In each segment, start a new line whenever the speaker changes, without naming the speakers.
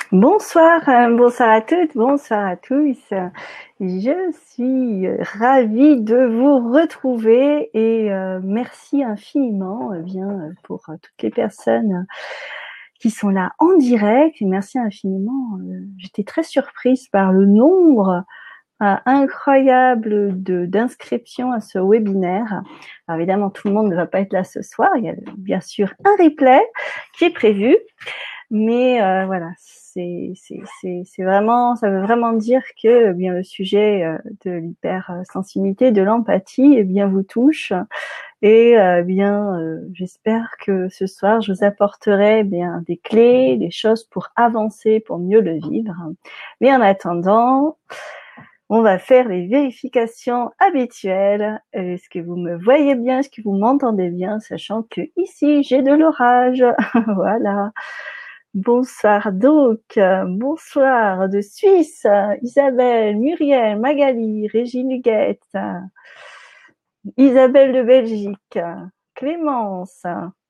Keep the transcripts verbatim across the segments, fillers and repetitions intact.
Bonsoir, euh, bonsoir à toutes, bonsoir à tous. Je suis ravie de vous retrouver et euh, merci infiniment eh bien, pour euh, toutes les personnes qui sont là en direct. Et merci infiniment. Euh, J'étais très surprise par le nombre euh, incroyable de d'inscriptions à ce webinaire. Alors évidemment, tout le monde ne va pas être là ce soir. Il y a bien sûr un replay qui est prévu. Mais euh, voilà, c'est c'est c'est c'est vraiment, ça veut vraiment dire que eh bien le sujet euh, de l'hypersensibilité, de l'empathie, eh bien vous touche. Et euh, bien, euh, j'espère que ce soir je vous apporterai eh bien des clés, des choses pour avancer, pour mieux le vivre. Mais en attendant, on va faire les vérifications habituelles. Est-ce que vous me voyez bien? Est-ce que vous m'entendez bien? Sachant que ici j'ai de l'orage. Voilà. Bonsoir donc, bonsoir de Suisse, Isabelle, Muriel, Magali, Régine Huguette, Isabelle de Belgique, Clémence.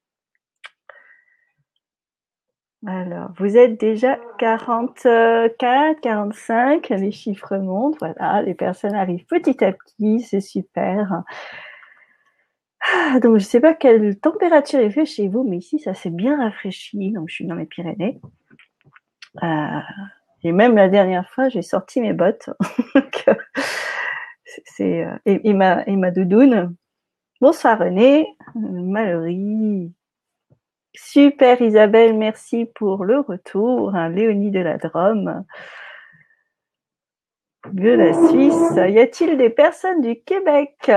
Alors, vous êtes déjà quarante-quatre, quarante-cinq, les chiffres montent, voilà, les personnes arrivent petit à petit, c'est super. Donc, je sais pas quelle température il fait chez vous, mais ici, ça s'est bien rafraîchi, donc je suis dans les Pyrénées. Euh, et même la dernière fois, j'ai sorti mes bottes. c'est, et, et, ma, et ma doudoune. Bonsoir René, Mallory. Super Isabelle, merci pour le retour. Léonie de la Drôme. De la Suisse. Y a-t-il des personnes du Québec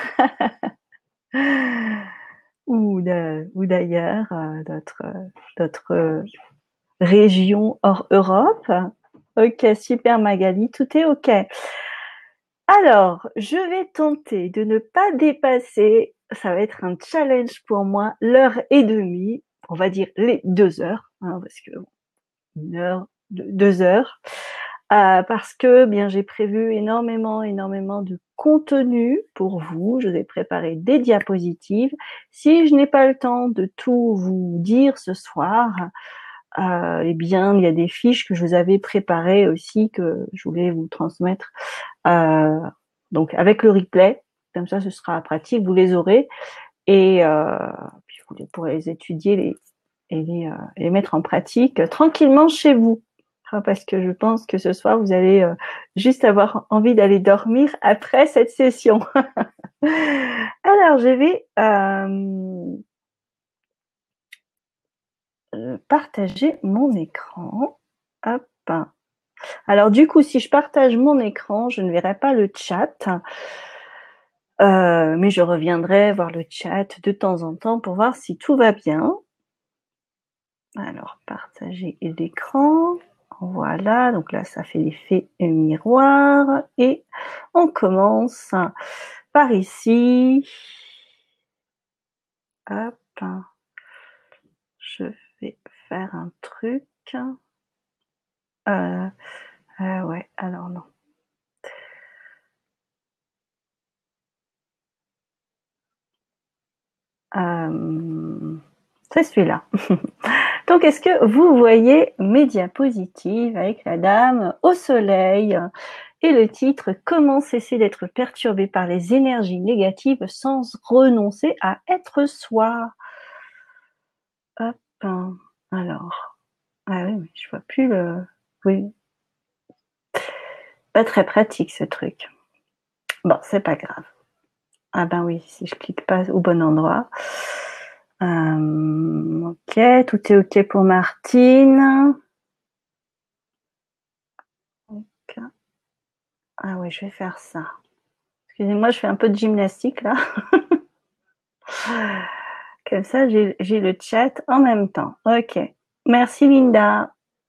ou, de, ou d'ailleurs, d'autres, d'autres régions hors Europe? Ok, super Magali, tout est ok. Alors, je vais tenter de ne pas dépasser, ça va être un challenge pour moi, l'heure et demie, on va dire les deux heures, hein, parce que une heure, deux heures, euh, parce que bien j'ai prévu énormément, énormément de contenu pour vous. Je vais préparer des diapositives. Si je n'ai pas le temps de tout vous dire ce soir, euh, eh bien il y a des fiches que je vous avais préparées aussi que je voulais vous transmettre. Euh, donc avec le replay, comme ça ce sera pratique, vous les aurez et euh, puis vous pourrez les étudier les, et les, euh, les mettre en pratique euh, tranquillement chez vous. Parce que je pense que ce soir vous allez euh, juste avoir envie d'aller dormir après cette session. Alors je vais euh, partager mon écran. Hop. Alors du coup, si je partage mon écran, je ne verrai pas le chat. Euh, mais je reviendrai voir le chat de temps en temps pour voir si tout va bien. Alors, partager l'écran. Voilà, donc là, ça fait l'effet miroir. Et on commence par ici. Hop. Je vais faire un truc. Euh, euh, ouais, alors non. Euh, c'est celui-là. Donc, est-ce que vous voyez mes diapositives avec la dame au soleil et le titre « Comment cesser d'être perturbé par les énergies négatives sans renoncer à être soi ?» Hop. Alors, ah oui, mais je vois plus le... Oui. Pas très pratique ce truc. Bon, c'est pas grave. Ah ben oui, si je clique pas au bon endroit. Euh, ok, tout est ok pour Martine. Okay. Ah oui, je vais faire ça. Excusez-moi, je fais un peu de gymnastique là. Comme ça, j'ai, j'ai le chat en même temps. Ok. Merci Linda.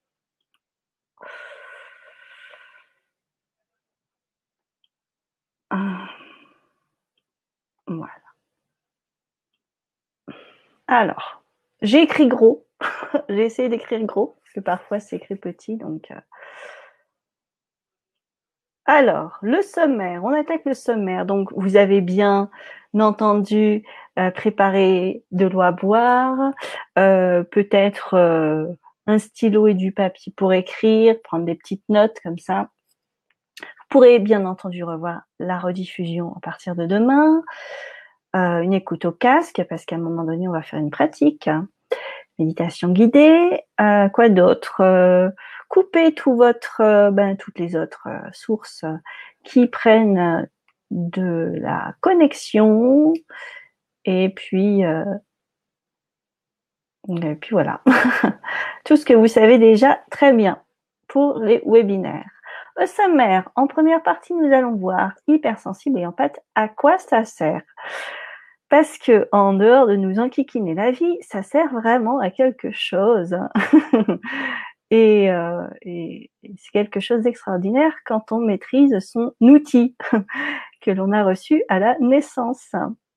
Ah. Voilà. Alors, j'ai écrit gros. J'ai essayé d'écrire gros, parce que parfois c'est écrit petit, donc... Euh... Alors, le sommaire, on attaque le sommaire. Donc, vous avez bien entendu euh, préparer de l'eau à boire, euh, peut-être euh, un stylo et du papier pour écrire, prendre des petites notes comme ça. Vous pourrez bien entendu revoir la rediffusion à partir de demain. Euh, une écoute au casque, parce qu'à un moment donné, on va faire une pratique. Méditation guidée. Euh, quoi d'autre? euh, Coupez tout votre, euh, ben, toutes les autres euh, sources qui prennent de la connexion. Et puis, euh, et puis voilà. Tout ce que vous savez déjà très bien pour les webinaires. Au sommaire, en première partie, nous allons voir hypersensible et empathe, à quoi ça sert. Parce que en dehors de nous enquiquiner la vie, ça sert vraiment à quelque chose. et, euh, et, et c'est quelque chose d'extraordinaire quand on maîtrise son outil que l'on a reçu à la naissance.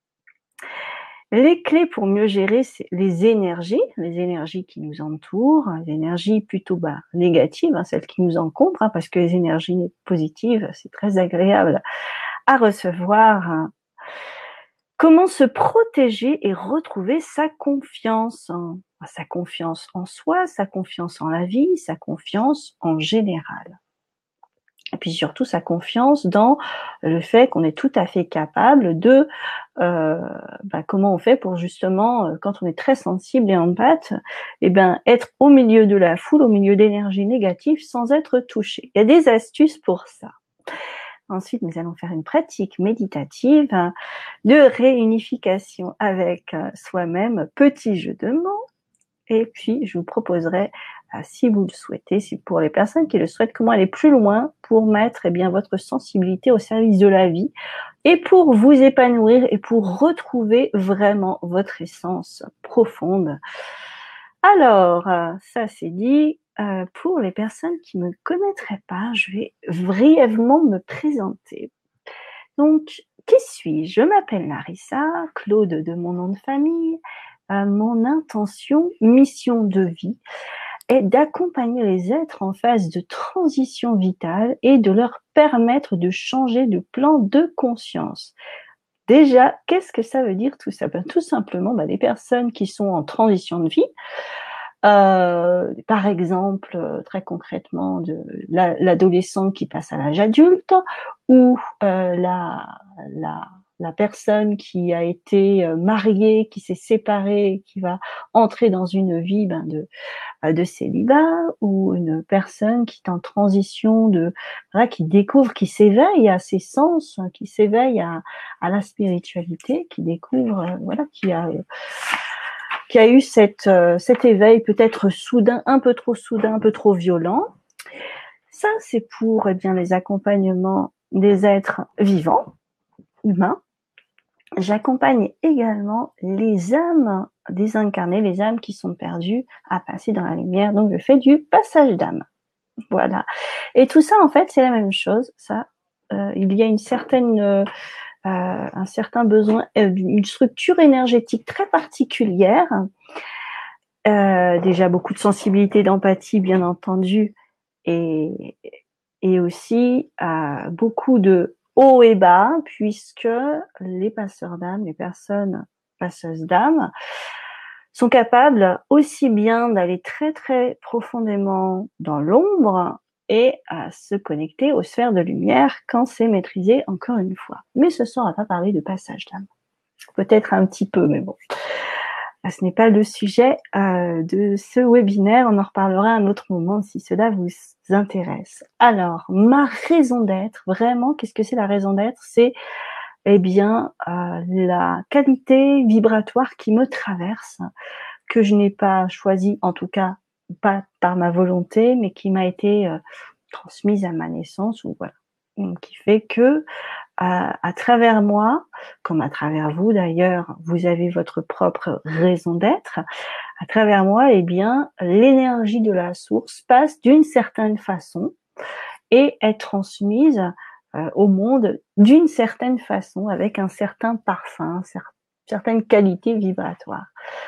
Les clés pour mieux gérer les énergies, les énergies qui nous entourent, les énergies plutôt bah, négatives, hein, celles qui nous encombrent, hein, parce que les énergies positives, c'est très agréable à recevoir. Hein. Comment se protéger et retrouver sa confiance, hein, sa confiance en soi, sa confiance en la vie, sa confiance en général. Et puis surtout sa confiance dans le fait qu'on est tout à fait capable de euh, bah, comment on fait pour justement, quand on est très sensible et empathe, et ben être au milieu de la foule, au milieu d'énergie négative sans être touché. Il y a des astuces pour ça. Ensuite, nous allons faire une pratique méditative de réunification avec soi-même, petit jeu de mots. Et puis, je vous proposerai, si vous le souhaitez, si pour les personnes qui le souhaitent, comment aller plus loin pour mettre eh bien, votre sensibilité au service de la vie et pour vous épanouir et pour retrouver vraiment votre essence profonde. Alors, ça c'est dit. Euh, pour les personnes qui ne me connaîtraient pas, je vais brièvement me présenter. Donc, qui suis-je? Je m'appelle Larissa, Claude de mon nom de famille. Euh, mon intention, mission de vie, est d'accompagner les êtres en phase de transition vitale et de leur permettre de changer de plan de conscience. Déjà, qu'est-ce que ça veut dire tout ça? Ben, tout simplement, ben, les personnes qui sont en transition de vie, euh, par exemple, très concrètement, de l'adolescent qui passe à l'âge adulte, ou euh, la, la, la personne qui a été mariée, qui s'est séparée, qui va entrer dans une vie ben, de, de célibat, ou une personne qui est en transition de, voilà, qui découvre, qui s'éveille à ses sens, qui s'éveille à, à la spiritualité, qui découvre, voilà, qui a qui a eu cette, euh, cet éveil peut-être soudain, un peu trop soudain, un peu trop violent. Ça, c'est pour eh bien, les accompagnements des êtres vivants, humains. J'accompagne également les âmes désincarnées, les âmes qui sont perdues à passer dans la lumière. Donc, je fais du passage d'âme. Voilà. Et tout ça, en fait, c'est la même chose. Ça, euh, il y a une certaine... Euh, Euh, un certain besoin, euh, une structure énergétique très particulière, euh, déjà beaucoup de sensibilité, d'empathie bien entendu, et, et aussi euh, beaucoup de haut et bas, puisque les passeurs d'âme, les personnes passeuses d'âme, sont capables aussi bien d'aller très très profondément dans l'ombre et à se connecter aux sphères de lumière quand c'est maîtrisé, encore une fois. Mais ce soir, on va pas parler de passage d'âme. Peut-être un petit peu, mais bon. Ce n'est pas le sujet euh, de ce webinaire. On en reparlera à un autre moment si cela vous intéresse. Alors, ma raison d'être, vraiment, qu'est-ce que c'est la raison d'être? C'est, eh bien, euh, la qualité vibratoire qui me traverse, que je n'ai pas choisie, en tout cas pas par ma volonté, mais qui m'a été euh, transmise à ma naissance, ou voilà, qui fait que à, à travers moi, comme à travers vous d'ailleurs, vous avez votre propre raison d'être. À travers moi, eh bien, l'énergie de la source passe d'une certaine façon et est transmise euh, au monde d'une certaine façon, avec un certain parfum, une certaine qualité vibratoire.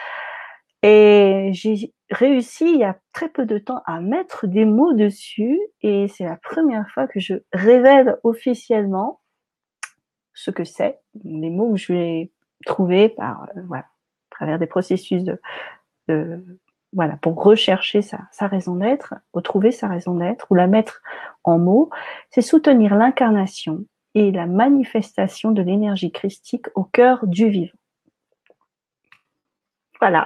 Et j'ai réussi il y a très peu de temps à mettre des mots dessus, et c'est la première fois que je révèle officiellement ce que c'est, les mots que je vais trouver par, euh, voilà, à travers des processus de, de, voilà, pour rechercher sa, sa raison d'être, retrouver sa raison d'être ou la mettre en mots, c'est soutenir l'incarnation et la manifestation de l'énergie christique au cœur du vivant. Voilà.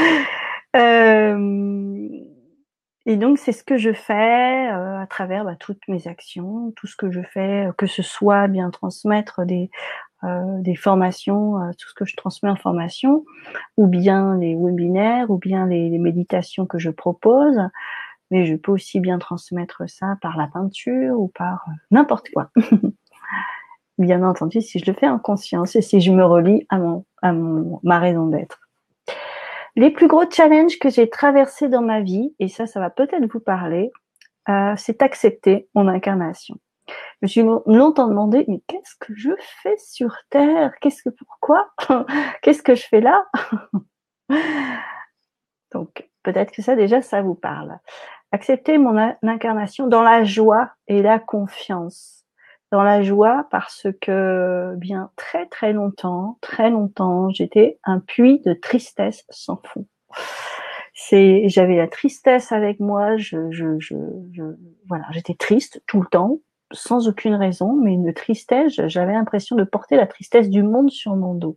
euh, et donc, c'est ce que je fais euh, à travers bah, toutes mes actions, tout ce que je fais, que ce soit bien transmettre des, euh, des formations, euh, tout ce que je transmets en formation, ou bien les webinaires, ou bien les, les méditations que je propose, mais je peux aussi bien transmettre ça par la peinture ou par euh, n'importe quoi. Bien entendu, si je le fais en conscience et si je me relie à, mon, à mon, ma raison d'être. Les plus gros challenges que j'ai traversés dans ma vie, et ça, ça va peut-être vous parler, euh, c'est accepter mon incarnation. Je me suis longtemps demandé, mais qu'est-ce que je fais sur Terre? Qu'est-ce que, pourquoi? Qu'est-ce que je fais là? Donc, peut-être que ça, déjà, ça vous parle. Accepter mon incarnation dans la joie et la confiance. Dans la joie parce que, bien, très très longtemps, très longtemps, j'étais un puits de tristesse sans fond. C'est, j'avais la tristesse avec moi, je, je, je, je voilà, j'étais triste tout le temps, sans aucune raison, mais une tristesse, j'avais l'impression de porter la tristesse du monde sur mon dos.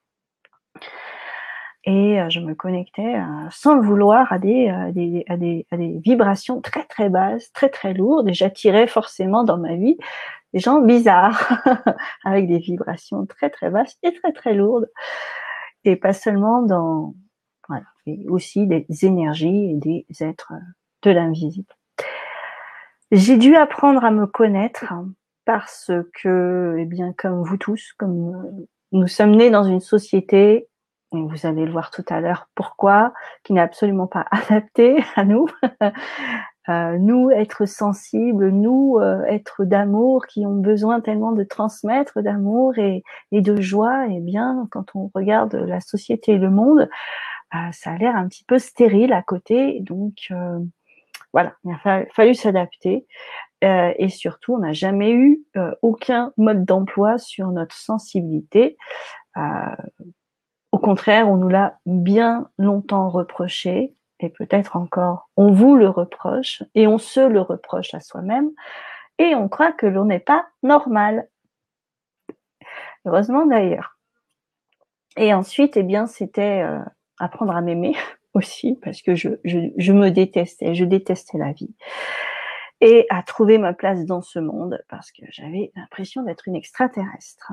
Et je me connectais sans le vouloir à des, à des, à des, à des vibrations très très basses, très très lourdes, et j'attirais forcément dans ma vie des gens bizarres, avec des vibrations très très basses et très très lourdes, et pas seulement dans, voilà, et aussi des énergies et des êtres de l'invisible. J'ai dû apprendre à me connaître parce que, eh bien, comme vous tous, comme nous sommes nés dans une société, et vous allez le voir tout à l'heure pourquoi, qui n'est absolument pas adaptée à nous. Euh, nous, être sensibles, nous, euh, être d'amour, qui ont besoin tellement de transmettre d'amour et, et de joie, et eh bien, quand on regarde la société et le monde, euh, ça a l'air un petit peu stérile à côté. Donc, euh, voilà, il a fallu, fallu s'adapter. Euh, et surtout, on n'a jamais eu euh, aucun mode d'emploi sur notre sensibilité. Euh, au contraire, on nous l'a bien longtemps reproché, et peut-être encore, on vous le reproche, et on se le reproche à soi-même, et on croit que l'on n'est pas normal. Heureusement d'ailleurs. Et ensuite, eh bien, c'était euh, apprendre à m'aimer aussi, parce que je, je, je me détestais, je détestais la vie. Et à trouver ma place dans ce monde, parce que j'avais l'impression d'être une extraterrestre.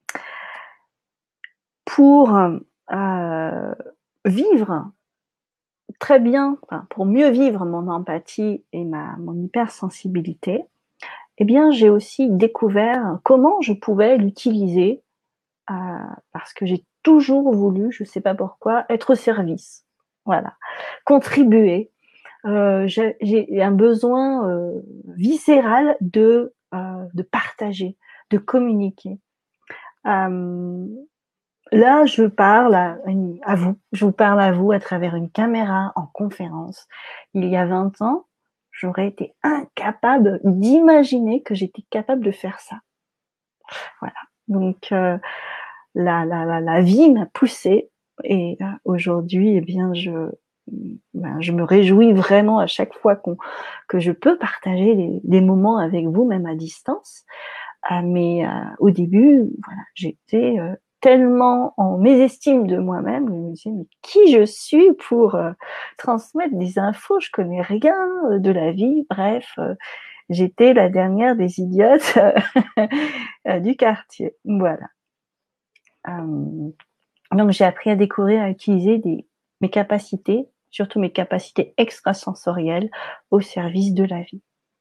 Pour euh, vivre très bien, enfin, pour mieux vivre mon empathie et ma, mon hypersensibilité, eh bien, j'ai aussi découvert comment je pouvais l'utiliser, euh, parce que j'ai toujours voulu, je ne sais pas pourquoi, être au service. Voilà, contribuer. Euh, j'ai, j'ai un besoin euh, viscéral de, euh, de partager, de communiquer. Euh, là, je parle à, à vous, je vous parle à vous à travers une caméra en conférence. Il y a vingt ans, j'aurais été incapable d'imaginer que j'étais capable de faire ça. Voilà. Donc, euh, la, la, la, la vie m'a poussée, et euh, aujourd'hui, eh bien, je, ben, je me réjouis vraiment à chaque fois qu'on, que je peux partager des, des moments avec vous, même à distance. Euh, mais euh, au début, voilà, j'étais euh, tellement en mésestime de moi-même, je me disais, mais qui je suis pour euh, transmettre des infos? Je connais rien euh, de la vie. Bref, euh, j'étais la dernière des idiotes euh, du quartier. Voilà. Euh, donc j'ai appris à découvrir, à utiliser des, mes capacités, surtout mes capacités extrasensorielles, au service de la vie.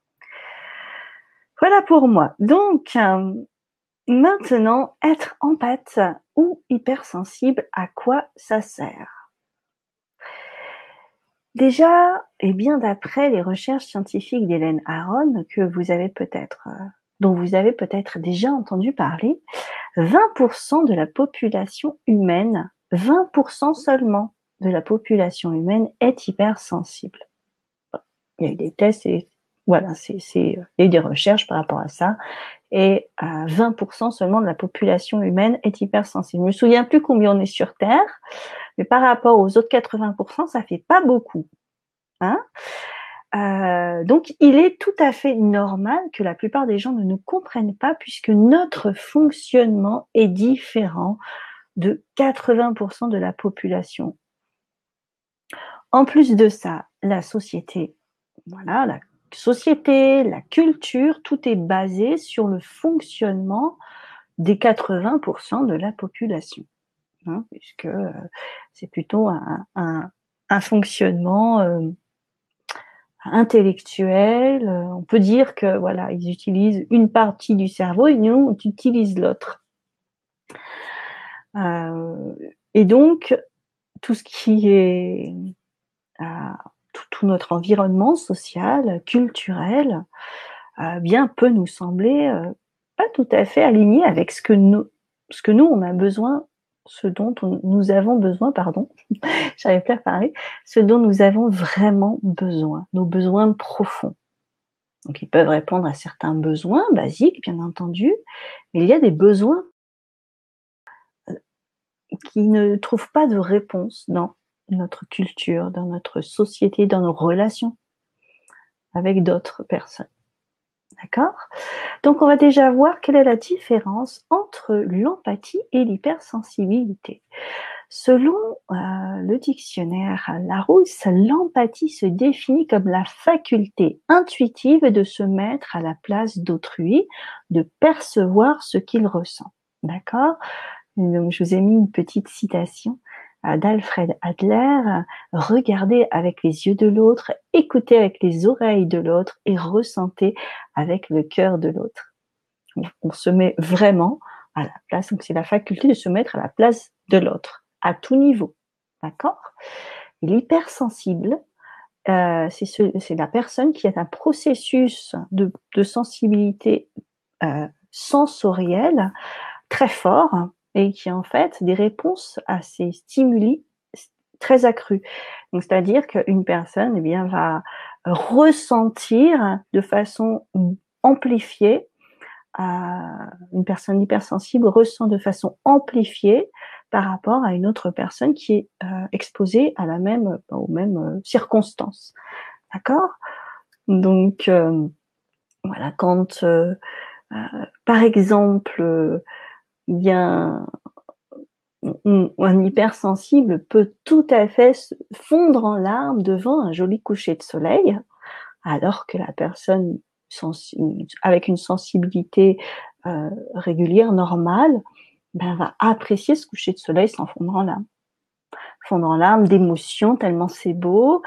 Voilà pour moi. Donc, euh, maintenant, être empathe ou hypersensible, à quoi ça sert? Déjà, et bien d'après les recherches scientifiques d'Hélène Aron, que vous avez peut-être, euh, dont vous avez peut-être déjà entendu parler, vingt pour cent de la population humaine, vingt pour cent seulement de la population humaine est hypersensible. Il y a eu des tests et voilà, c'est, c'est, il y a eu des recherches par rapport à ça. Et euh, vingt pour cent seulement de la population humaine est hypersensible. Je me souviens plus combien on est sur Terre, Mais par rapport aux autres quatre-vingts pour cent, ça fait pas beaucoup. Hein? Euh, donc, il est tout à fait normal que la plupart des gens ne nous comprennent pas puisque notre fonctionnement est différent de quatre-vingts pour cent de la population. En plus de ça, la société, voilà, la société, la culture, tout est basé sur le fonctionnement des quatre-vingts pour cent de la population, hein, puisque euh, c'est plutôt un, un, un fonctionnement euh, intellectuel. On peut dire que voilà, ils utilisent une partie du cerveau et nous, on utilise l'autre. Euh, et donc, tout ce qui est euh, tout, tout notre environnement social, culturel, euh, bien peut nous sembler euh, pas tout à fait aligné avec ce que nous, ce que nous on a besoin, ce dont on, nous avons besoin, pardon, j'arrive plus à parler, ce dont nous avons vraiment besoin, nos besoins profonds. Donc ils peuvent répondre à certains besoins basiques, bien entendu, mais il y a des besoins qui ne trouvent pas de réponse dans notre culture, dans notre société, dans nos relations avec d'autres personnes. D'accord? Donc on va déjà voir quelle est la différence entre l'empathie et l'hypersensibilité. Selon euh, le dictionnaire Larousse, l'empathie se définit comme la faculté intuitive de se mettre à la place d'autrui, de percevoir ce qu'il ressent. D'accord? Donc, je vous ai mis une petite citation d'Alfred Adler. Regardez avec les yeux de l'autre, écoutez avec les oreilles de l'autre et ressentez avec le cœur de l'autre. On se met vraiment à la place, donc c'est la faculté de se mettre à la place de l'autre, à tout niveau. D'accord? Et l'hypersensible, euh, c'est, ce, c'est la personne qui a un processus de, de sensibilité euh, sensorielle très fort et qui a en fait des réponses à ces stimuli très accrus. Donc, c'est-à-dire qu'une personne eh bien, va ressentir de façon amplifiée, euh, une personne hypersensible ressent de façon amplifiée par rapport à une autre personne qui est euh, exposée à la même, aux mêmes euh, circonstances. D'accord? Donc, euh, voilà, quand, euh, euh, par exemple, euh, il y a un, un hypersensible peut tout à fait fondre en larmes devant un joli coucher de soleil, alors que la personne avec une sensibilité euh, régulière, normale, ben, va apprécier ce coucher de soleil sans fondre en larmes. Fondre en larmes d'émotion, tellement c'est beau.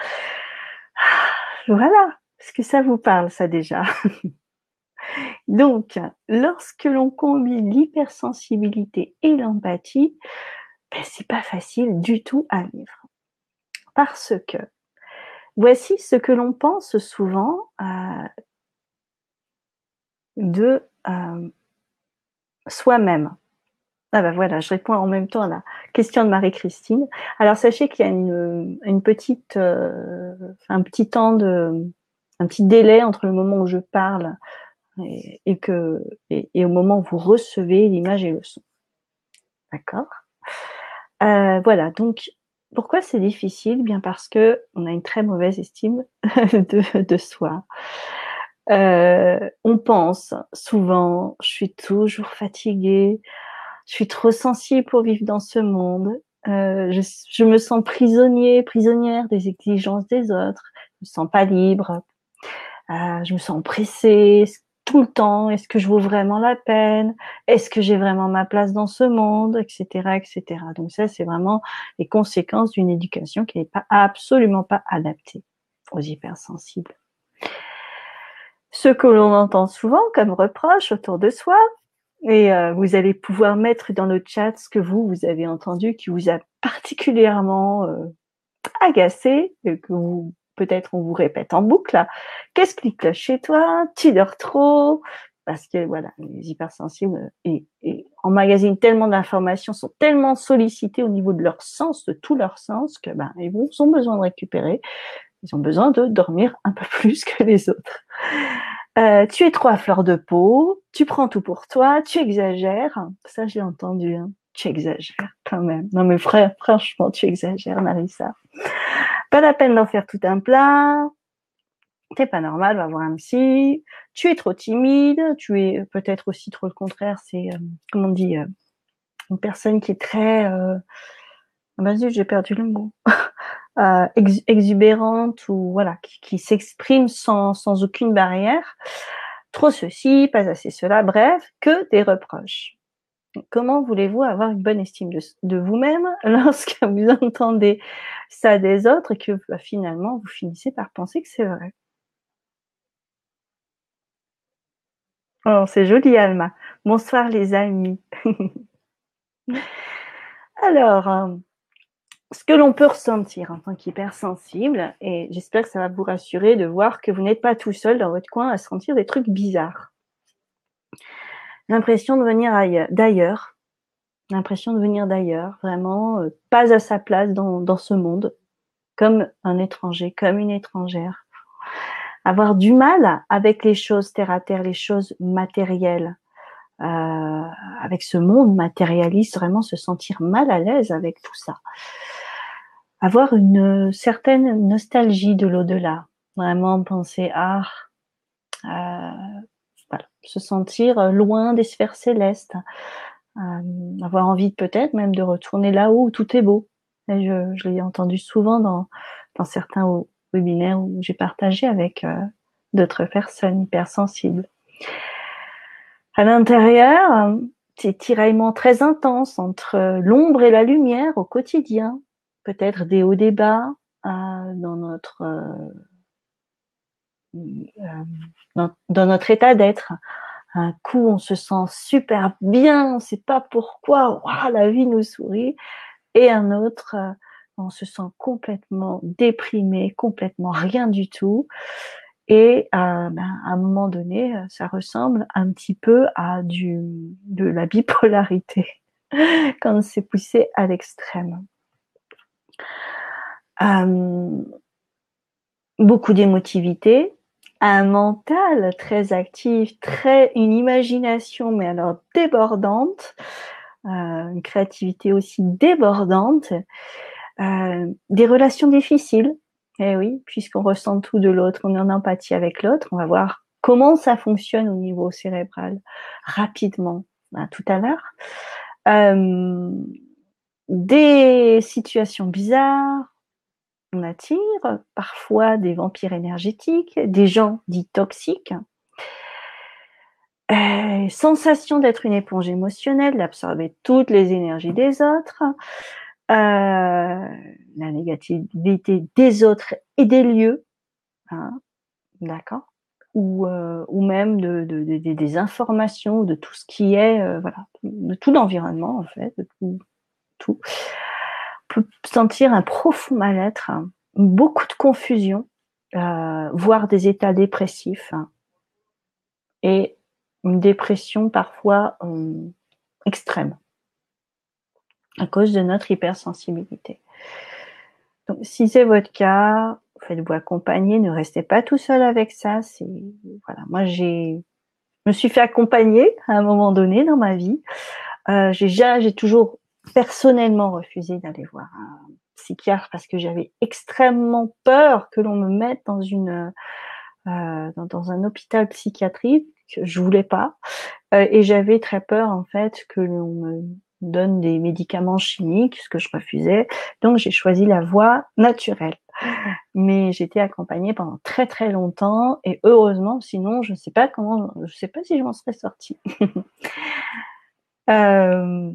Voilà, est-ce que ça vous parle, ça déjà? Donc, lorsque l'on combine l'hypersensibilité et l'empathie, ben, c'est pas facile du tout à vivre. Parce que voici ce que l'on pense souvent euh, de euh, soi-même. Ah ben voilà, je réponds en même temps à la question de Marie-Christine. Alors sachez qu'il y a une, une petite, euh, un petit temps de, un petit délai entre le moment où je parle et, et que et, et au moment où vous recevez l'image et le son. D'accord? Euh, voilà. Donc pourquoi c'est difficile? Bien parce que on a une très mauvaise estime de, de soi. Euh, on pense souvent, je suis toujours fatiguée, je suis trop sensible pour vivre dans ce monde, euh, je, je me sens prisonnier, prisonnière des exigences des autres, je me sens pas libre, euh, je me sens pressée tout le temps, est-ce que je vaux vraiment la peine, est-ce que j'ai vraiment ma place dans ce monde, et cetera, et cetera. Donc ça, c'est vraiment les conséquences d'une éducation qui n'est pas absolument pas adaptée aux hypersensibles. Ce que l'on entend souvent comme reproche autour de soi, et euh, vous allez pouvoir mettre dans le chat ce que vous, vous avez entendu qui vous a particulièrement euh, agacé, et que vous, peut-être on vous répète en boucle. Qu'est-ce qui cloche chez toi? Tu dors trop? Parce que voilà, les hypersensibles et, et emmagasinent tellement d'informations, sont tellement sollicités au niveau de leur sens, de tout leur sens, que ben ils ont besoin de récupérer. Ils ont besoin de dormir un peu plus que les autres. Euh, tu es trop à fleur de peau, tu prends tout pour toi, tu exagères. Ça, j'ai entendu. Hein. tu exagères quand même. Non mais frère, franchement, tu exagères, Narissa. Pas la peine d'en faire tout un plat. T'es pas normal, va voir un psy. Tu es trop timide. Tu es peut-être aussi trop le contraire. C'est, euh, comment on dit, euh, une personne qui est très... Euh... Vas-y, j'ai perdu le mot. euh, ex exubérante ou voilà, qui, qui s'exprime sans, sans aucune barrière. Trop ceci, pas assez cela, bref, que des reproches. Comment voulez-vous avoir une bonne estime de, de vous-même lorsque vous entendez ça des autres et que bah, finalement vous finissez par penser que c'est vrai? Oh, c'est joli, Alma. Bonsoir les amis. Alors, euh, ce que l'on peut ressentir en tant qu'hypersensible, et j'espère que ça va vous rassurer de voir que vous n'êtes pas tout seul dans votre coin à sentir des trucs bizarres. L'impression de venir d'ailleurs, l'impression de venir d'ailleurs, vraiment euh, pas à sa place dans, dans ce monde, comme un étranger, comme une étrangère. Avoir du mal avec les choses terre à terre, les choses matérielles, euh, avec ce monde matérialiste, vraiment se sentir mal à l'aise avec tout ça. Avoir une certaine nostalgie de l'au-delà, vraiment penser à euh, voilà, se sentir loin des sphères célestes, euh, avoir envie peut-être même de retourner là-haut où tout est beau. Et je, je l'ai entendu souvent dans, dans certains webinaires où j'ai partagé avec euh, d'autres personnes hypersensibles. À l'intérieur, ces tiraillements très intenses entre l'ombre et la lumière au quotidien, peut-être des hauts des bas euh, dans notre euh, dans, dans notre état d'être. Un coup, on se sent super bien, on ne sait pas pourquoi, wow, la vie nous sourit, et un autre, euh, on se sent complètement déprimé, complètement rien du tout. Et euh, ben, à un moment donné, ça ressemble un petit peu à du, de la bipolarité, quand c'est poussé à l'extrême. Euh, beaucoup d'émotivité, un mental très actif, très, une imagination, mais alors débordante, euh, une créativité aussi débordante, euh, des relations difficiles. Eh oui, puisqu'on ressent tout de l'autre, on est en empathie avec l'autre, on va voir comment ça fonctionne au niveau cérébral rapidement, ben, tout à l'heure. Euh, des situations bizarres, on attire parfois des vampires énergétiques, des gens dits toxiques, euh, sensation d'être une éponge émotionnelle, d'absorber toutes les énergies des autres, euh, la négativité des autres et des lieux, hein, d'accord, ou, euh, ou même de, de, de, de, des informations, de tout ce qui est, euh, voilà, de tout l'environnement en fait, de tout, tout. On peut sentir un profond mal-être, hein, beaucoup de confusion, euh, voire des états dépressifs, hein, et une dépression parfois euh, extrême à cause de notre hypersensibilité. Donc, si c'est votre cas, faites-vous accompagner, ne restez pas tout seul avec ça. C'est voilà, moi j'ai, je me suis fait accompagner à un moment donné dans ma vie. Euh, j'ai j'ai toujours personnellement refusé d'aller voir un psychiatre parce que j'avais extrêmement peur que l'on me mette dans une euh, dans, dans un hôpital psychiatrique. Je voulais pas, euh, et j'avais très peur en fait que l'on me donne des médicaments chimiques, ce que je refusais. Donc j'ai choisi la voie naturelle. Mais j'étais accompagnée pendant très très longtemps et heureusement, sinon je ne sais pas comment, je sais pas si je m'en serais sortie. euh,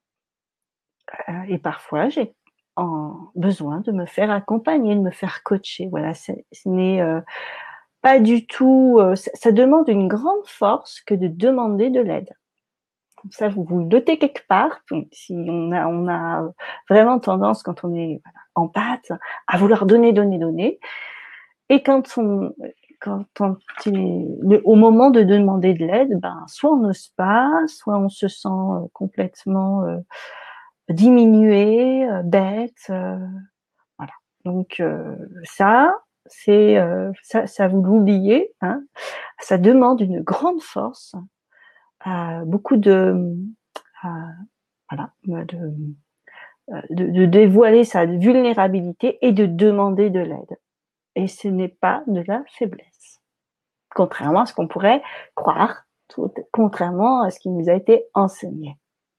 et parfois j'ai en besoin de me faire accompagner, de me faire coacher. Voilà, ce n'est euh, pas du tout. Euh, ça, ça demande une grande force que de demander de l'aide. Ça, vous vous le notez quelque part. Si on a, on a vraiment tendance, quand on est voilà, en pâte, à vouloir donner, donner, donner. Et quand on, quand on est au moment de demander de l'aide, ben, soit on n'ose pas, soit on se sent complètement euh, diminué, euh, bête. Euh, voilà. Donc euh, ça, c'est euh, ça, ça vous l'oubliez. Hein, ça demande une grande force, euh, beaucoup de euh, voilà, de, de, de dévoiler sa vulnérabilité et de demander de l'aide. Et ce n'est pas de la faiblesse, contrairement à ce qu'on pourrait croire, tout, contrairement à ce qui nous a été enseigné.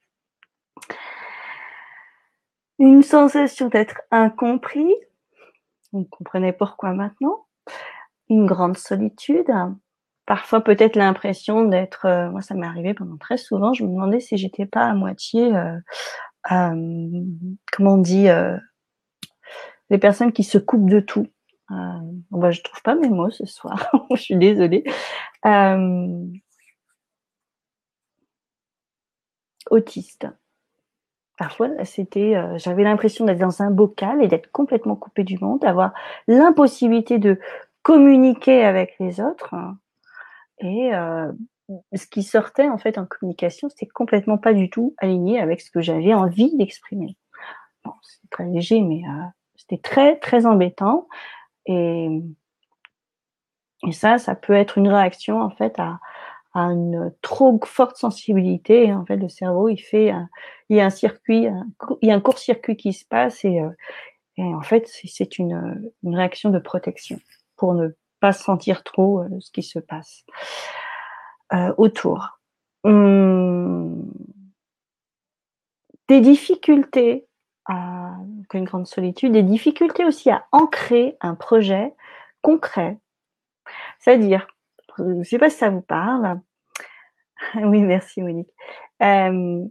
Une sensation d'être incompris, vous comprenez pourquoi maintenant, une grande solitude, parfois peut-être l'impression d'être, euh, moi ça m'est arrivé pendant très souvent, je me demandais si j'étais pas à moitié, euh, euh, comment on dit, euh, les personnes qui se coupent de tout. Euh, bon bah, je trouve pas mes mots ce soir, je suis désolée. Euh, autiste. Parfois, c'était, euh, j'avais l'impression d'être dans un bocal et d'être complètement coupée du monde, d'avoir l'impossibilité de communiquer avec les autres. Et euh, ce qui sortait en fait en communication, c'était complètement pas du tout aligné avec ce que j'avais envie d'exprimer. Bon, c'est très léger, mais euh, c'était très très embêtant. Et, et ça, ça peut être une réaction en fait à, à une trop forte sensibilité. Et en fait, le cerveau, il fait, un, il y a un circuit, un, il y a un court-circuit qui se passe et, euh, et en fait, c'est une, une réaction de protection pour ne pas sentir trop euh, ce qui se passe euh, autour. Hum, des difficultés à une grande solitude, des difficultés aussi à ancrer un projet concret. C'est-à-dire, je ne sais pas si ça vous parle. Oui, merci Monique. Euh,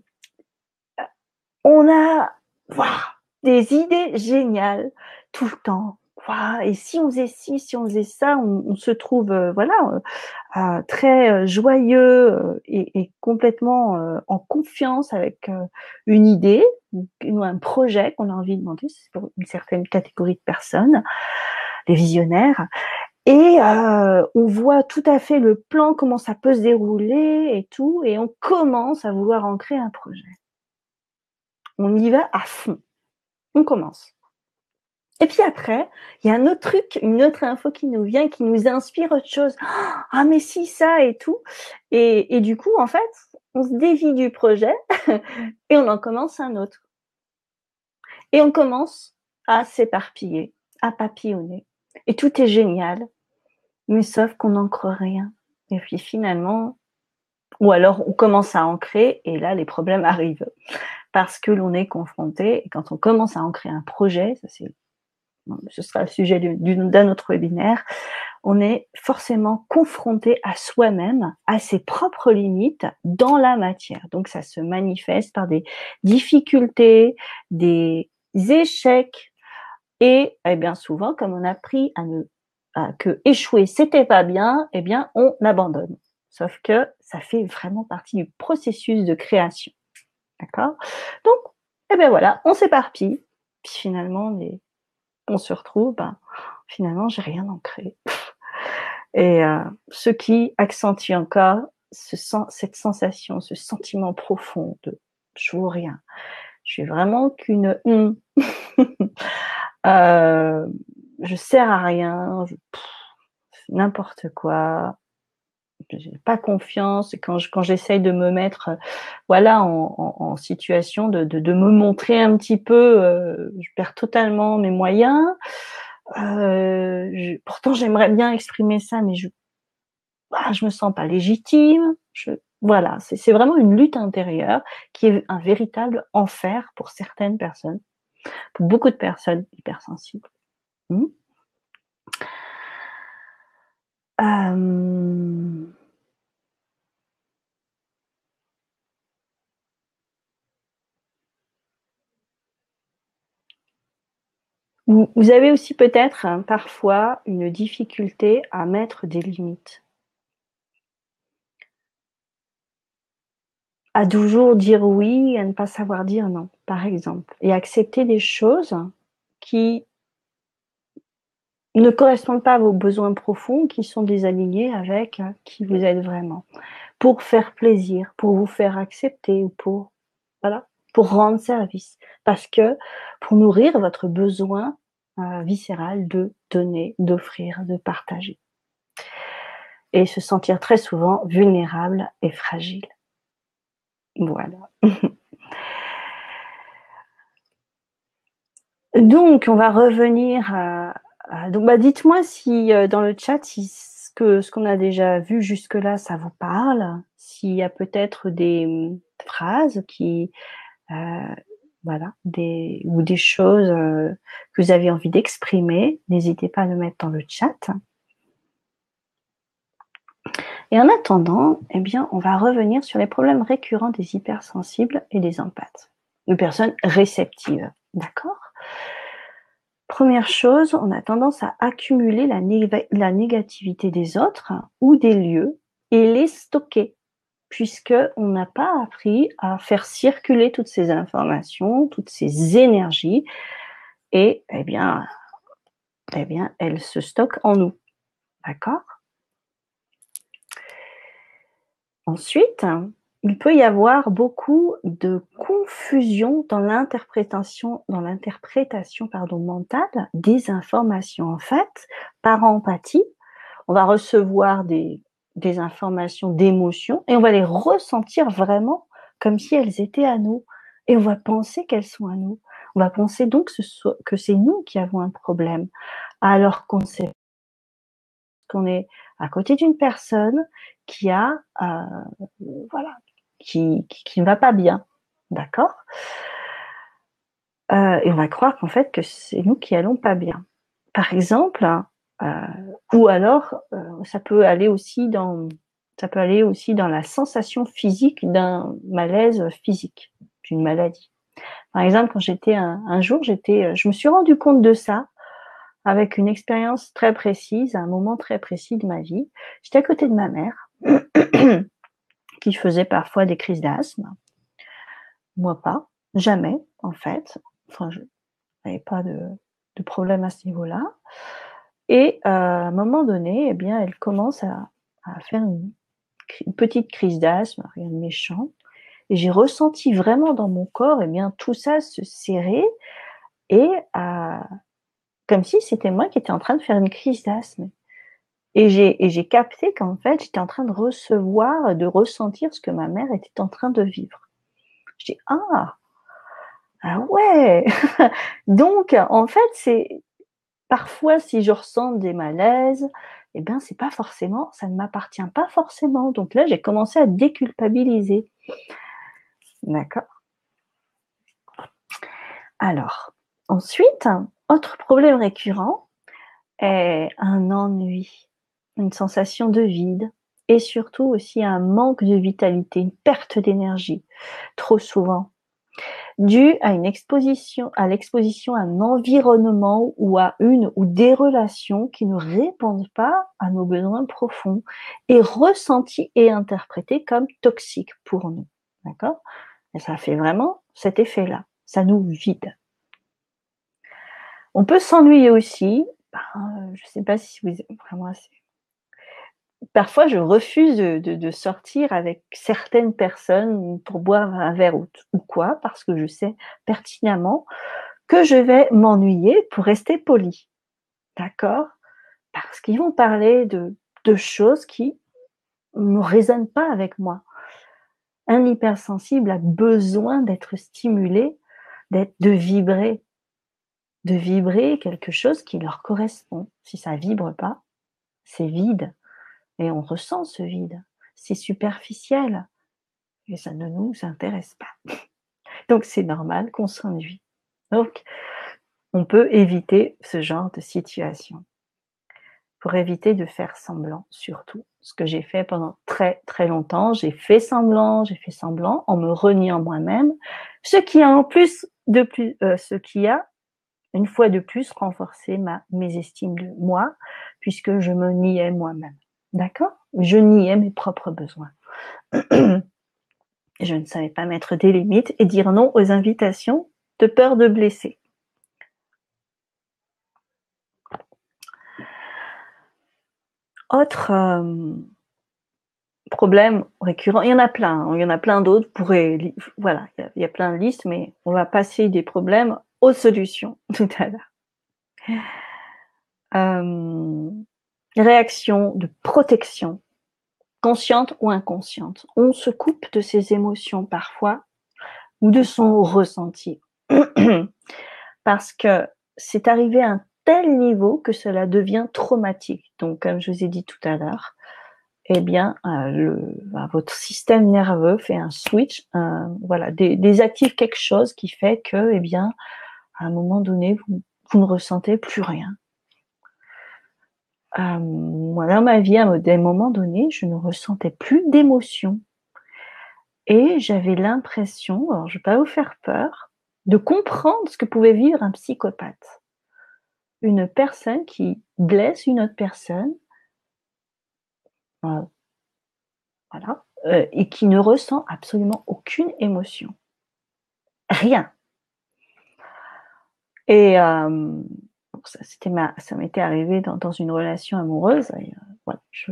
on a wow, des idées géniales tout le temps. Wow, et si on faisait ci, si on faisait ça, on, on se trouve euh, voilà euh, euh, très euh, joyeux euh, et, et complètement euh, en confiance avec euh, une idée ou un projet qu'on a envie de monter. C'est pour une certaine catégorie de personnes, les visionnaires. Et euh, on voit tout à fait le plan, comment ça peut se dérouler et tout, et on commence à vouloir en créer un projet. On y va à fond. On commence. Et puis après, il y a un autre truc, une autre info qui nous vient, qui nous inspire autre chose. Ah, mais si, ça et tout. Et, et du coup, en fait, on se dévie du projet et on en commence un autre. Et on commence à s'éparpiller, à papillonner. Et tout est génial, mais sauf qu'on n'ancre rien. Et puis finalement, ou alors on commence à ancrer et là, les problèmes arrivent. Parce que l'on est confronté, et quand on commence à ancrer un projet, ça c'est ce sera le sujet d'un autre webinaire, on est forcément confronté à soi-même, à ses propres limites dans la matière. Donc ça se manifeste par des difficultés, des échecs et, eh bien souvent, comme on a appris à ne à que échouer c'était pas bien, eh bien on abandonne. Sauf que ça fait vraiment partie du processus de création. D'accord? Donc, eh bien voilà, on s'éparpille, puis finalement les on se retrouve, ben, finalement, j'ai rien ancré. Et euh, ce qui accentue encore ce sens, cette sensation, ce sentiment profond de je vaux rien. Je suis vraiment qu'une hum. euh, je sers à rien, je, n'importe quoi. J'ai pas confiance. Et quand je, quand j'essaye de me mettre, euh, voilà, en, en, en situation de, de, de me montrer un petit peu, euh, je perds totalement mes moyens. Euh, je, pourtant, j'aimerais bien exprimer ça, mais je, ah, je me sens pas légitime. Je, voilà, c'est vraiment une lutte intérieure qui est un véritable enfer pour certaines personnes, pour beaucoup de personnes hypersensibles. Mmh. Euh, Vous avez aussi peut-être hein, parfois une difficulté à mettre des limites. À toujours dire oui et à ne pas savoir dire non, par exemple. Et accepter des choses qui ne correspondent pas à vos besoins profonds, qui sont désalignés avec qui vous êtes vraiment. Pour faire plaisir, pour vous faire accepter ou pour, voilà, pour rendre service. Parce que pour nourrir votre besoin euh, viscéral de donner, d'offrir, de partager. Et se sentir très souvent vulnérable et fragile. Voilà. Donc, on va revenir à... à donc, bah, dites-moi si euh, dans le chat, si ce que ce qu'on a déjà vu jusque-là, ça vous parle, s'il y a peut-être des hum, phrases qui... Euh, voilà, des, ou des choses euh, que vous avez envie d'exprimer, n'hésitez pas à le mettre dans le chat. Et en attendant, eh bien, on va revenir sur les problèmes récurrents des hypersensibles et des empathes, des personnes réceptives, d'accord? Première chose, on a tendance à accumuler la, né la négativité des autres ou des lieux et les stocker, puisqu'on n'a pas appris à faire circuler toutes ces informations, toutes ces énergies, et eh bien, eh bien, elles se stockent en nous, d'accord? Ensuite, il peut y avoir beaucoup de confusion dans l'interprétation, dans l'interprétation pardon, mentale des informations. En fait, par empathie, on va recevoir des, des informations d'émotions et on va les ressentir vraiment comme si elles étaient à nous. Et on va penser qu'elles sont à nous. On va penser donc que, ce soit, que c'est nous qui avons un problème, alors qu'on sait qu'on est à côté d'une personne qui a, euh, voilà, qui, qui, qui ne va pas bien, d'accord? euh, Et on va croire qu'en fait que c'est nous qui allons pas bien. Par exemple, euh, ou alors euh, ça peut aller aussi dans, ça peut aller aussi dans la sensation physique d'un malaise physique, d'une maladie. Par exemple, quand j'étais un, un jour, j'étais, je me suis rendu compte de ça avec une expérience très précise, à un moment très précis de ma vie. J'étais à côté de ma mère, qui faisait parfois des crises d'asthme. Moi pas, jamais en fait. Enfin, je n'avais pas de, de problème à ce niveau-là. Et euh, à un moment donné, eh bien, elle commence à, à faire une, une petite crise d'asthme, rien de méchant. Et j'ai ressenti vraiment dans mon corps, eh bien, tout ça se serrer et euh, comme si c'était moi qui étais en train de faire une crise d'asthme. Et j'ai, et j'ai capté qu'en fait, j'étais en train de recevoir, de ressentir ce que ma mère était en train de vivre. Je dis, ah, ah ouais. Donc, en fait, c'est parfois si je ressens des malaises, eh bien, c'est pas forcément, ça ne m'appartient pas forcément. Donc là, j'ai commencé à déculpabiliser. D'accord. Alors, ensuite, autre problème récurrent est un ennui, une sensation de vide et surtout aussi un manque de vitalité, une perte d'énergie, trop souvent, dû à une exposition, à l'exposition à un environnement ou à une ou des relations qui ne répondent pas à nos besoins profonds et ressentis et interprétés comme toxiques pour nous. D'accord? Et ça fait vraiment cet effet-là. Ça nous vide. On peut s'ennuyer aussi. Ben, je ne sais pas si vous vraiment assez. Parfois, je refuse de, de, de sortir avec certaines personnes pour boire un verre ou, ou quoi, parce que je sais pertinemment que je vais m'ennuyer pour rester poli. D'accord? Parce qu'ils vont parler de, de choses qui ne résonnent pas avec moi. Un hypersensible a besoin d'être stimulé, d'être, de vibrer, de vibrer quelque chose qui leur correspond. Si ça vibre pas, c'est vide. Et on ressent ce vide. C'est superficiel. Et ça ne nous intéresse pas. Donc c'est normal qu'on s'ennuie. Donc on peut éviter ce genre de situation. Pour éviter de faire semblant, surtout. Ce que j'ai fait pendant très très longtemps, j'ai fait semblant, j'ai fait semblant en me reniant moi-même, ce qui a en plus de plus, euh, ce qui a une fois de plus renforcé ma mésestime de moi, puisque je me niais moi-même. D'accord? Je niais mes propres besoins. Je ne savais pas mettre des limites et dire non aux invitations de peur de blesser. Autre euh, problème récurrent, il y en a plein, hein, il y en a plein d'autres, pourrait, voilà, il y, a, il y a plein de listes, mais on va passer des problèmes aux solutions tout à l'heure. Euh, réaction de protection, consciente ou inconsciente. On se coupe de ses émotions parfois ou de son ressenti. parce que c'est arrivé à un tel niveau que cela devient traumatique. Donc, comme je vous ai dit tout à l'heure, eh bien, euh, le, bah, votre système nerveux fait un switch, un, voilà, dé, désactive quelque chose qui fait que, eh bien, à un moment donné, vous, vous ne ressentez plus rien. Euh, moi, dans ma vie, à un moment donné, je ne ressentais plus d'émotion. Et j'avais l'impression, alors je ne vais pas vous faire peur, de comprendre ce que pouvait vivre un psychopathe. Une personne qui blesse une autre personne, euh, voilà, euh, et qui ne ressent absolument aucune émotion. Rien. Et euh, ça, c'était ma, ça m'était arrivé dans, dans une relation amoureuse. Et, euh, voilà, je,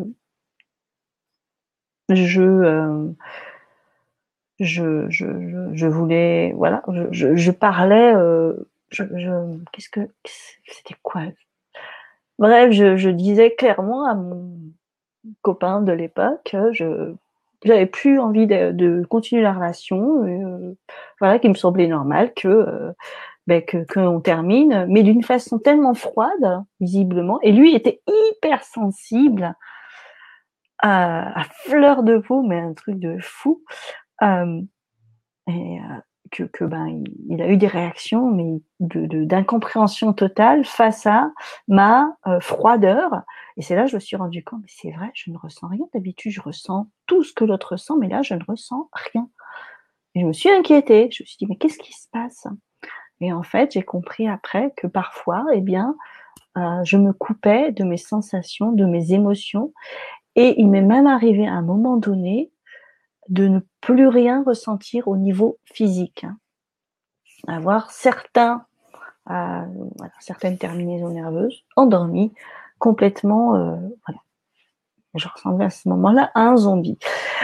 je, euh, je, je, je, je voulais, voilà, je, je, je parlais. Euh, je, je, qu'est-ce que c'était quoi? Bref, je, je disais clairement à mon copain de l'époque que je j'avais plus envie de, de continuer la relation, et, euh, voilà, qu'il me semblait normal que euh, ben, que qu'on termine, mais d'une façon tellement froide, visiblement. Et lui était hyper sensible, à, à fleur de peau, mais un truc de fou. Euh, et euh, que, que ben il, il a eu des réactions, mais de, de, d'incompréhension totale face à ma euh, froideur. Et c'est là que je me suis rendu compte, mais c'est vrai, je ne ressens rien. D'habitude, je ressens tout ce que l'autre ressent, mais là, je ne ressens rien. Et je me suis inquiétée. Je me suis dit, mais qu'est-ce qui se passe? Et en fait, j'ai compris après que parfois, eh bien, euh, je me coupais de mes sensations, de mes émotions. Et il m'est même arrivé à un moment donné de ne plus rien ressentir au niveau physique. Hein. Avoir certains, euh, voilà, certaines terminaisons nerveuses endormies, complètement, euh, voilà. Je ressemblais à ce moment-là à un zombie.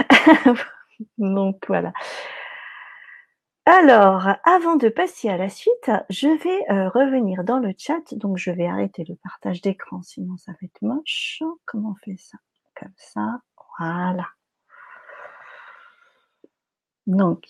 Donc voilà. Alors, avant de passer à la suite, je vais euh, revenir dans le chat. Donc, je vais arrêter le partage d'écran, sinon ça va être moche. Comment on fait ça? Comme ça. Voilà. Donc,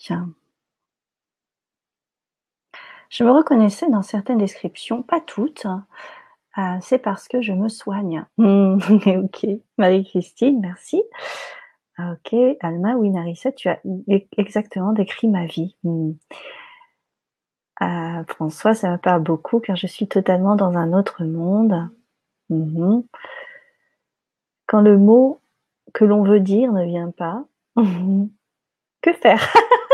je me reconnaissais dans certaines descriptions, pas toutes. Euh, c'est parce que je me soigne. Mmh, ok. Marie-Christine, merci. Ok. Alma, oui, Narissa, tu as exactement décrit ma vie. Mmh. Euh, François, ça me parle beaucoup car je suis totalement dans un autre monde. Mmh. Quand le mot que l'on veut dire ne vient pas, mmh. Que faire?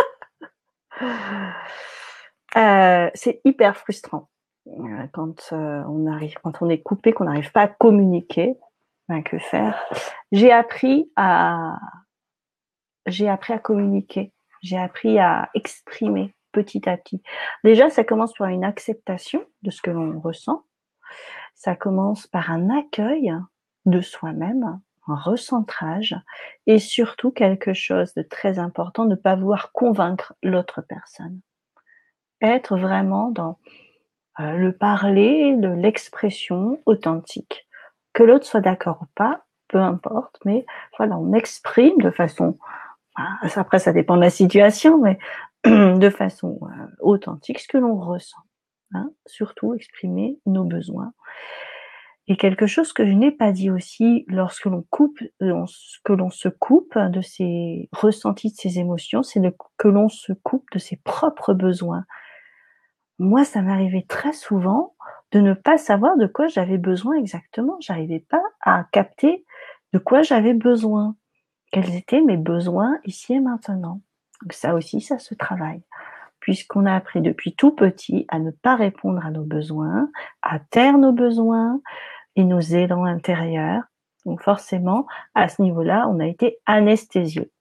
euh, C'est hyper frustrant euh, quand euh, on arrive, quand on est coupé, qu'on n'arrive pas à communiquer. Ben, que faire? J'ai appris à, j'ai appris à communiquer. J'ai appris à exprimer petit à petit. Déjà, ça commence par une acceptation de ce que l'on ressent. Ça commence par un accueil de soi-même, un recentrage et surtout quelque chose de très important, ne pas vouloir convaincre l'autre personne. Être vraiment dans euh, le parler, de l'expression authentique. Que l'autre soit d'accord ou pas, peu importe, mais voilà, on exprime de façon, après ça dépend de la situation, mais de façon euh, authentique ce que l'on ressent. Hein, surtout exprimer nos besoins. Et quelque chose que je n'ai pas dit aussi, lorsque l'on coupe, que l'on se coupe de ses ressentis, de ses émotions, c'est que l'on se coupe de ses propres besoins. Moi, ça m'arrivait très souvent de ne pas savoir de quoi j'avais besoin exactement. J'arrivais pas à capter de quoi j'avais besoin. Quels étaient mes besoins ici et maintenant. Donc ça aussi, ça se travaille. Puisqu'on a appris depuis tout petit à ne pas répondre à nos besoins, à taire nos besoins et nos élans intérieurs. Donc forcément, à ce niveau-là, on a été anesthésié.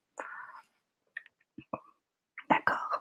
D'accord.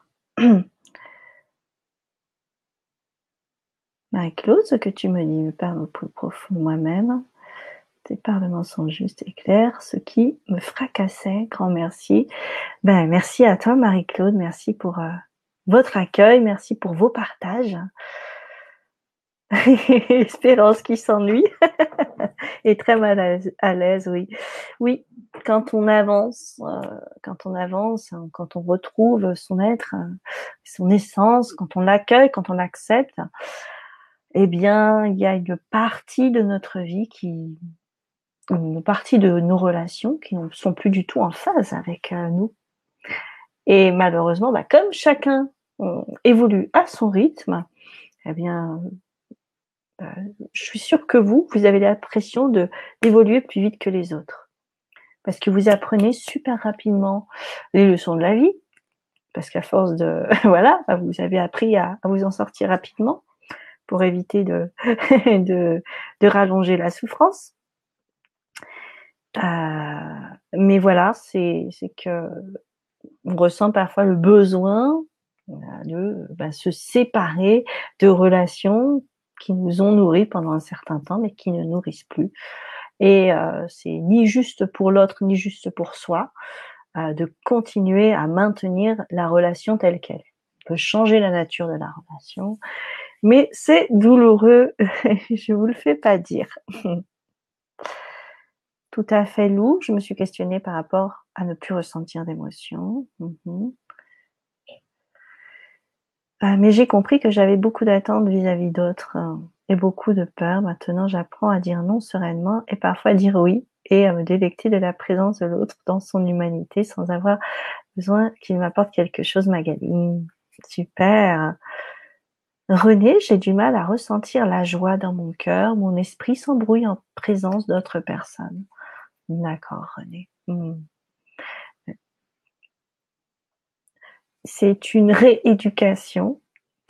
Marie-Claude, ce que tu me dis me parle au plus profond de moi-même. Tes parlements sont justes et clairs, ce qui me fracassait. Grand merci. Ben, merci à toi, Marie-Claude. Merci pour euh, votre accueil. Merci pour vos partages. Espérance qui s'ennuie. Et très mal à l'aise à l'aise, oui. Oui, quand on avance, heu, quand on avance, hein, quand on retrouve son être, heu, son essence, quand on l'accueille, quand on l'accepte, eh bien, il y a une partie de notre vie qui une partie de nos relations qui ne sont plus du tout en phase avec, heu, nous. Et malheureusement, bah, comme chacun, on évolue à son rythme, eh bien, heu, je suis sûre que vous, vous avez l'impression de d'évoluer plus vite que les autres. Parce que vous apprenez super rapidement les leçons de la vie, parce qu'à force de voilà, bah, vous avez appris à à vous en sortir rapidement pour éviter de de de rallonger la souffrance. Heu, mais voilà, c'est c'est qu'on ressent parfois le besoin, heu, de, bah, se séparer de relations qui nous ont nourris pendant un certain temps, mais qui ne nourrissent plus. Et heu, c'est ni juste pour l'autre, ni juste pour soi, heu, de continuer à maintenir la relation telle qu'elle est. On peut changer la nature de la relation, mais c'est douloureux, je vous le fais pas dire. Tout à fait, Lou, je me suis questionnée par rapport à ne plus ressentir d'émotions. Mmh mh. Heu, mais j'ai compris que j'avais beaucoup d'attentes vis-à-vis d'autres, heu, et beaucoup de peur. Maintenant, j'apprends à dire non sereinement et parfois dire oui et à me délecter de la présence de l'autre dans son humanité sans avoir besoin qu'il m'apporte quelque chose, Magali. Mmh, super. René, j'ai du mal à ressentir la joie dans mon cœur, mon esprit s'embrouille en présence d'autres personnes. D'accord, René. Mmh. C'est une rééducation.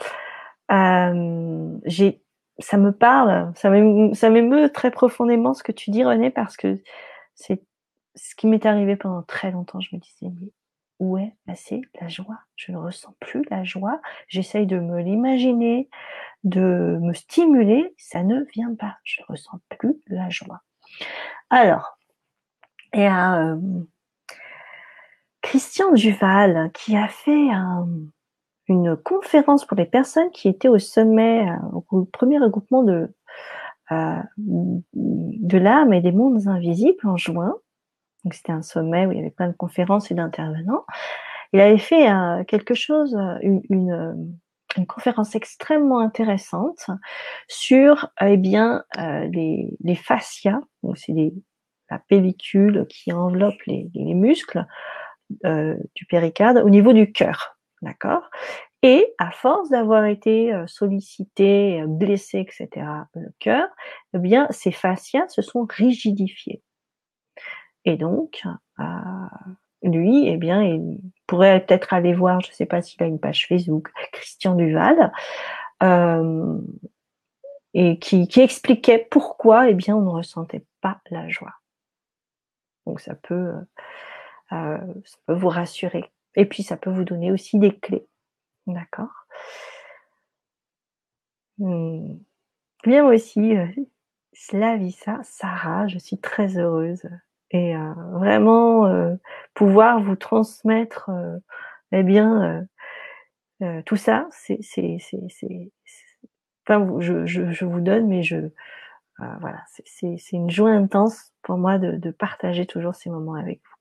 Hem, j'ai ça me parle, ça m'ém ça m'émeut très profondément ce que tu dis, René, parce que c'est ce qui m'est arrivé pendant très longtemps. Je me disais: «Mais où est passée la joie? Je ne ressens plus la joie». J'essaye de me l'imaginer, de me stimuler, ça ne vient pas. Je ressens plus la joie. Alors, il y a, hem, Christian Duval qui a fait un une conférence pour les personnes qui étaient au sommet, heu, au premier regroupement de, heu, de l'âme et des mondes invisibles en juin. Donc c'était un sommet où il y avait plein de conférences et d'intervenants. Il avait fait, heu, quelque chose, heu, une une, heu, une conférence extrêmement intéressante sur, eh bien, heu, les les fascias. Donc c'est des la pellicule qui enveloppe les les muscles, heu, du péricarde au niveau du cœur, d'accord? Et à force d'avoir été, heu, sollicité, heu, blessé et cetera, le cœur, eh bien ces fascias se sont rigidifiés. Et donc, heu, lui, eh bien, il pourrait peut-être aller voir, je ne sais pas s'il a une page Facebook, Christian Duval, hem, et qui qui expliquait pourquoi, eh bien, on ne ressentait pas la joie. Donc ça peut, heu heu, ça peut vous rassurer et puis ça peut vous donner aussi des clés, d'accord? Mmh. Bien moi aussi, heu, Slavissa, Sarah, je suis très heureuse et heu, vraiment, heu, pouvoir vous transmettre, heu, eh bien, heu heu, tout ça, c'est c'est c'est c'est c enfin, vous je je je vous donne, mais je heu, voilà, c'est c'est c'est une joie intense pour moi de de partager toujours ces moments avec vous.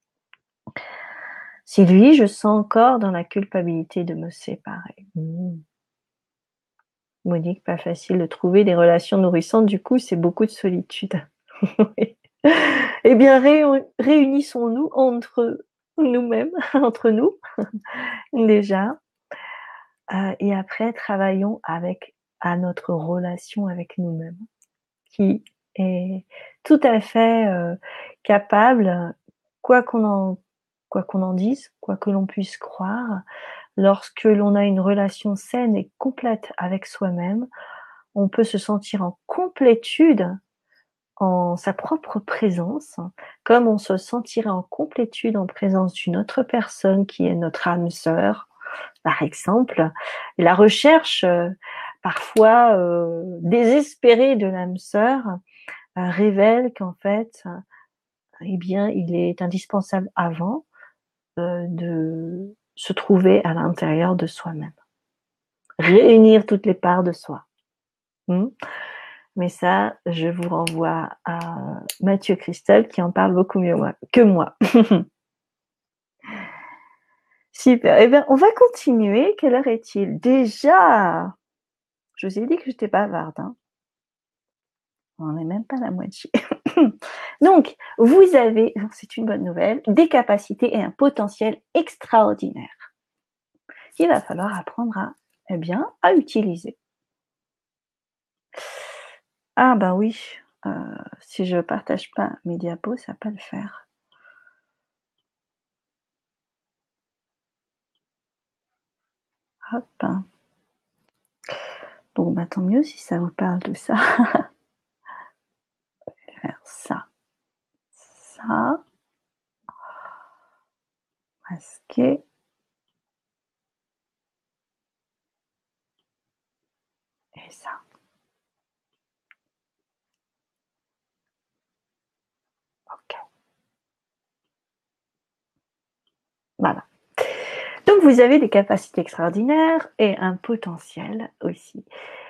Sylvie, je sens encore dans la culpabilité de me séparer. Mmh. Monique, pas facile de trouver des relations nourrissantes, du coup, c'est beaucoup de solitude. Oui. Eh bien, réu réunissons-nous entre nous-mêmes, entre nous, déjà, heu, et après travaillons avec à notre relation avec nous-mêmes, qui est tout à fait, heu, capable, quoi qu'on en quoi qu'on en dise, quoi que l'on puisse croire, lorsque l'on a une relation saine et complète avec soi-même, on peut se sentir en complétude en sa propre présence, comme on se sentirait en complétude en présence d'une autre personne qui est notre âme sœur, par exemple. La recherche, heu, parfois, heu, désespérée de l'âme sœur, heu, révèle qu'en fait, eh bien, il est indispensable avant, heu, de se trouver à l'intérieur de soi-même. Réunir toutes les parts de soi. Mmh. Mais ça, je vous renvoie à Mathieu Christol qui en parle beaucoup mieux moi, que moi. Super. Eh bien, on va continuer. Quelle heure est-il? Déjà, je vous ai dit que j'étais bavarde. Hein. On n'est même pas à la moitié. Donc, vous avez, c'est une bonne nouvelle, des capacités et un potentiel extraordinaire. Il va falloir apprendre à, eh bien, à utiliser. Ah ben oui, euh, si je partage pas mes diapos, ça va pas le faire. Hop. Bon, bah tant mieux si ça vous parle de ça. Faire ça, ça, masquer. Et ça. Ok. Voilà. Donc vous avez des capacités extraordinaires et un potentiel aussi.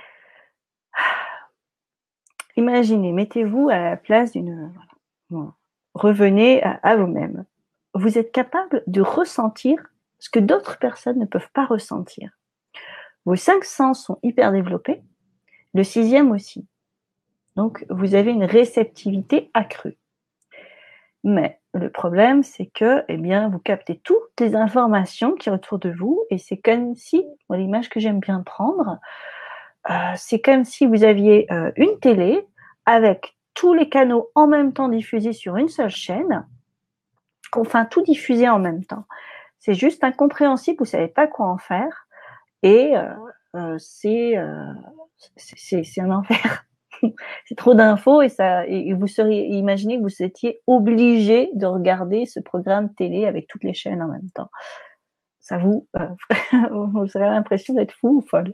Imaginez, mettez-vous à la place d'une... Voilà. Revenez à, à vous-même. Vous êtes capable de ressentir ce que d'autres personnes ne peuvent pas ressentir. Vos cinq sens sont hyper développés, le sixième aussi. Donc, vous avez une réceptivité accrue. Mais le problème, c'est que, eh bien, vous captez toutes les informations qui sont autour de vous, et c'est comme si, moi, l'image que j'aime bien prendre, euh, c'est comme si vous aviez euh, une télé avec tous les canaux en même temps diffusés sur une seule chaîne, enfin tout diffusé en même temps. C'est juste incompréhensible, vous savez pas quoi en faire, et euh, euh, c'est euh, c'est c'est un enfer. C'est trop d'infos et ça et vous seriez imaginez que vous étiez obligé de regarder ce programme télé avec toutes les chaînes en même temps. Ça vous euh, vous aurez l'impression d'être fou ou folle.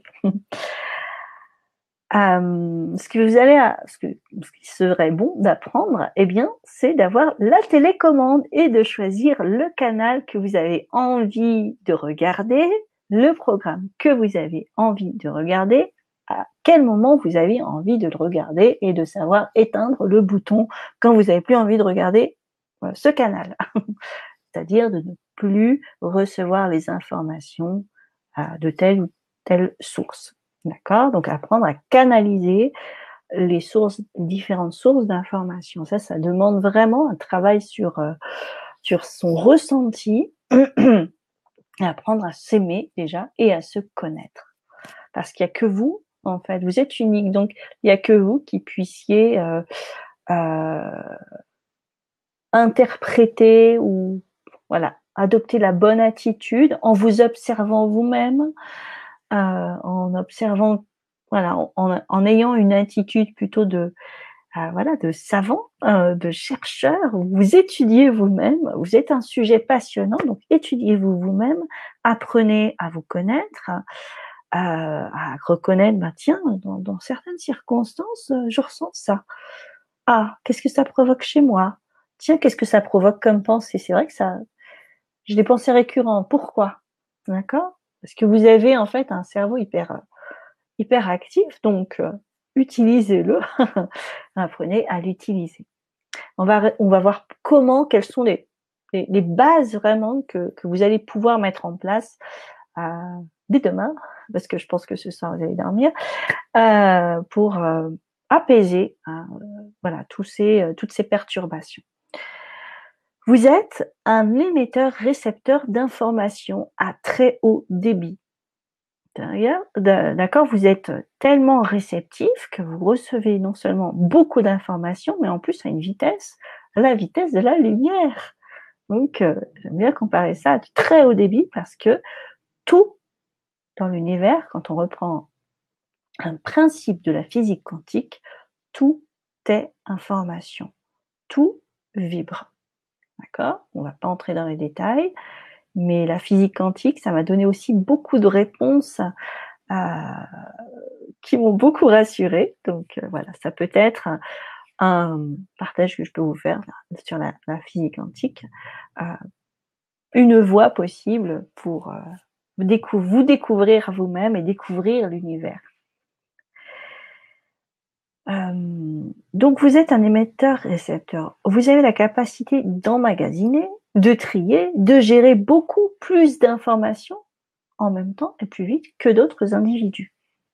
Euh, ce que vous allez, à, ce, que, ce qui serait bon d'apprendre, eh bien, c'est d'avoir la télécommande et de choisir le canal que vous avez envie de regarder, le programme que vous avez envie de regarder, à quel moment vous avez envie de le regarder et de savoir éteindre le bouton quand vous n'avez plus envie de regarder ce canal. C'est-à-dire de ne plus recevoir les informations de telle ou telle source. D'accord? Donc apprendre à canaliser les sources, différentes sources d'informations. Ça, ça demande vraiment un travail sur, euh, sur son ressenti et apprendre à s'aimer déjà et à se connaître. Parce qu'il n'y a que vous, en fait, vous êtes unique, donc il n'y a que vous qui puissiez euh, euh, interpréter ou voilà, adopter la bonne attitude en vous observant vous-même, euh, en observant, voilà, en, en, en ayant une attitude plutôt de, euh, voilà, de savant, euh, de chercheur. Vous étudiez vous-même, vous êtes un sujet passionnant, donc étudiez-vous vous-même, apprenez à vous connaître, euh, à reconnaître, bah tiens, dans, dans certaines circonstances, euh, je ressens ça. Ah, qu'est-ce que ça provoque chez moi? Tiens, qu'est-ce que ça provoque comme pensée? C'est vrai que ça, j'ai des pensées récurrentes. Pourquoi? D'accord? Parce que vous avez en fait un cerveau hyper, hyper actif, donc euh, utilisez-le. Apprenez à l'utiliser. On va, on va voir comment, quelles sont les, les, les bases vraiment que, que vous allez pouvoir mettre en place euh, dès demain, parce que je pense que ce soir vous allez dormir, euh, pour euh, apaiser hein, euh, voilà, tous ces, euh, toutes ces perturbations. Vous êtes un émetteur-récepteur d'informations à très haut débit. D'accord, vous êtes tellement réceptif que vous recevez non seulement beaucoup d'informations, mais en plus à une vitesse, la vitesse de la lumière. Donc, euh, j'aime bien comparer ça à très haut débit parce que tout dans l'univers, quand on reprend un principe de la physique quantique, tout est information, tout vibre. D'accord? On ne va pas entrer dans les détails, mais la physique quantique, ça m'a donné aussi beaucoup de réponses à, qui m'ont beaucoup rassurée. Donc euh, voilà, ça peut être un, un partage que je peux vous faire sur la, la physique quantique, euh, une voie possible pour euh, vous, décou- vous découvrir vous-même et découvrir l'univers. Euh, donc vous êtes un émetteur-récepteur. Vous avez la capacité d'emmagasiner, de trier, de gérer beaucoup plus d'informations en même temps et plus vite que d'autres individus.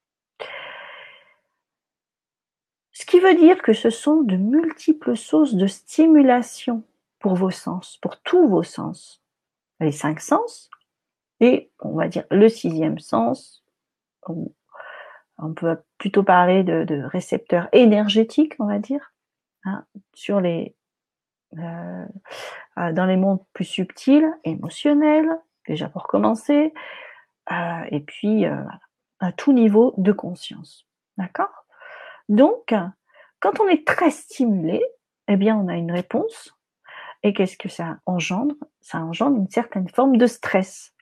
Ce qui veut dire que ce sont de multiples sources de stimulation pour vos sens, pour tous vos sens. Les cinq sens et, on va dire, le sixième sens. On peut plutôt parler de, de récepteurs énergétiques, on va dire, hein, sur les, euh, dans les mondes plus subtils, émotionnels, déjà pour commencer, euh, et puis euh, à tout niveau de conscience. D'accord ? Donc, quand on est très stimulé, eh bien, on a une réponse. Et qu'est-ce que ça engendre ? Ça engendre une certaine forme de stress.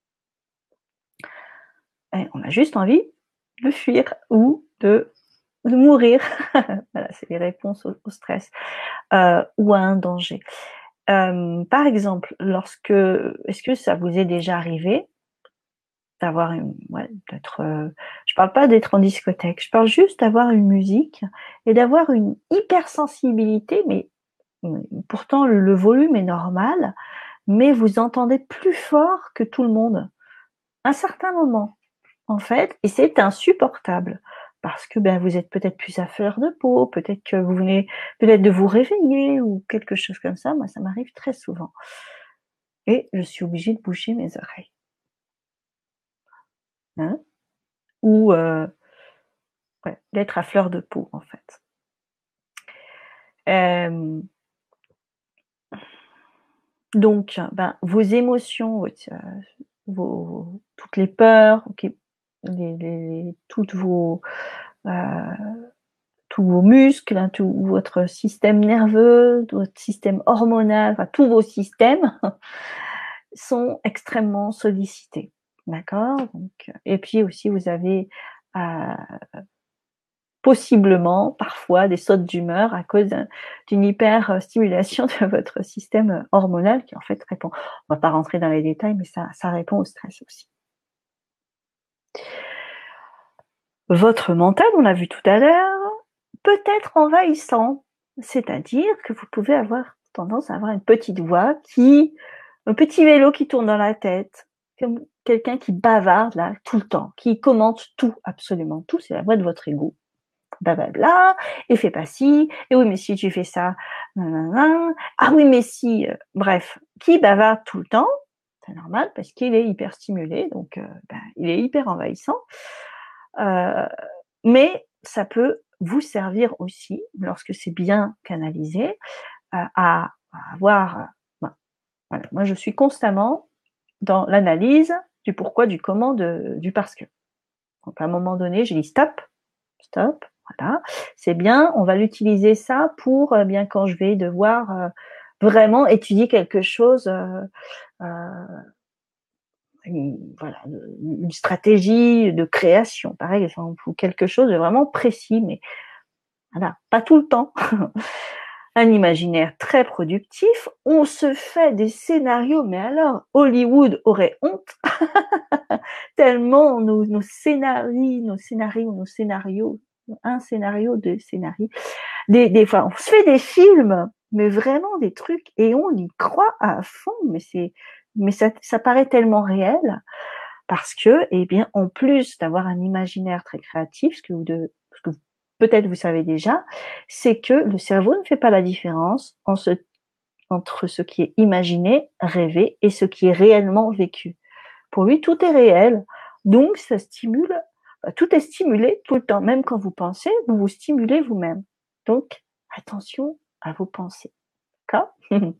Et on a juste envie de fuir ou de, de mourir. Voilà, c'est les réponses au, au stress euh, ou à un danger. Euh, par exemple, lorsque, est-ce que ça vous est déjà arrivé d'avoir une, ouais, d'être, euh, je parle pas d'être en discothèque, je parle juste d'avoir une musique et d'avoir une hypersensibilité, mais pourtant le, le volume est normal, mais vous entendez plus fort que tout le monde. À un certain moment, en fait, et c'est insupportable parce que ben, vous êtes peut-être plus à fleur de peau, peut-être que vous venez peut-être de vous réveiller ou quelque chose comme ça. Moi, ça m'arrive très souvent. Et je suis obligée de boucher mes oreilles. Hein, ou euh, ouais, d'être à fleur de peau, en fait. Euh, donc, ben, vos émotions, vos, toutes les peurs, okay, les, les, toutes vos... Euh, tous vos muscles, hein, tout votre système nerveux, votre système hormonal, enfin, tous vos systèmes sont extrêmement sollicités. D'accord ? Donc, et puis aussi, vous avez euh, possiblement, parfois, des sautes d'humeur à cause d'une hyper-stimulation de votre système hormonal qui, en fait, répond. On ne va pas rentrer dans les détails, mais ça, ça répond au stress aussi. Votre mental, on l'a vu tout à l'heure, peut être envahissant. C'est-à-dire que vous pouvez avoir tendance à avoir une petite voix qui, un petit vélo qui tourne dans la tête, comme quelqu'un qui bavarde là tout le temps, qui commente tout, absolument tout, c'est la voix de votre ego. Blablabla, et fais pas ci, et oui mais si tu fais ça, nanana, ah oui mais si, euh, bref, qui bavarde tout le temps, c'est normal parce qu'il est hyper stimulé, donc euh, ben, il est hyper envahissant. Euh, mais ça peut vous servir aussi, lorsque c'est bien canalisé, euh, à, à avoir... Euh, voilà. Moi, je suis constamment dans l'analyse du pourquoi, du comment, de, du parce que. Donc, à un moment donné, j'ai dit stop, stop, voilà. C'est bien, on va l'utiliser ça pour, euh, bien quand je vais devoir euh, vraiment étudier quelque chose... Euh, euh, Une, voilà, une stratégie de création, par exemple, ou quelque chose de vraiment précis, mais voilà, pas tout le temps. Un imaginaire très productif, on se fait des scénarios, mais alors Hollywood aurait honte tellement nos, nos scénarios, nos scénarios, nos scénarios, un scénario, deux scénarios, des, des, enfin, on se fait des films, mais vraiment des trucs, et on y croit à fond, mais c'est, mais ça, ça paraît tellement réel. Parce que, eh bien, en plus d'avoir un imaginaire très créatif, ce que vous de, ce que peut-être vous savez déjà, c'est que le cerveau ne fait pas la différence en ce, entre ce qui est imaginé, rêvé, et ce qui est réellement vécu. Pour lui, tout est réel. Donc, ça stimule, tout est stimulé tout le temps. Même quand vous pensez, vous vous stimulez vous-même. Donc, attention à vos pensées. D'accord ?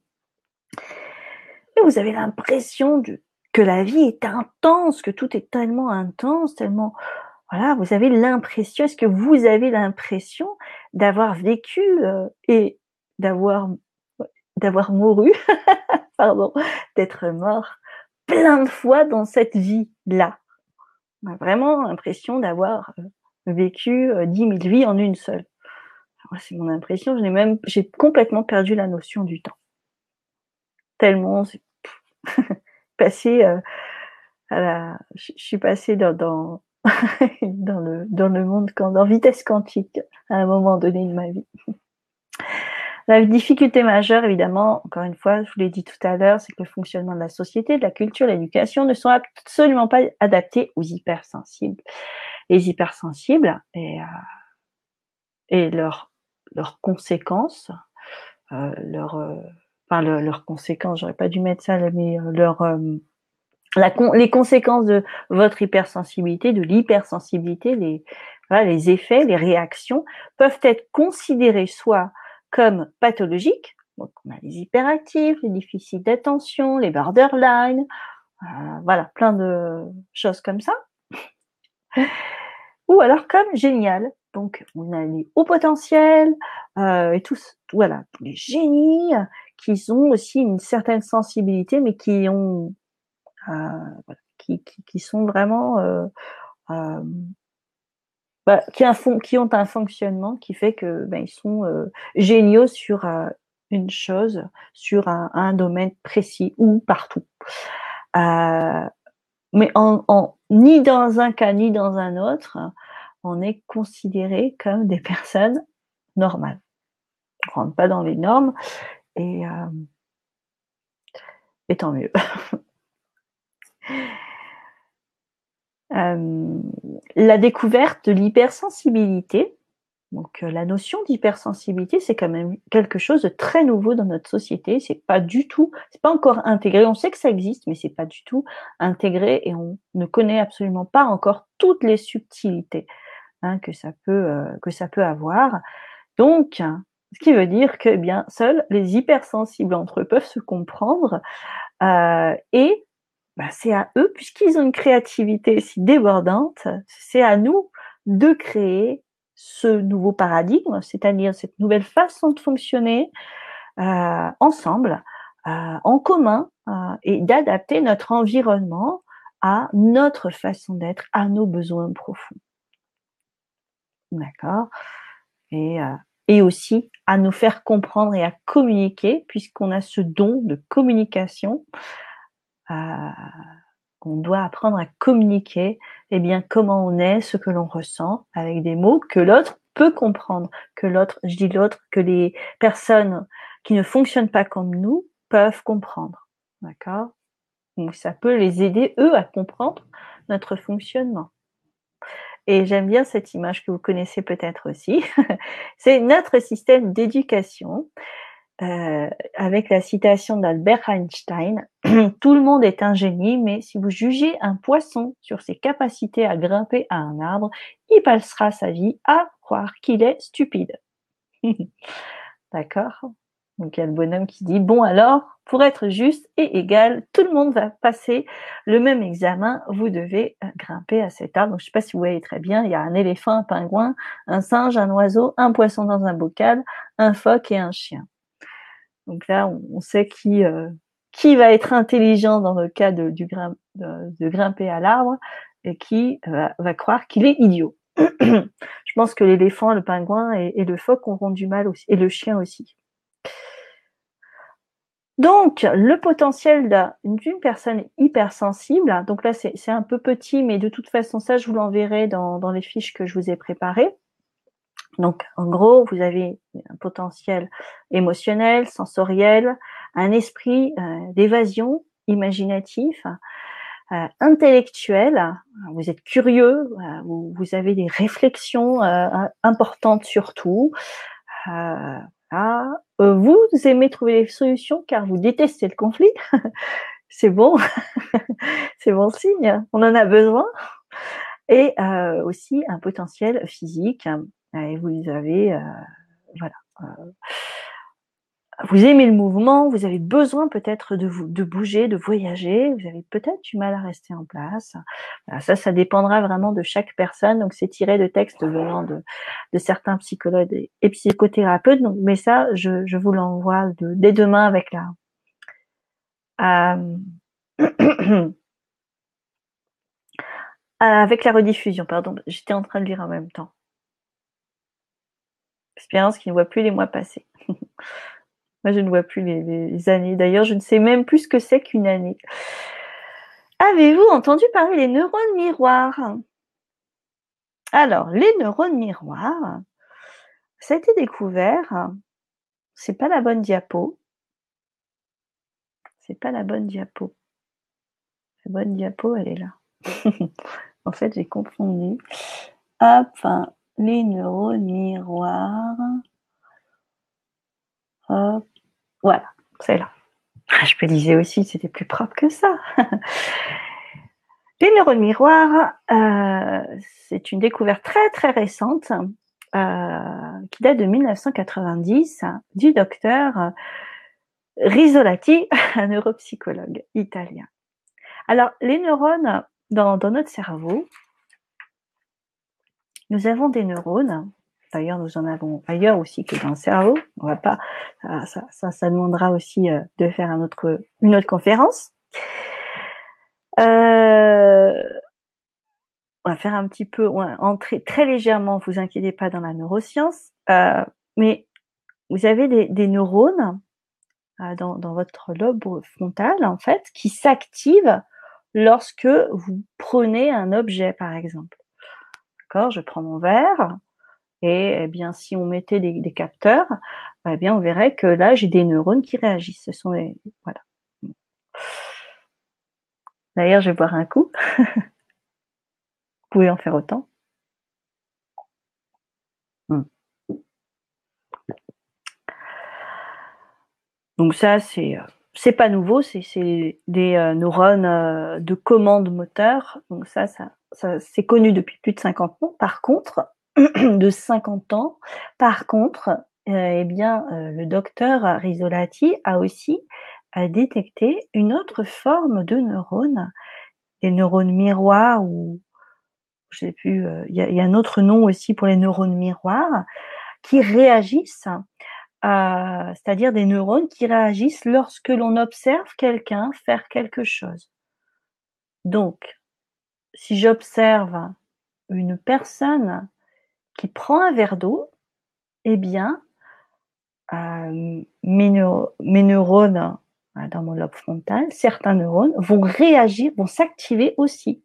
Et vous avez l'impression de, que la vie est intense, que tout est tellement intense, tellement... Voilà, vous avez l'impression, est-ce que vous avez l'impression d'avoir vécu euh, et d'avoir d'avoir mouru, pardon, d'être mort plein de fois dans cette vie-là. On a vraiment l'impression d'avoir euh, vécu euh, dix mille vies en une seule. Alors, c'est mon impression, je n'ai même, j'ai complètement perdu la notion du temps. Tellement, c'est passé... Euh, à la, je suis passée dans, dans, dans le, dans le monde, en vitesse quantique, à un moment donné de ma vie. La difficulté majeure, évidemment, encore une fois, je vous l'ai dit tout à l'heure, c'est que le fonctionnement de la société, de la culture, de l'éducation ne sont absolument pas adaptés aux hypersensibles. Les hypersensibles et, euh, et leurs leurs conséquences, euh, leur, euh, enfin le, leurs conséquences, j'aurais pas dû mettre ça, mais euh, leur, euh, la, les conséquences de votre hypersensibilité, de l'hypersensibilité, les, voilà, les effets, les réactions peuvent être considérées soit comme pathologiques, donc on a les hyperactifs, les déficits d'attention, les borderline, euh, voilà, plein de choses comme ça, ou alors comme génial. Donc on a les hauts potentiels euh, et tous, voilà, tous les génies qui ont aussi une certaine sensibilité, mais qui ont euh, voilà, qui, qui, qui sont vraiment euh, euh, bah, qui, un fon- qui ont un fonctionnement qui fait que ben, ils sont euh, géniaux sur euh, une chose, sur un, un domaine précis ou partout. Euh, mais en, en, ni dans un cas ni dans un autre, on est considéré comme des personnes normales. On ne rentre pas dans les normes et, euh, et tant mieux. euh, la découverte de l'hypersensibilité. Donc, euh, la notion d'hypersensibilité, c'est quand même quelque chose de très nouveau dans notre société. C'est pas du tout, c'est pas encore intégré. On sait que ça existe, mais c'est pas du tout intégré et on ne connaît absolument pas encore toutes les subtilités hein, que ça peut euh, que ça peut avoir. Donc, ce qui veut dire que eh bien seuls les hypersensibles entre eux peuvent se comprendre euh, et bah, c'est à eux, puisqu'ils ont une créativité si débordante, c'est à nous de créer ce nouveau paradigme, c'est-à-dire cette nouvelle façon de fonctionner euh, ensemble, euh, en commun, euh, et d'adapter notre environnement à notre façon d'être, à nos besoins profonds. D'accord ? Et, euh, et aussi à nous faire comprendre et à communiquer, puisqu'on a ce don de communication. Euh, on doit apprendre à communiquer eh bien, comment on est, ce que l'on ressent, avec des mots que l'autre peut comprendre, que l'autre, je dis l'autre, que les personnes qui ne fonctionnent pas comme nous peuvent comprendre. D'accord ? Donc ça peut les aider, eux, à comprendre notre fonctionnement. Et j'aime bien cette image que vous connaissez peut-être aussi. C'est notre système d'éducation. Euh, avec la citation d'Albert Einstein, tout le monde est un génie, mais si vous jugez un poisson sur ses capacités à grimper à un arbre, il passera sa vie à croire qu'il est stupide. D'accord ? Donc il y a le bonhomme qui dit, bon alors, pour être juste et égal, tout le monde va passer le même examen, vous devez grimper à cet arbre. Donc, je ne sais pas si vous voyez très bien, il y a un éléphant, un pingouin, un singe, un oiseau, un poisson dans un bocal, un phoque et un chien. Donc là, on, on sait qui, euh, qui va être intelligent dans le cas de, du grim, de, de grimper à l'arbre et qui va, va croire qu'il est idiot. Je pense que l'éléphant, le pingouin et, et le phoque auront du mal aussi, et le chien aussi. Donc, le potentiel d'une personne hypersensible, donc là c'est un peu petit, mais de toute façon ça je vous l'enverrai dans, dans les fiches que je vous ai préparées. Donc, en gros, vous avez un potentiel émotionnel, sensoriel, un esprit euh, d'évasion imaginatif, euh, intellectuel, vous êtes curieux, euh, vous, vous avez des réflexions euh, importantes sur tout. Euh, ah, euh, vous aimez trouver des solutions car vous détestez le conflit. C'est bon, c'est bon signe, on en a besoin. Et euh, aussi un potentiel physique. Et vous avez, euh, voilà, euh, vous aimez le mouvement, vous avez besoin peut-être de, vous, de bouger, de voyager, vous avez peut-être du mal à rester en place. Voilà, ça, ça dépendra vraiment de chaque personne. Donc, c'est tiré de textes venant de, de certains psychologues et, et psychothérapeutes. Donc, mais ça, je, je vous l'envoie de, dès demain avec la... Euh, avec la rediffusion, pardon. J'étais en train de lire en même temps. Expérience qui ne voit plus les mois passés. Moi, je ne vois plus les, les années. D'ailleurs, je ne sais même plus ce que c'est qu'une année. Avez-vous entendu parler des neurones miroirs ? Alors, les neurones miroirs, ça a été découvert, c'est pas la bonne diapo. C'est pas la bonne diapo. La bonne diapo, elle est là. En fait, j'ai confondu. Hop, enfin, les neurones miroirs. Hop, voilà, c'est là. Je me disais aussi, c'était plus propre que ça. Les neurones miroirs, euh, c'est une découverte très très récente euh, qui date de mille neuf cent quatre-vingt-dix du docteur Risolati, un neuropsychologue italien. Alors, les neurones dans, dans notre cerveau, nous avons des neurones. D'ailleurs, nous en avons ailleurs aussi que dans le cerveau. On va pas, ça, ça, ça, ça demandera aussi de faire un autre, une autre conférence. Euh, on va faire un petit peu, on va entrer très légèrement, vous inquiétez pas, dans la neuroscience. Euh, mais vous avez des, des neurones euh, dans, dans votre lobe frontal, en fait, qui s'activent lorsque vous prenez un objet, par exemple. D'accord, je prends mon verre. Et eh bien, si on mettait des, des capteurs, eh bien, on verrait que là, j'ai des neurones qui réagissent. Ce sont des, voilà. D'ailleurs, je vais boire un coup. Vous pouvez en faire autant. Hmm. Donc ça, c'est c'est pas nouveau, c'est des euh, neurones euh, de commande moteur. Donc ça, ça, ça c'est connu depuis plus de cinquante ans. Par contre, de cinquante ans, par contre, euh, eh bien, euh, le docteur Risolati a aussi a détecté une autre forme de neurones, les neurones miroirs, ou je sais plus, euh, il y, a, y a un autre nom aussi pour les neurones miroirs, qui réagissent, euh, c'est-à-dire des neurones qui réagissent lorsque l'on observe quelqu'un faire quelque chose. Donc, si j'observe une personne qui prend un verre d'eau, eh bien, euh, mes, neuro mes neurones dans mon lobe frontal, certains neurones vont réagir, vont s'activer aussi.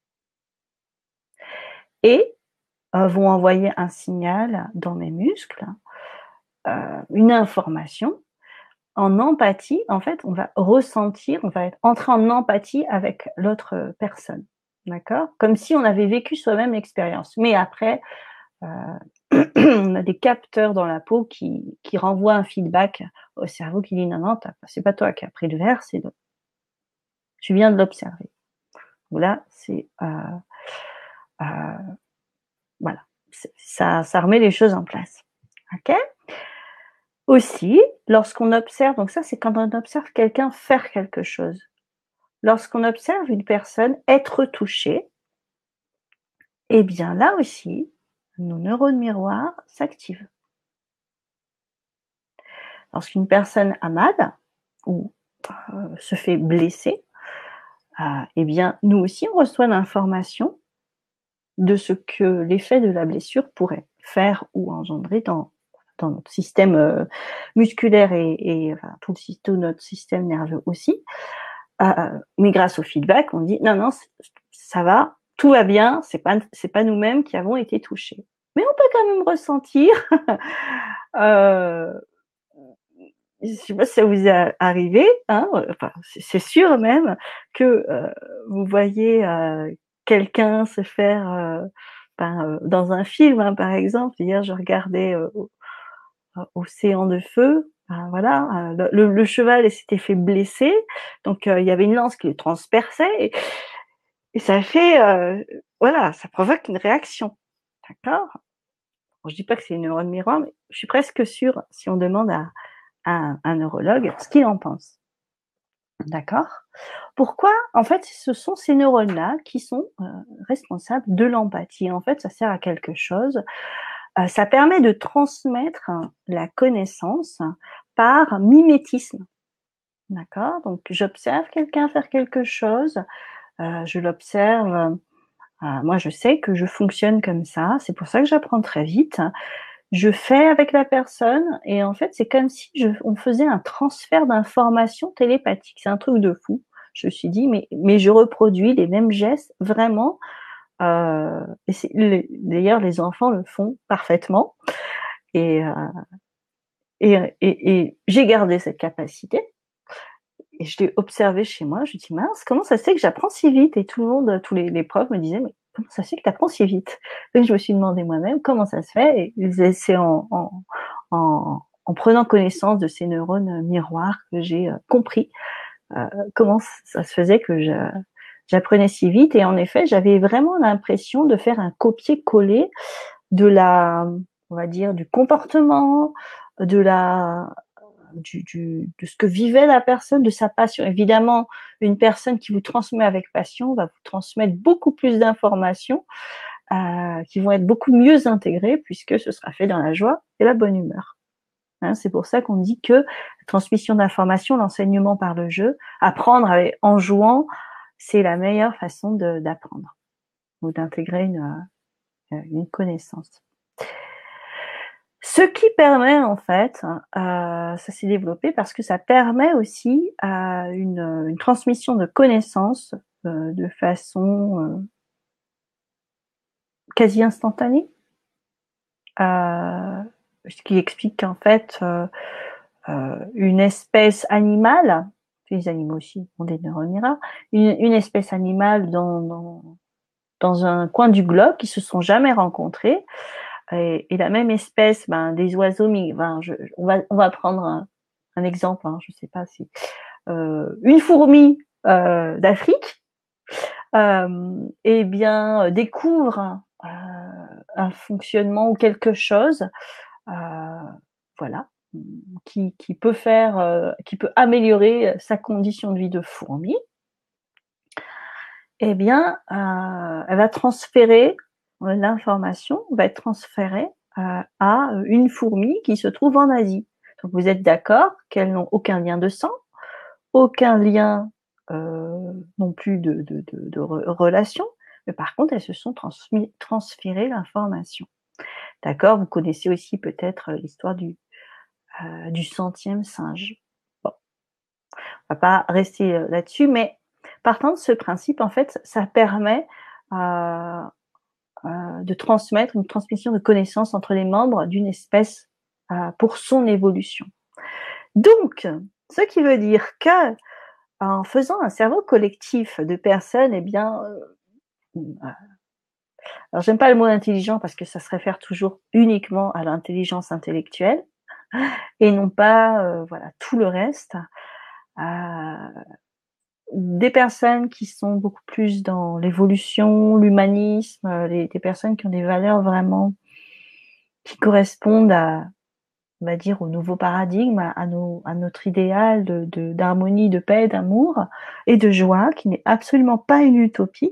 Et euh, vont envoyer un signal dans mes muscles, euh, une information. En empathie, en fait, on va ressentir, on va être entrer en empathie avec l'autre personne. D'accord? Comme si on avait vécu soi-même l'expérience. Mais après, euh, on a des capteurs dans la peau qui, qui renvoient un feedback au cerveau qui dit non, non, c'est pas toi qui as pris le verre, c'est l'autre. Tu viens de l'observer. Là, c'est euh, euh, voilà, ça, ça remet les choses en place. Ok? Aussi, lorsqu'on observe, donc ça c'est quand on observe quelqu'un faire quelque chose. Lorsqu'on observe une personne être touchée, eh bien là aussi, nos neurones miroirs s'activent. Lorsqu'une personne a mal ou euh, se fait blesser, euh, eh bien nous aussi on reçoit l'information de ce que l'effet de la blessure pourrait faire ou engendrer dans, dans notre système euh, musculaire et, et enfin, tout, le, tout notre système nerveux aussi. Euh, mais grâce au feedback, on dit non, non, ça va, tout va bien, c'est pas, c'est pas nous-mêmes qui avons été touchés. Mais on peut quand même ressentir, euh, je sais pas si ça vous est arrivé, hein, enfin, c'est sûr même que euh, vous voyez euh, quelqu'un se faire, euh, ben, euh, dans un film, hein, par exemple. Hier, je regardais euh, Océan de feu. Ben, voilà, le, le, le cheval s'était fait blesser, donc euh, il y avait une lance qui le transperçait et, et ça fait, euh, voilà, ça provoque une réaction, d'accord. Bon, je dis pas que c'est une neurone miroir, mais je suis presque sûre, si on demande à, à un, un neurologue ce qu'il en pense, d'accord. Pourquoi? En fait, ce sont ces neurones-là qui sont euh, responsables de l'empathie. En fait, ça sert à quelque chose. Euh, ça permet de transmettre la connaissance par mimétisme. D'accord? Donc, j'observe quelqu'un faire quelque chose, euh, je l'observe, euh, moi je sais que je fonctionne comme ça, c'est pour ça que j'apprends très vite. Je fais avec la personne et en fait, c'est comme si je, on faisait un transfert d'informations télépathiques. C'est un truc de fou. Je me suis dit, mais, mais je reproduis les mêmes gestes vraiment Euh, et c'est- les- d'ailleurs, les enfants le font parfaitement. Et, euh, et, et, et j'ai gardé cette capacité. Et je l'ai observé chez moi. Je me dis, mince, comment ça se fait que j'apprends si vite? Et tout le monde, tous les, les profs me disaient, mais comment ça se fait que tu apprends si vite? Donc je me suis demandé moi-même comment ça se fait. Et c'est en, en, en, en prenant connaissance de ces neurones miroirs que j'ai euh, compris euh, comment ça se faisait que je, j'apprenais si vite. Et en effet, j'avais vraiment l'impression de faire un copier-coller de la, on va dire, du comportement, de la, du, du, de ce que vivait la personne, de sa passion. Évidemment, une personne qui vous transmet avec passion va vous transmettre beaucoup plus d'informations euh, qui vont être beaucoup mieux intégrées puisque ce sera fait dans la joie et la bonne humeur. Hein, c'est pour ça qu'on dit que la transmission d'informations, l'enseignement par le jeu, apprendre avec, en jouant, c'est la meilleure façon de, d'apprendre ou d'intégrer une, une connaissance. Ce qui permet en fait, euh, ça s'est développé parce que ça permet aussi euh, une, une transmission de connaissances euh, de façon euh, quasi instantanée, euh, ce qui explique qu'en fait euh, euh, une espèce animale, les animaux aussi ont des neurones miroirs, une, une espèce animale dans, dans, dans un coin du globe qui se sont jamais rencontrés. Et, et la même espèce, ben, des oiseaux, ben, je, on, va, on va prendre un, un exemple, hein, je ne sais pas si euh, une fourmi euh, d'Afrique, euh, eh bien, découvre euh, un fonctionnement ou quelque chose, euh, voilà, qui, qui peut faire, euh, qui peut améliorer sa condition de vie de fourmi. Eh bien, euh, elle va transférer l'information, va être transférée euh, à une fourmi qui se trouve en Asie. Donc, vous êtes d'accord qu'elles n'ont aucun lien de sang, aucun lien euh, non plus de, de, de, de relation, mais par contre, elles se sont transmis, transférées l'information. D'accord? Vous connaissez aussi peut-être l'histoire du, euh, du centième singe. Bon, on va pas rester là-dessus, mais partant de ce principe, en fait, ça permet euh, euh, de transmettre une transmission de connaissances entre les membres d'une espèce euh, pour son évolution. Donc, ce qui veut dire que en faisant un cerveau collectif de personnes, eh bien, euh, alors j'aime pas le mot intelligent parce que ça se réfère toujours uniquement à l'intelligence intellectuelle et non pas, euh, voilà, tout le reste. Euh, des personnes qui sont beaucoup plus dans l'évolution, l'humanisme, les, des personnes qui ont des valeurs vraiment qui correspondent à, on va dire, au nouveau paradigme, à, à, nos, à notre idéal de, de, d'harmonie, de paix, d'amour et de joie, qui n'est absolument pas une utopie.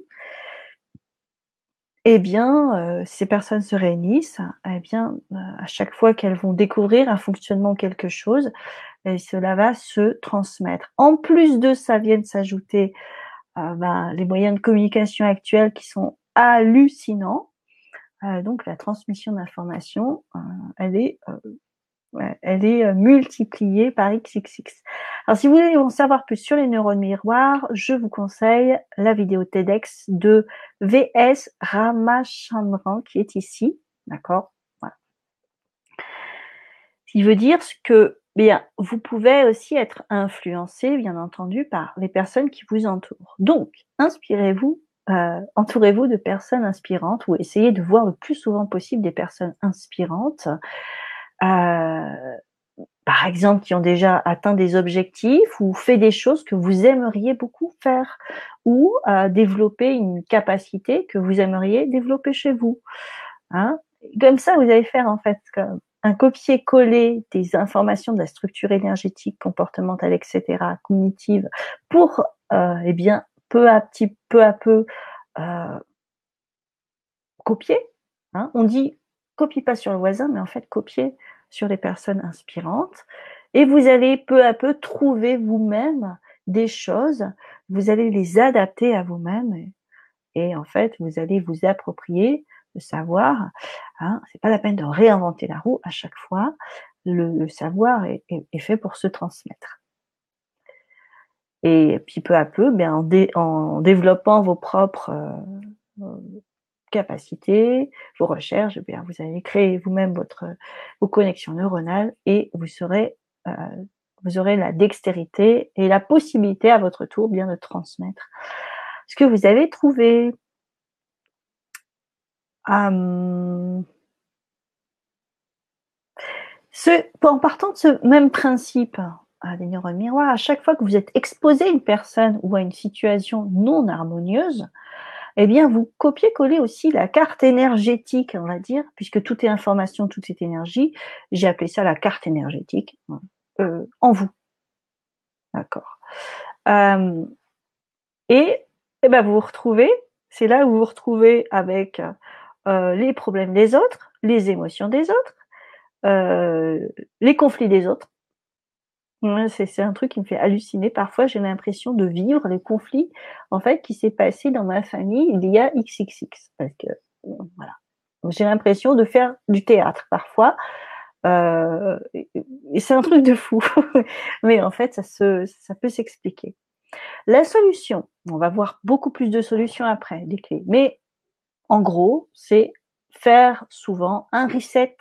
Eh bien, euh, ces personnes se réunissent, eh bien, euh, à chaque fois qu'elles vont découvrir un fonctionnement quelque chose, et cela va se transmettre. En plus de ça, viennent s'ajouter euh, ben, les moyens de communication actuels qui sont hallucinants. Euh, donc, la transmission d'informations, euh, elle est euh, Ouais, elle est multipliée par X X X. Alors, si vous voulez en savoir plus sur les neurones miroirs, je vous conseille la vidéo TEDx de V S Ramachandran qui est ici, d'accord? Voilà. Ce qui veut dire que bien, vous pouvez aussi être influencé, bien entendu, par les personnes qui vous entourent. Donc, inspirez-vous, euh, entourez-vous de personnes inspirantes ou essayez de voir le plus souvent possible des personnes inspirantes. Euh, par exemple, qui ont déjà atteint des objectifs ou fait des choses que vous aimeriez beaucoup faire ou euh, développer une capacité que vous aimeriez développer chez vous. Hein? Comme ça, vous allez faire en fait un copier-coller des informations de la structure énergétique, comportementale, et cetera, cognitive, pour euh, eh bien peu à petit, peu à peu euh, copier. Hein? On dit copie pas sur le voisin, mais en fait copier sur les personnes inspirantes. Et vous allez peu à peu trouver vous-même des choses, vous allez les adapter à vous-même et, et en fait, vous allez vous approprier le savoir. Hein, c'est pas la peine de réinventer la roue à chaque fois. Le, le savoir est, est, est, fait pour se transmettre. Et puis peu à peu, bien, en, dé, en développant vos propres, euh, capacités, vos recherches, eh bien, vous allez créer vous-même votre, vos connexions neuronales et vous serez, euh, vous aurez la dextérité et la possibilité à votre tour bien de transmettre ce que vous avez trouvé. Hum, ce, en partant de ce même principe, à des neurones miroirs, à chaque fois que vous êtes exposé à une personne ou à une situation non harmonieuse, eh bien, vous copiez-collez aussi la carte énergétique, on va dire, puisque tout est information, tout est énergie. J'ai appelé ça la carte énergétique euh, en vous. D'accord. Euh, et eh ben, vous vous retrouvez, c'est là où vous vous retrouvez avec euh, les problèmes des autres, les émotions des autres, euh, les conflits des autres. Ouais, c'est c'est un truc qui me fait halluciner. Parfois, j'ai l'impression de vivre les conflits, en fait, qui s'est passé dans ma famille il y a X X X. Parce que, voilà. J'ai l'impression de faire du théâtre parfois. Euh, et, et c'est un truc de fou. Mais en fait, ça se, ça peut s'expliquer. La solution, on va voir beaucoup plus de solutions après, des clés. Mais en gros, c'est faire souvent un reset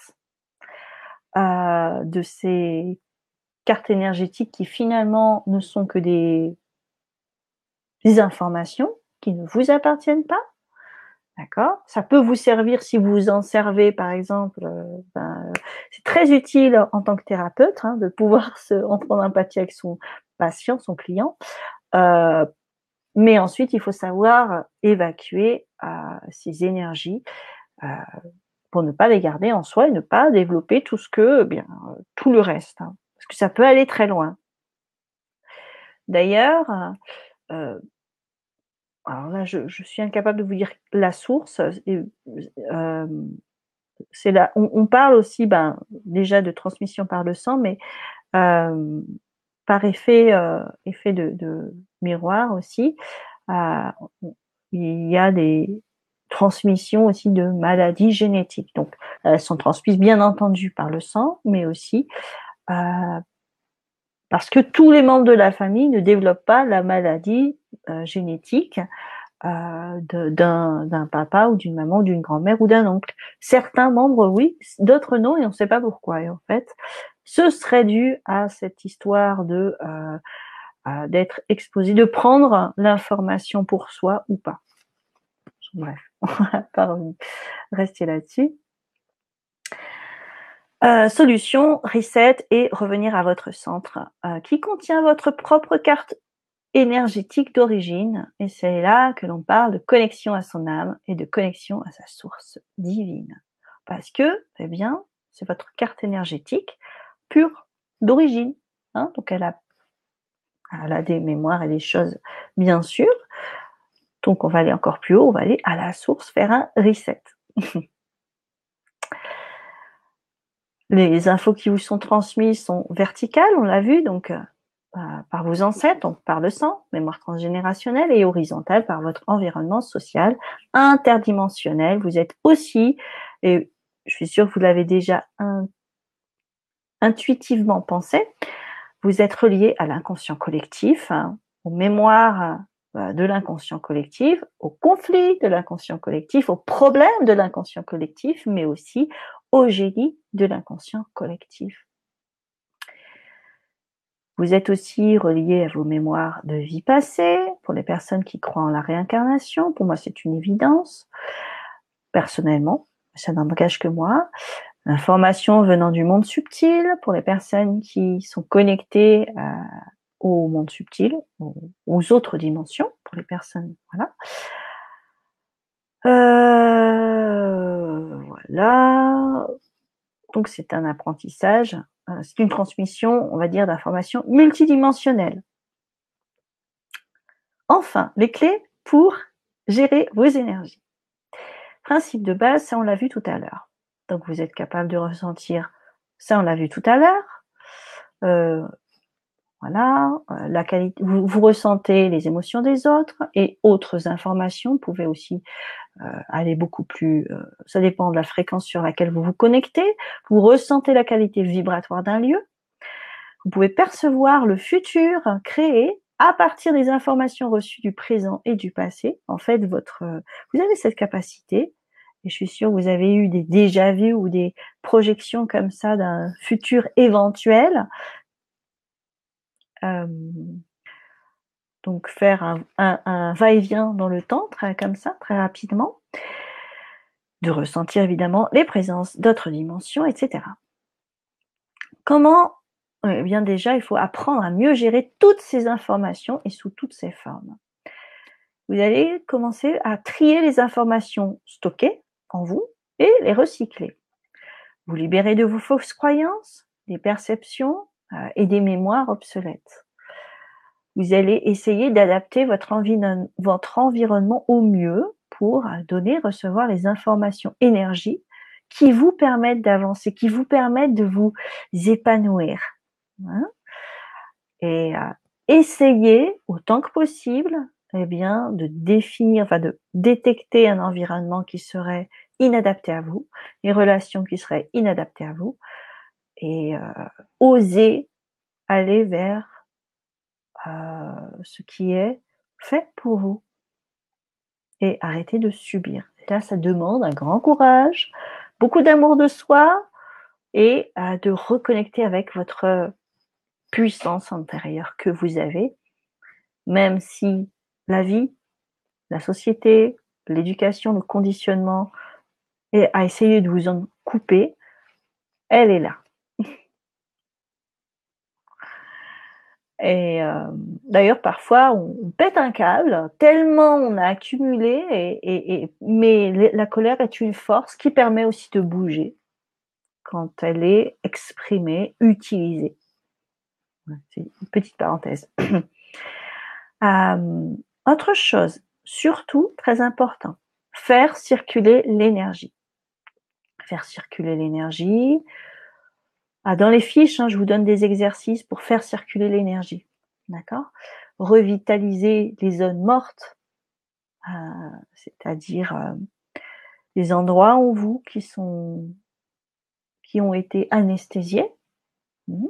euh, de ces cartes énergétiques qui finalement ne sont que des, des informations qui ne vous appartiennent pas. D'accord? Ça peut vous servir si vous vous en servez, par exemple. Euh, ben, c'est très utile en tant que thérapeute hein, de pouvoir se entrer en empathie avec son patient, son client. Euh, mais ensuite, il faut savoir évacuer euh, ces énergies euh, pour ne pas les garder en soi et ne pas développer tout ce que, eh bien, tout le reste. Hein, parce que ça peut aller très loin. D'ailleurs, euh, alors là, je, je, suis incapable de vous dire la source. Et, euh, c'est là, on, on parle aussi, ben, déjà de transmission par le sang, mais euh, par effet, euh, effet de, de miroir aussi, euh, il y a des transmissions aussi de maladies génétiques. Donc, elles sont transmises bien entendu par le sang, mais aussi euh, parce que tous les membres de la famille ne développent pas la maladie euh, génétique euh, d'un, d'un papa ou d'une maman ou d'une grand-mère ou d'un oncle. Certains membres, oui, d'autres non, et on ne sait pas pourquoi. Et en fait, ce serait dû à cette histoire de euh, euh, d'être exposé, de prendre l'information pour soi ou pas. Bref, on va pas rester là-dessus. Euh, solution, reset et revenir à votre centre euh, qui contient votre propre carte énergétique d'origine. Et c'est là que l'on parle de connexion à son âme et de connexion à sa source divine. Parce que, eh bien, c'est votre carte énergétique pure d'origine. Hein, donc elle a, elle a des mémoires et des choses, bien sûr. Donc on va aller encore plus haut, on va aller à la source, faire un reset. Les infos qui vous sont transmises sont verticales, on l'a vu, donc euh, par vos ancêtres, donc par le sang, mémoire transgénérationnelle, et horizontale par votre environnement social, interdimensionnel. Vous êtes aussi, et je suis sûre que vous l'avez déjà in, intuitivement pensé, vous êtes relié à l'inconscient collectif, hein, aux mémoires euh, de l'inconscient collectif, aux conflits de l'inconscient collectif, aux problèmes de l'inconscient collectif, mais aussi au génie de l'inconscient collectif. Vous êtes aussi relié à vos mémoires de vie passée, pour les personnes qui croient en la réincarnation. Pour moi, c'est une évidence. Personnellement, ça n'engage que moi. L'information venant du monde subtil, pour les personnes qui sont connectées à, au monde subtil, aux, aux autres dimensions, pour les personnes, voilà. Euh, voilà. Donc, c'est un apprentissage. C'est une transmission, on va dire, d'informations multidimensionnelles. Enfin, les clés pour gérer vos énergies. Principe de base, ça on l'a vu tout à l'heure. Donc vous êtes capable de ressentir, ça on l'a vu tout à l'heure. Euh, voilà, la qualité, vous, vous ressentez les émotions des autres et autres informations. Vous pouvez aussi euh, aller beaucoup plus, euh, ça dépend de la fréquence sur laquelle vous vous connectez. Vous ressentez la qualité vibratoire d'un lieu. Vous pouvez percevoir le futur créé à partir des informations reçues du présent et du passé. En fait, votre, vous avez cette capacité Et je suis sûre que vous avez eu des déjà-vus ou des projections comme ça d'un futur éventuel. Euh, donc faire un, un, un va-et-vient dans le temps, très, comme ça, très rapidement. De ressentir évidemment les présences d'autres dimensions, et cetera. Comment? Eh bien déjà, il faut apprendre à mieux gérer toutes ces informations et sous toutes ces formes. Vous allez commencer à trier les informations stockées en vous et les recycler. Vous libérez de vos fausses croyances, des perceptions euh, et des mémoires obsolètes. Vous allez essayer d'adapter votre, envi- votre environnement au mieux pour donner, recevoir les informations énergie qui vous permettent d'avancer, qui vous permettent de vous épanouir. Hein? Et euh, essayez autant que possible, eh bien, de définir, enfin de détecter un environnement qui serait inadapté à vous, les relations qui seraient inadaptées à vous, et euh, oser aller vers euh, ce qui est fait pour vous et arrêter de subir. Et là, ça demande un grand courage, beaucoup d'amour de soi et euh, de reconnecter avec votre puissance intérieure que vous avez, même si la vie, la société, l'éducation, le conditionnement et à essayer de vous en couper, elle est là. Et euh, d'ailleurs, parfois, on, on pète un câble, tellement on a accumulé, et, et, et, mais la colère est une force qui permet aussi de bouger quand elle est exprimée, utilisée. C'est une petite parenthèse. euh, autre chose, surtout très important, faire circuler l'énergie. Faire circuler l'énergie. Ah, dans les fiches, hein, je vous donne des exercices pour faire circuler l'énergie. D'accord? Revitaliser les zones mortes, euh, c'est-à-dire euh, les endroits en vous qui sont qui ont été anesthésiés. Mmh.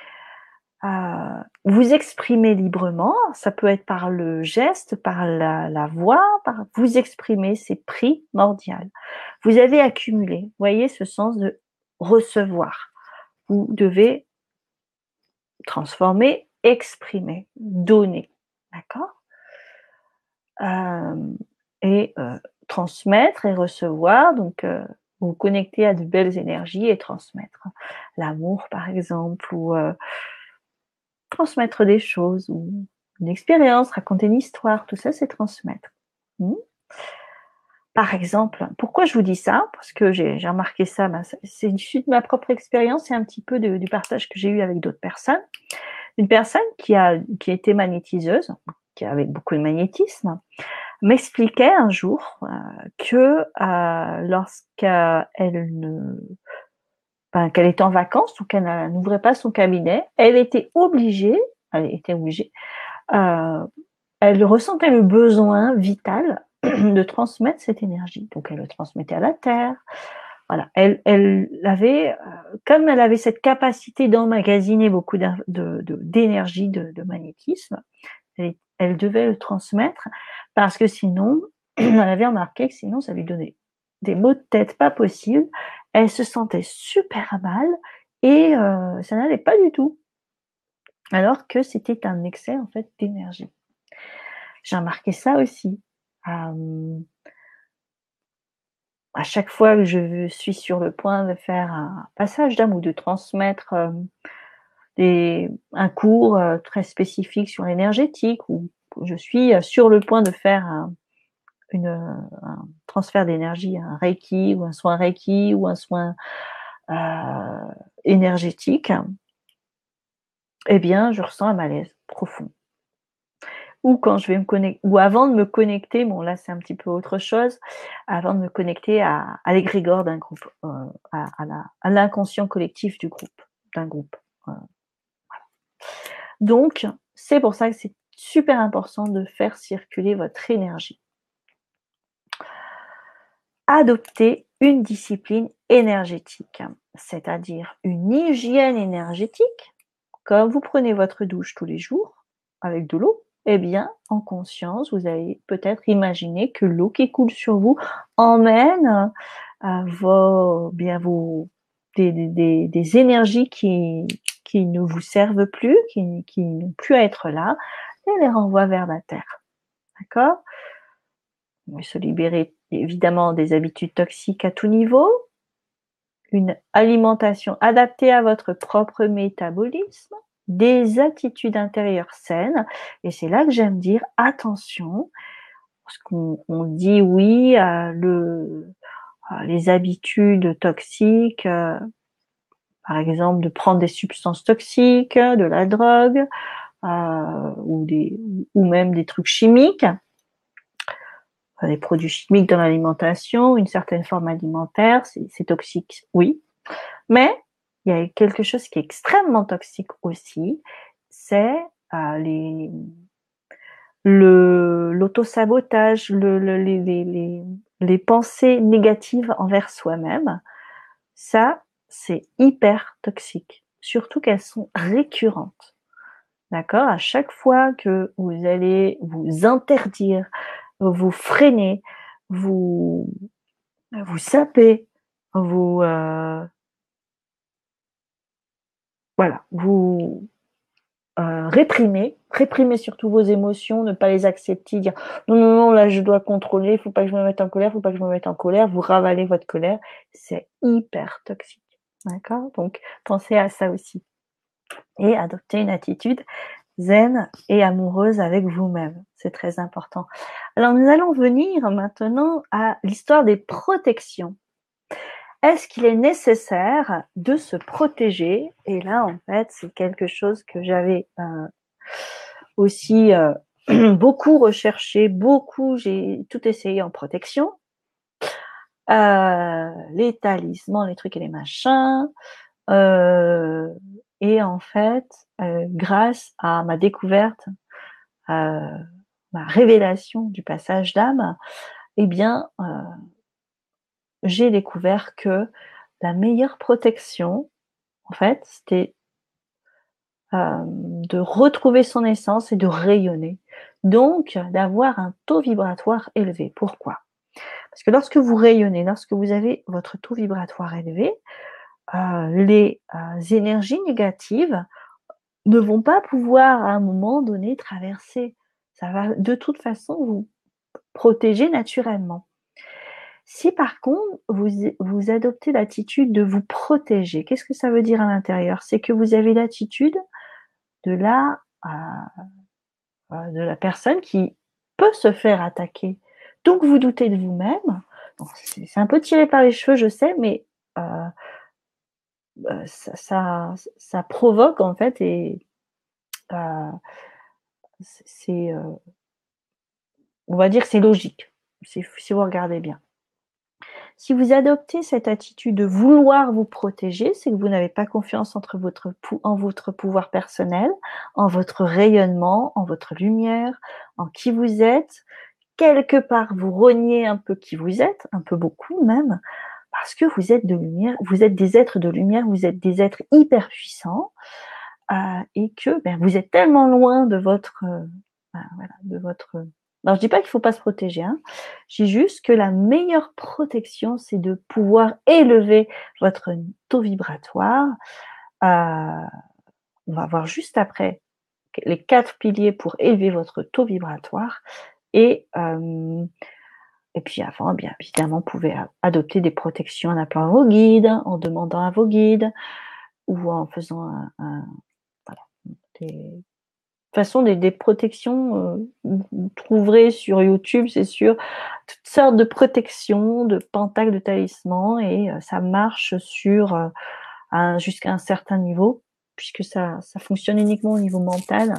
Euh, vous exprimer librement, ça peut être par le geste, par la, la voix, par vous exprimer, c'est primordial. Vous avez accumulé, voyez ce sens de recevoir. Vous devez transformer, exprimer, donner, d'accord? euh, Et euh, transmettre et recevoir, donc euh, vous connecter à de belles énergies et transmettre l'amour par exemple, ou euh, transmettre des choses, ou une expérience, raconter une histoire, tout ça c'est transmettre. Mmh. Par exemple, pourquoi je vous dis ça? Parce que j'ai remarqué ça, ben, c'est issu de ma propre expérience et un petit peu de, du partage que j'ai eu avec d'autres personnes. Une personne qui a, qui a été magnétiseuse, qui avait beaucoup de magnétisme, m'expliquait un jour euh, que euh, lorsqu'elle ne, ben, qu'elle était en vacances, ou qu'elle n'ouvrait pas son cabinet, elle était obligée, elle était obligée, euh, elle ressentait le besoin vital de transmettre cette énergie. Donc elle le transmettait à la terre. Voilà, elle, elle avait, euh, comme elle avait cette capacité d'emmagasiner beaucoup d'énergie, de, de, de, de magnétisme, elle, elle devait le transmettre, parce que sinon, elle avait remarqué que sinon ça lui donnait des maux de tête pas possibles. Elle se sentait super mal et euh, ça n'allait pas du tout, alors que c'était un excès en fait d'énergie. J'ai remarqué ça aussi. Euh, à chaque fois que je suis sur le point de faire un passage d'âme ou de transmettre euh, des, un cours euh, très spécifique sur l'énergétique, ou je suis sur le point de faire un, une, un transfert d'énergie, un Reiki ou un soin Reiki ou un soin euh, énergétique, eh bien, je ressens un malaise profond. Ou quand je vais me connecter, ou avant de me connecter, bon là c'est un petit peu autre chose, avant de me connecter à, à l'égrégore d'un groupe, euh, à, à l'inconscient collectif du groupe, d'un groupe. Euh, voilà. Donc, c'est pour ça que c'est super important de faire circuler votre énergie. Adopter une discipline énergétique, c'est-à-dire une hygiène énergétique, comme vous prenez votre douche tous les jours avec de l'eau, eh bien, en conscience, vous allez peut-être imaginer que l'eau qui coule sur vous emmène euh, vos, bien vos, des, des, des, des énergies qui, qui ne vous servent plus, qui, qui n'ont plus à être là, et les renvoie vers la terre. D'accord? On va se libérer évidemment des habitudes toxiques à tout niveau, une alimentation adaptée à votre propre métabolisme, des attitudes intérieures saines. Et c'est là que j'aime dire attention, parce qu'on on dit oui à le, à les habitudes toxiques, euh, par exemple de prendre des substances toxiques, de la drogue, euh, ou, des, ou même des trucs chimiques, des produits chimiques dans l'alimentation, une certaine forme alimentaire, c'est, c'est toxique, oui. Mais il y a quelque chose qui est extrêmement toxique aussi, c'est euh, les, le, l'autosabotage, le, le, les, les, les, les pensées négatives envers soi-même. Ça, c'est hyper toxique, surtout qu'elles sont récurrentes. D'accord? À chaque fois que vous allez vous interdire, vous freiner, vous, vous saper, vous, euh, voilà, vous, euh, réprimer, réprimer surtout vos émotions, ne pas les accepter, dire non, non, non, là je dois contrôler, il faut pas que je me mette en colère, il faut pas que je me mette en colère, vous ravalez votre colère, c'est hyper toxique. D'accord? Donc pensez à ça aussi. Et adoptez une attitude zen et amoureuse avec vous-même. C'est très important. Alors nous allons venir maintenant à l'histoire des protections. Est-ce qu'il est nécessaire de se protéger? Et là, en fait, c'est quelque chose que j'avais euh, aussi euh, beaucoup recherché, beaucoup, j'ai tout essayé en protection. Euh, les talismans, les trucs et les machins. Euh, et en fait, euh, grâce à ma découverte, euh, ma révélation du passage d'âme, eh bien, euh, j'ai découvert que la meilleure protection, en fait, c'était euh, de retrouver son essence et de rayonner. Donc, d'avoir un taux vibratoire élevé. Pourquoi? Parce que lorsque vous rayonnez, lorsque vous avez votre taux vibratoire élevé, euh, les euh, énergies négatives ne vont pas pouvoir à un moment donné traverser. Ça va de toute façon vous protéger naturellement. Si par contre vous, vous adoptez l'attitude de vous protéger, qu'est-ce que ça veut dire à l'intérieur? C'est que vous avez l'attitude de la, euh, de la personne qui peut se faire attaquer. Donc vous doutez de vous-même. C'est, c'est un peu tiré par les cheveux, je sais, mais euh, euh, ça, ça, ça provoque en fait et euh, c'est, euh, on va dire, c'est logique. Si, si vous regardez bien. Si vous adoptez cette attitude de vouloir vous protéger, c'est que vous n'avez pas confiance entre votre, en votre pouvoir personnel, en votre rayonnement, en votre lumière, en qui vous êtes. Quelque part, vous reniez un peu qui vous êtes, un peu beaucoup même, parce que vous êtes de lumière, vous êtes des êtres de lumière, vous êtes des êtres hyper puissants, euh, et que ben, vous êtes tellement loin de votre, euh, ben, voilà, de votre. Alors je dis pas qu'il faut pas se protéger, hein. Je dis juste que la meilleure protection, c'est de pouvoir élever votre taux vibratoire. Euh, on va voir juste après les quatre piliers pour élever votre taux vibratoire. Et euh, Et puis avant, bien évidemment, vous pouvez adopter des protections en appelant vos guides, en demandant à vos guides, ou en faisant un, un voilà, des, de toute façon, des, des protections, euh, vous trouverez sur YouTube, c'est sûr, toutes sortes de protections, de pentacles, de talismans, et euh, ça marche sur euh, un, jusqu'à un certain niveau, puisque ça, ça fonctionne uniquement au niveau mental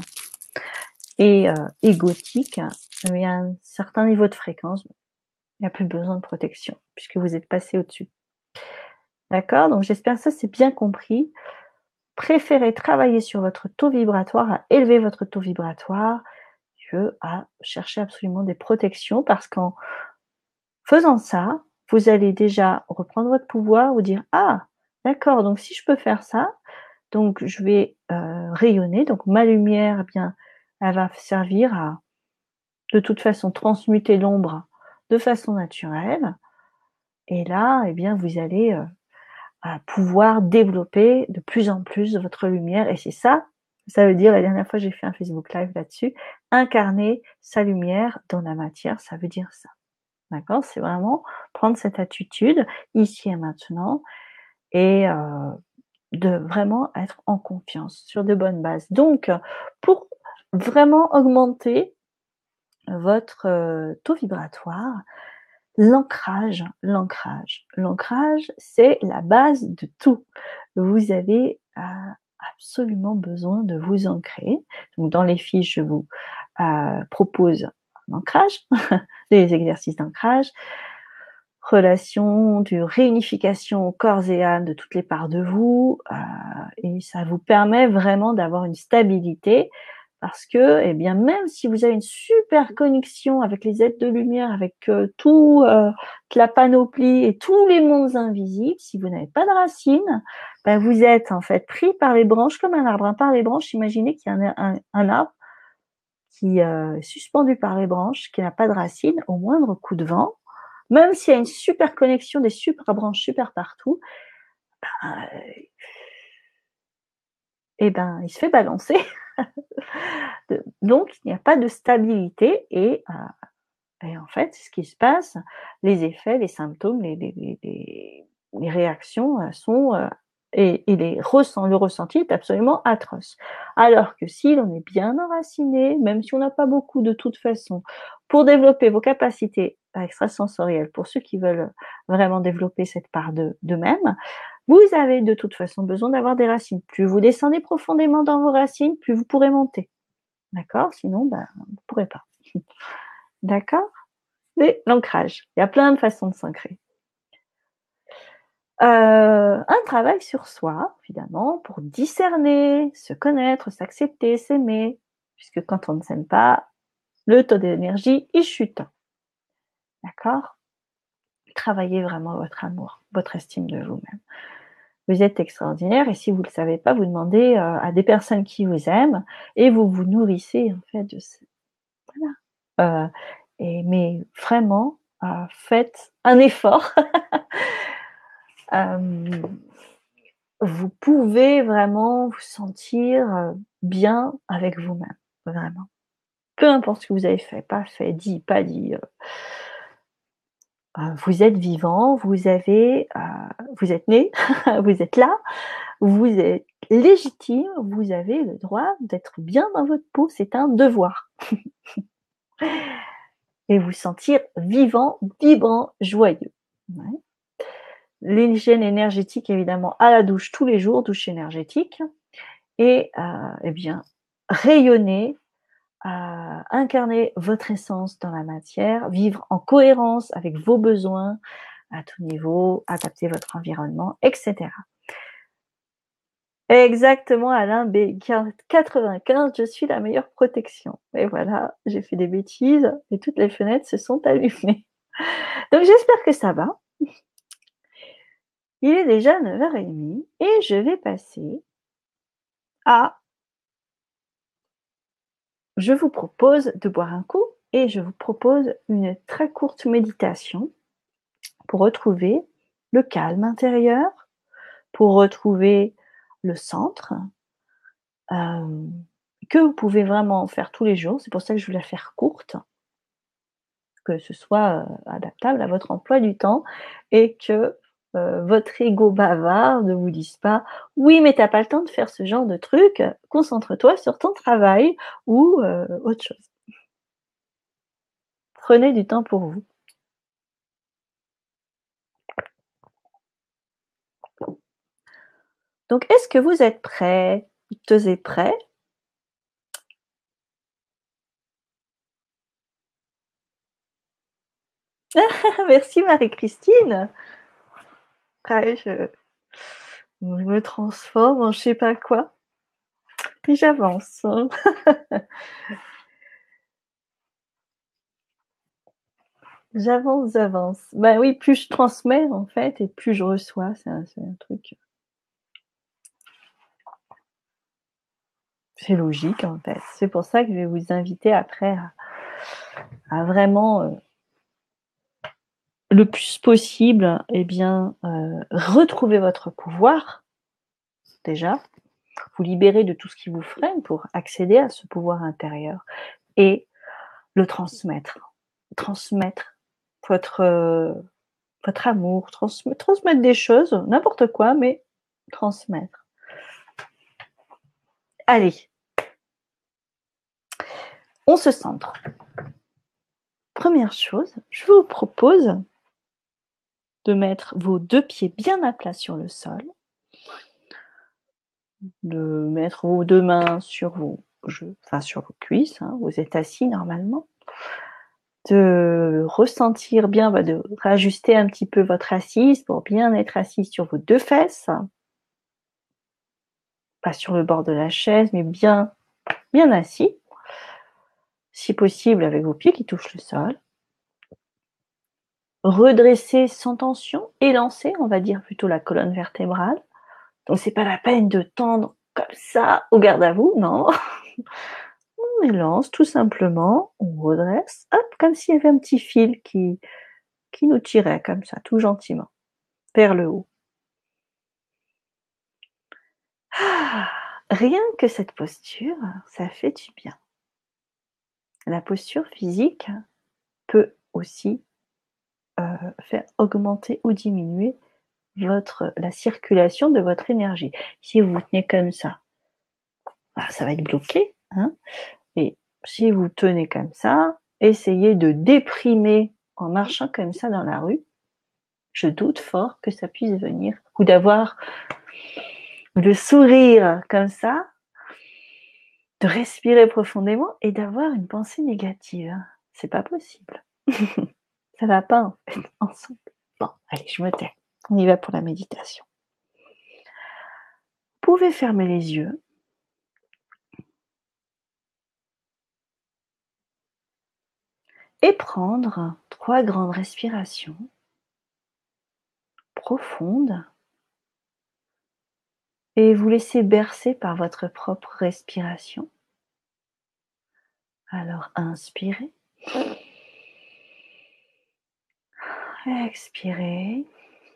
et euh, égotique, mais à un certain niveau de fréquence. Il n'y a plus besoin de protection, puisque vous êtes passé au-dessus. D'accord? Donc j'espère que ça c'est bien compris. Préférez travailler sur votre taux vibratoire, à élever votre taux vibratoire, que à chercher absolument des protections, parce qu'en faisant ça, vous allez déjà reprendre votre pouvoir, vous dire ah d'accord, donc si je peux faire ça, donc je vais euh, rayonner, donc ma lumière, eh bien elle va servir à, de toute façon, transmuter l'ombre de façon naturelle. Et là, eh bien, vous allez euh, à pouvoir développer de plus en plus votre lumière. Et c'est ça, ça veut dire, la dernière fois j'ai fait un Facebook Live là-dessus, incarner sa lumière dans la matière, ça veut dire ça. D'accord? C'est vraiment prendre cette attitude ici et maintenant et euh, de vraiment être en confiance sur de bonnes bases. Donc, pour vraiment augmenter votre euh, taux vibratoire, l'ancrage, l'ancrage, l'ancrage, c'est la base de tout. Vous avez euh, absolument besoin de vous ancrer. Donc, dans les fiches, je vous euh, propose un ancrage, des exercices d'ancrage, relation de réunification corps et âme de toutes les parts de vous, euh, et ça vous permet vraiment d'avoir une stabilité parce que, eh bien, même si vous avez une super connexion avec les êtres de lumière, avec euh, tout, euh, la panoplie et tous les mondes invisibles, si vous n'avez pas de racines, ben vous êtes en fait pris par les branches comme un arbre. Hein, par les branches, imaginez qu'il y a un, un, un arbre qui euh, est suspendu par les branches, qui n'a pas de racines, au moindre coup de vent, même s'il y a une super connexion, des super branches super partout, ben, eh ben, il se fait balancer. Donc, il n'y a pas de stabilité et, euh, et en fait, ce qui se passe, les effets, les symptômes, les, les, les, les réactions sont euh, et, et les ressent, le ressenti est absolument atroce. Alors que si l'on est bien enraciné, même si on n'a pas beaucoup de toute façon, pour développer vos capacités extrasensorielles, pour ceux qui veulent vraiment développer cette part de, d'eux-mêmes, vous avez de toute façon besoin d'avoir des racines. Plus vous descendez profondément dans vos racines, plus vous pourrez monter. D'accord? Sinon, ben, vous ne pourrez pas. D'accord? C'est l'ancrage. Il y a plein de façons de s'ancrer. Euh, un travail sur soi, évidemment, pour discerner, se connaître, s'accepter, s'aimer, puisque quand on ne s'aime pas, le taux d'énergie, il chute. D'accord? Travaillez vraiment votre amour, votre estime de vous-même. Vous êtes extraordinaire et si vous ne le savez pas, vous demandez euh, à des personnes qui vous aiment et vous vous nourrissez en fait de ce... Voilà. Euh, et, mais vraiment, euh, faites un effort. euh, vous pouvez vraiment vous sentir bien avec vous-même, vraiment. Peu importe ce que vous avez fait, pas fait, dit, pas dit. Euh, vous êtes vivant, vous avez, euh, vous êtes né, vous êtes là, vous êtes légitime, vous avez le droit d'être bien dans votre peau, c'est un devoir. Et vous sentir vivant, vibrant, joyeux. Ouais. L'hygiène énergétique, évidemment, à la douche tous les jours, douche énergétique. Et euh, eh bien, rayonner, euh, incarner votre essence dans la matière, vivre en cohérence avec vos besoins à tout niveau, adapter votre environnement, et cetera. Exactement, Alain B quatre-vingt-quinze, je suis la meilleure protection. Et voilà, j'ai fait des bêtises et toutes les fenêtres se sont allumées. Donc j'espère que ça va. Il est déjà neuf heures trente et je vais passer à... Je vous propose de boire un coup et je vous propose une très courte méditation pour retrouver le calme intérieur, pour retrouver le centre, euh, que vous pouvez vraiment faire tous les jours. C'est pour ça que je vais la faire courte, que ce soit euh, adaptable à votre emploi du temps et que euh, votre ego bavard ne vous dise pas « Oui, mais t'as pas le temps de faire ce genre de truc, concentre-toi sur ton travail ou euh, autre chose. » Prenez du temps pour vous. Donc, est-ce que vous êtes prêts, et prêts? Merci Marie-Christine. Ouais, je... je me transforme en je sais pas quoi. Et j'avance. J'avance, j'avance. Ben oui, plus je transmets en fait, et plus je reçois. C'est un, c'est un truc. C'est logique en fait. C'est pour ça que je vais vous inviter après à, à vraiment euh, le plus possible, eh bien, euh, retrouver votre pouvoir déjà, vous libérer de tout ce qui vous freine pour accéder à ce pouvoir intérieur et le transmettre. Transmettre votre, euh, votre amour, transmettre, transmettre des choses, n'importe quoi, mais transmettre. Allez, on se centre. Première chose, je vous propose de mettre vos deux pieds bien à plat sur le sol, de mettre vos deux mains sur vos, enfin sur vos cuisses, hein, vous êtes assis normalement, de ressentir bien, bah, de rajuster un petit peu votre assise pour bien être assis sur vos deux fesses, pas sur le bord de la chaise, mais bien, bien assis, si possible avec vos pieds qui touchent le sol. Redresser sans tension, élancer, on va dire plutôt la colonne vertébrale. Donc c'est pas la peine de tendre comme ça au garde à vous, non. On élance tout simplement, on redresse, hop, comme s'il y avait un petit fil qui, qui nous tirait comme ça, tout gentiment, vers le haut. Ah, rien que cette posture, ça fait du bien. La posture physique peut aussi euh, faire augmenter ou diminuer votre, la circulation de votre énergie. Si vous vous tenez comme ça, bah, ça va être bloqué, hein. Et si vous tenez comme ça, essayez de déprimer en marchant comme ça dans la rue. Je doute fort que ça puisse venir. Ou d'avoir le sourire comme ça, de respirer profondément et d'avoir une pensée négative. C'est pas possible. Ça va pas en fait ensemble. Bon, allez, je me tais. On y va pour la méditation. Vous pouvez fermer les yeux. Et prendre trois grandes respirations profondes et vous laisser bercer par votre propre respiration. Alors inspirez, expirez,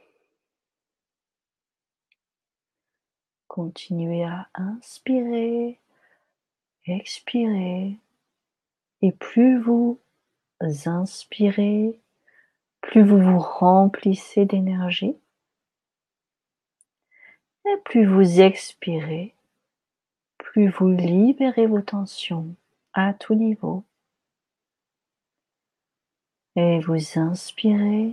continuez à inspirer, expirer, et plus vous inspirez, plus vous vous remplissez d'énergie, et plus vous expirez, plus vous libérez vos tensions à tout niveau. Et vous inspirez,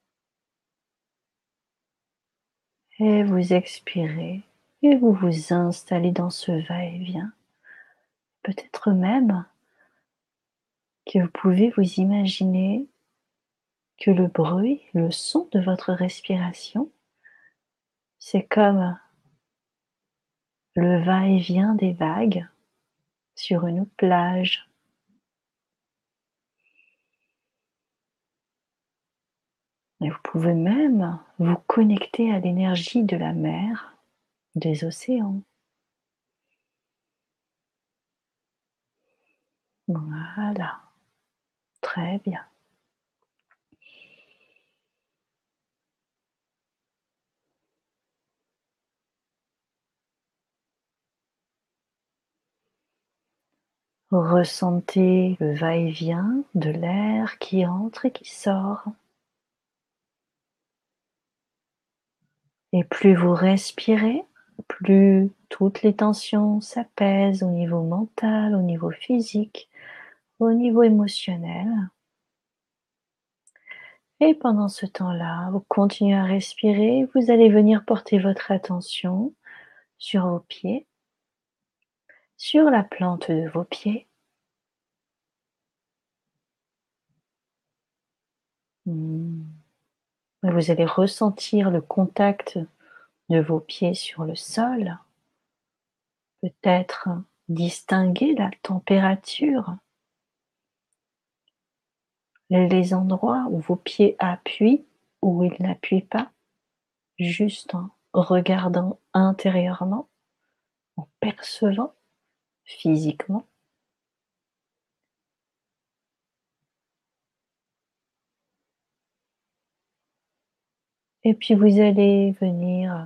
et vous expirez, et vous vous installez dans ce va-et-vient. Peut-être même que vous pouvez vous imaginer que le bruit, le son de votre respiration, c'est comme le va-et-vient des vagues sur une plage. Et vous pouvez même vous connecter à l'énergie de la mer, des océans. Voilà, très bien. Ressentez le va-et-vient de l'air qui entre et qui sort. Et plus vous respirez, plus toutes les tensions s'apaisent au niveau mental, au niveau physique, au niveau émotionnel. Et pendant ce temps-là, vous continuez à respirer, vous allez venir porter votre attention sur vos pieds, sur la plante de vos pieds. Hmm. Vous allez ressentir le contact de vos pieds sur le sol, peut-être distinguer la température, les endroits où vos pieds appuient ou ils n'appuient pas, juste en regardant intérieurement, en percevant physiquement. Et puis vous allez venir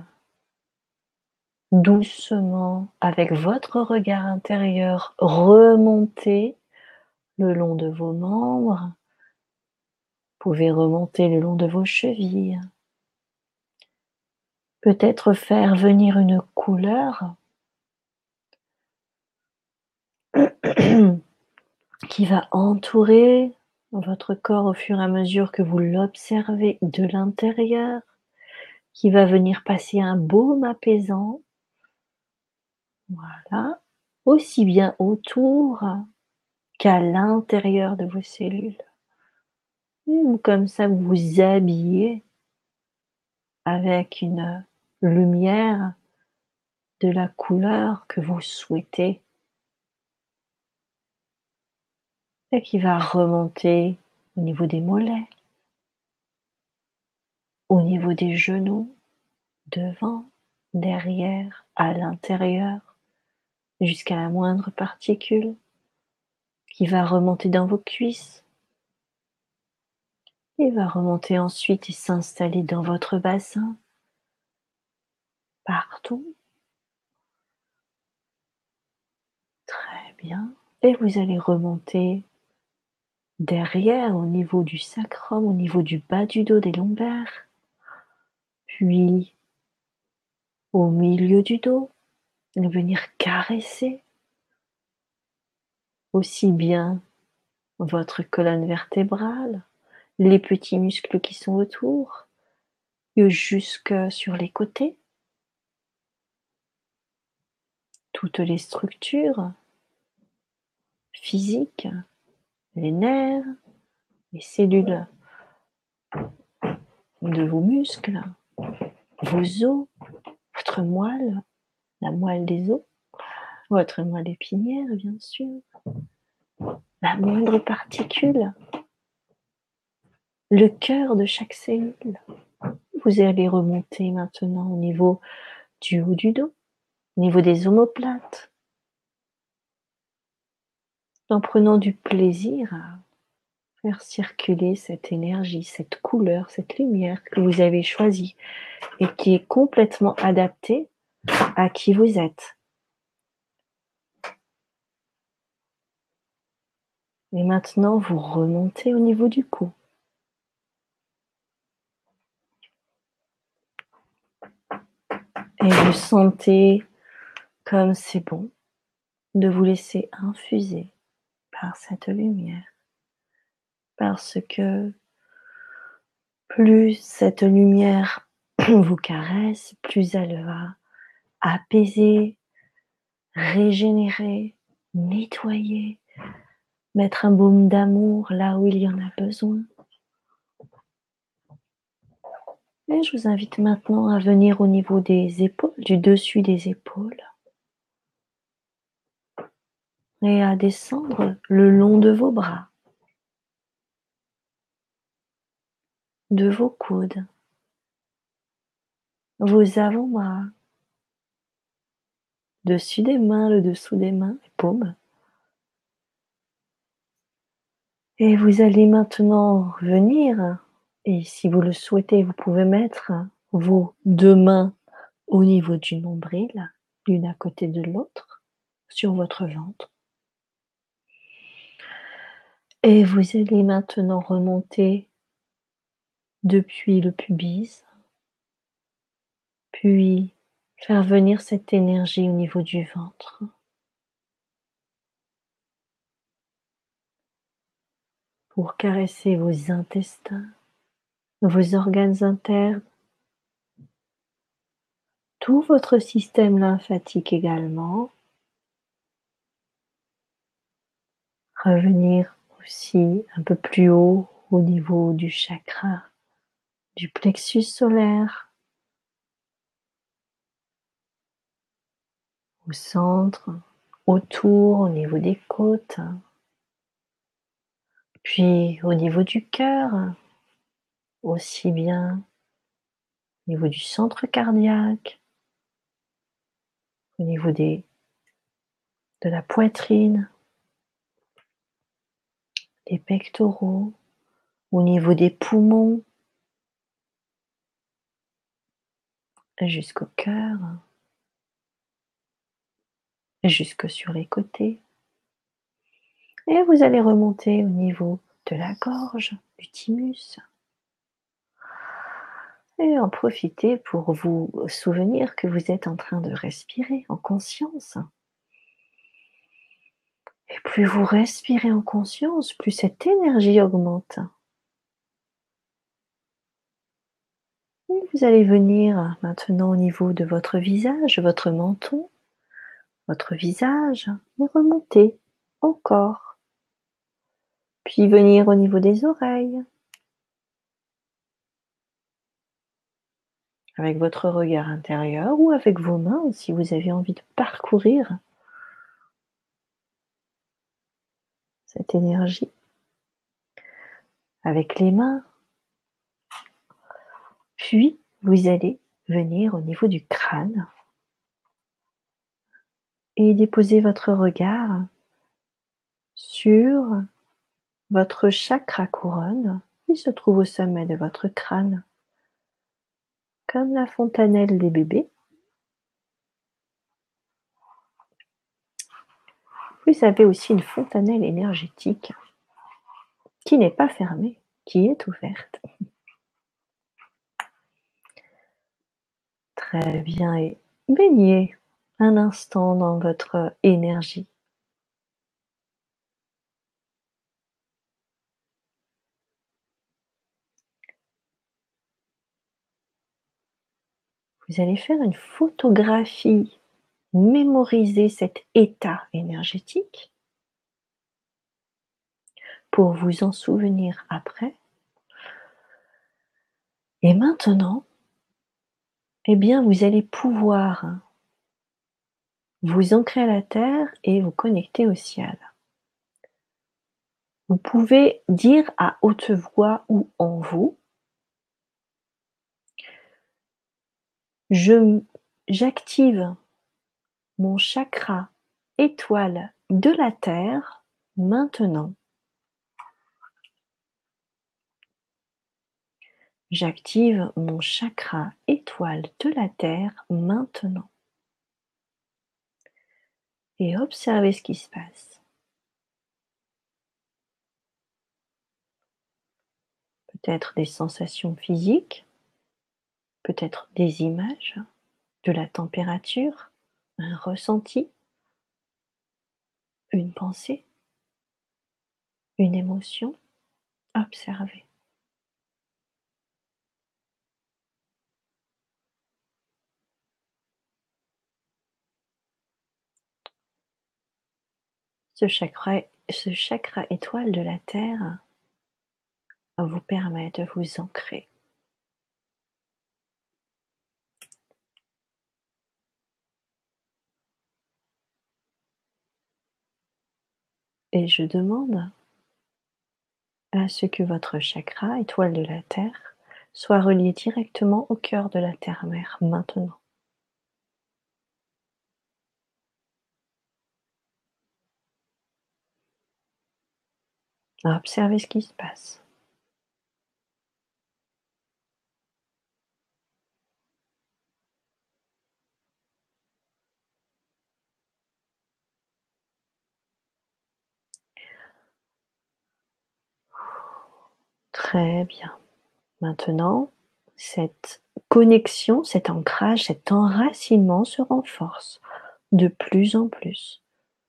doucement, avec votre regard intérieur, remonter le long de vos membres. Vous pouvez remonter le long de vos chevilles. Peut-être faire venir une couleur qui va entourer votre corps au fur et à mesure que vous l'observez de l'intérieur, qui va venir passer un baume apaisant. Voilà, aussi bien autour qu'à l'intérieur de vos cellules. Ou comme ça, vous vous habillez avec une lumière de la couleur que vous souhaitez et qui va remonter au niveau des mollets, au niveau des genoux, devant, derrière, à l'intérieur, jusqu'à la moindre particule, qui va remonter dans vos cuisses et va remonter ensuite et s'installer dans votre bassin, partout. Très bien. Et vous allez remonter derrière, au niveau du sacrum, au niveau du bas du dos, des lombaires, puis au milieu du dos, et venir caresser aussi bien votre colonne vertébrale, les petits muscles qui sont autour, que jusque sur les côtés, toutes les structures physiques, les nerfs, les cellules de vos muscles, vos os, votre moelle, la moelle des os, votre moelle épinière bien sûr, la moindre particule, le cœur de chaque cellule. Vous allez remonter maintenant au niveau du haut du dos, au niveau des omoplates, en prenant du plaisir à faire circuler cette énergie, cette couleur, cette lumière que vous avez choisie et qui est complètement adaptée à qui vous êtes. Et maintenant, vous remontez au niveau du cou. Et vous sentez comme c'est bon de vous laisser infuser par cette lumière. Parce que plus cette lumière vous caresse, plus elle va apaiser, régénérer, nettoyer, mettre un baume d'amour là où il y en a besoin. Et je vous invite maintenant à venir au niveau des épaules, du dessus des épaules, et à descendre le long de vos bras, de vos coudes, vos avant-bras, dessus des mains, le dessous des mains, les paumes. Et vous allez maintenant venir, et si vous le souhaitez, vous pouvez mettre vos deux mains au niveau du nombril, l'une à côté de l'autre, sur votre ventre. Et vous allez maintenant remonter depuis le pubis, puis faire venir cette énergie au niveau du ventre. Pour caresser vos intestins, vos organes internes, tout votre système lymphatique également. Revenir aussi un peu plus haut au niveau du chakra du plexus solaire, au centre, autour, au niveau des côtes, puis au niveau du cœur, aussi bien au niveau du centre cardiaque, au niveau des, de la poitrine, des pectoraux, au niveau des poumons, jusqu'au cœur, jusque sur les côtés. Et vous allez remonter au niveau de la gorge, du thymus. Et en profiter pour vous souvenir que vous êtes en train de respirer en conscience. Et plus vous respirez en conscience, plus cette énergie augmente. Et vous allez venir maintenant au niveau de votre visage, votre menton, votre visage, et remonter encore. Puis venir au niveau des oreilles. Avec votre regard intérieur ou avec vos mains si vous avez envie de parcourir cette énergie. Avec les mains. Puis, vous allez venir au niveau du crâne et déposer votre regard sur votre chakra couronne qui se trouve au sommet de votre crâne, comme la fontanelle des bébés. Vous avez aussi une fontanelle énergétique qui n'est pas fermée, qui est ouverte. Très bien, et baignez un instant dans votre énergie. Vous allez faire une photographie, mémoriser cet état énergétique pour vous en souvenir après. Et maintenant, eh bien, vous allez pouvoir vous ancrer à la terre et vous connecter au ciel. Vous pouvez dire à haute voix ou en vous: je, j'active mon chakra étoile de la terre maintenant. J'active mon chakra étoile de la terre maintenant. Et observez ce qui se passe. Peut-être des sensations physiques, peut-être des images, de la température, un ressenti, une pensée, une émotion. Observez. Ce chakra, ce chakra étoile de la terre vous permet de vous ancrer. Et je demande à ce que votre chakra étoile de la terre soit relié directement au cœur de la terre-mère maintenant. Observez ce qui se passe. Très bien. Maintenant, cette connexion, cet ancrage, cet enracinement se renforce de plus en plus.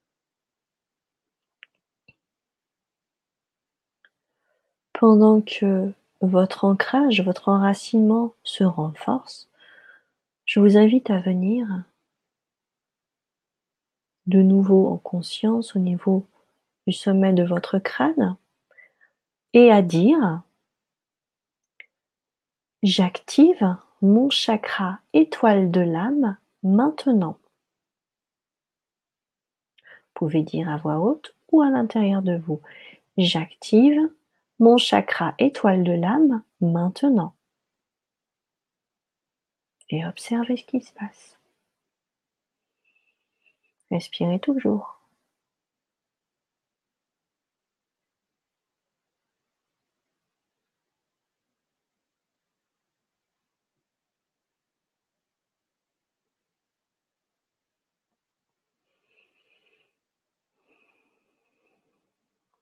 Pendant que votre ancrage, votre enracinement se renforce, je vous invite à venir de nouveau en conscience au niveau du sommet de votre crâne et à dire: j'active mon chakra étoile de l'âme maintenant. Vous pouvez dire à voix haute ou à l'intérieur de vous: j'active mon chakra étoile de l'âme maintenant. Et observez ce qui se passe. Respirez toujours.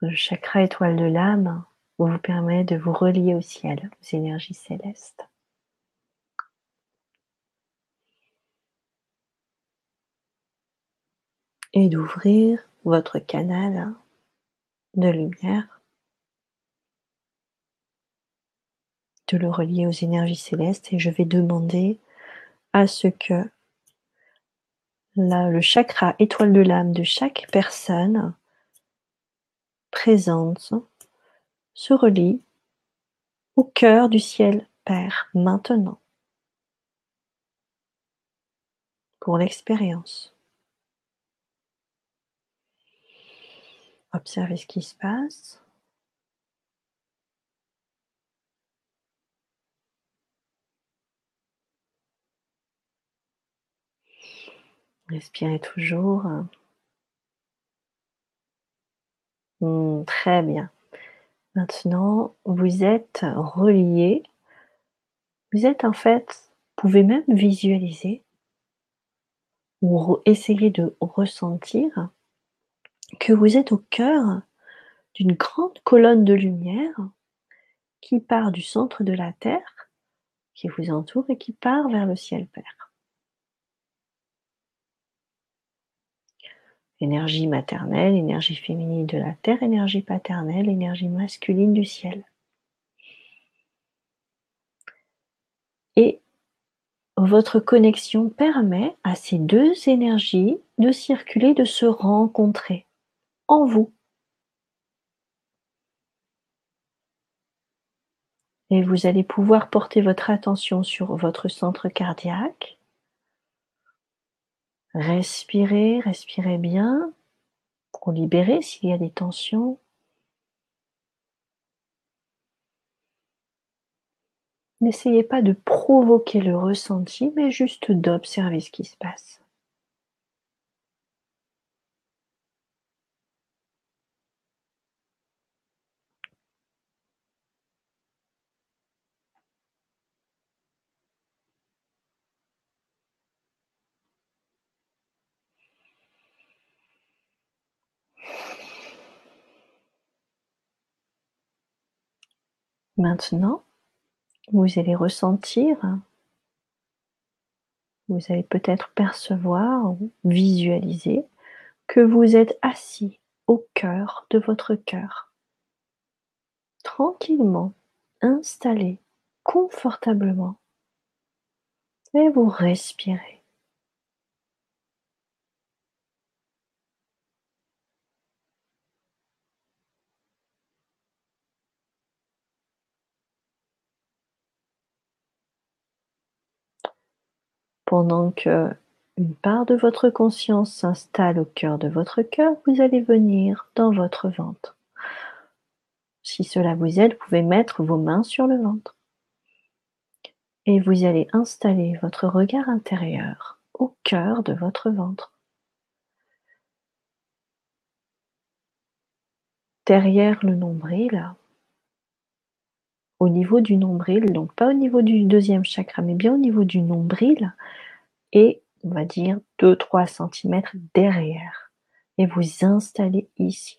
Le chakra étoile de l'âme vous permet de vous relier au ciel, aux énergies célestes. Et d'ouvrir votre canal de lumière, de le relier aux énergies célestes. Et je vais demander à ce que la, le chakra étoile de l'âme de chaque personne présente se relie au cœur du ciel Père maintenant pour l'expérience. Observez ce qui se passe. Respirez toujours. Mmh, très bien. Maintenant, vous êtes reliés. Vous êtes en fait, vous pouvez même visualiser ou re- essayer de ressentir que vous êtes au cœur d'une grande colonne de lumière qui part du centre de la Terre, qui vous entoure et qui part vers le ciel Père. Énergie maternelle, énergie féminine de la Terre, énergie paternelle, énergie masculine du ciel. Et votre connexion permet à ces deux énergies de circuler, de se rencontrer en vous. Et vous allez pouvoir porter votre attention sur votre centre cardiaque. Respirez, respirez bien pour libérer s'il y a des tensions. N'essayez pas de provoquer le ressenti, mais juste d'observer ce qui se passe. Maintenant, vous allez ressentir, vous allez peut-être percevoir ou visualiser que vous êtes assis au cœur de votre cœur, tranquillement, installé, confortablement, et vous respirez. Pendant que une part de votre conscience s'installe au cœur de votre cœur, vous allez venir dans votre ventre. Si cela vous aide, vous pouvez mettre vos mains sur le ventre. Et vous allez installer votre regard intérieur au cœur de votre ventre. Derrière le nombril, au niveau du nombril, donc pas au niveau du deuxième chakra, mais bien au niveau du nombril, et on va dire deux à trois centimètres derrière. Et vous installez ici.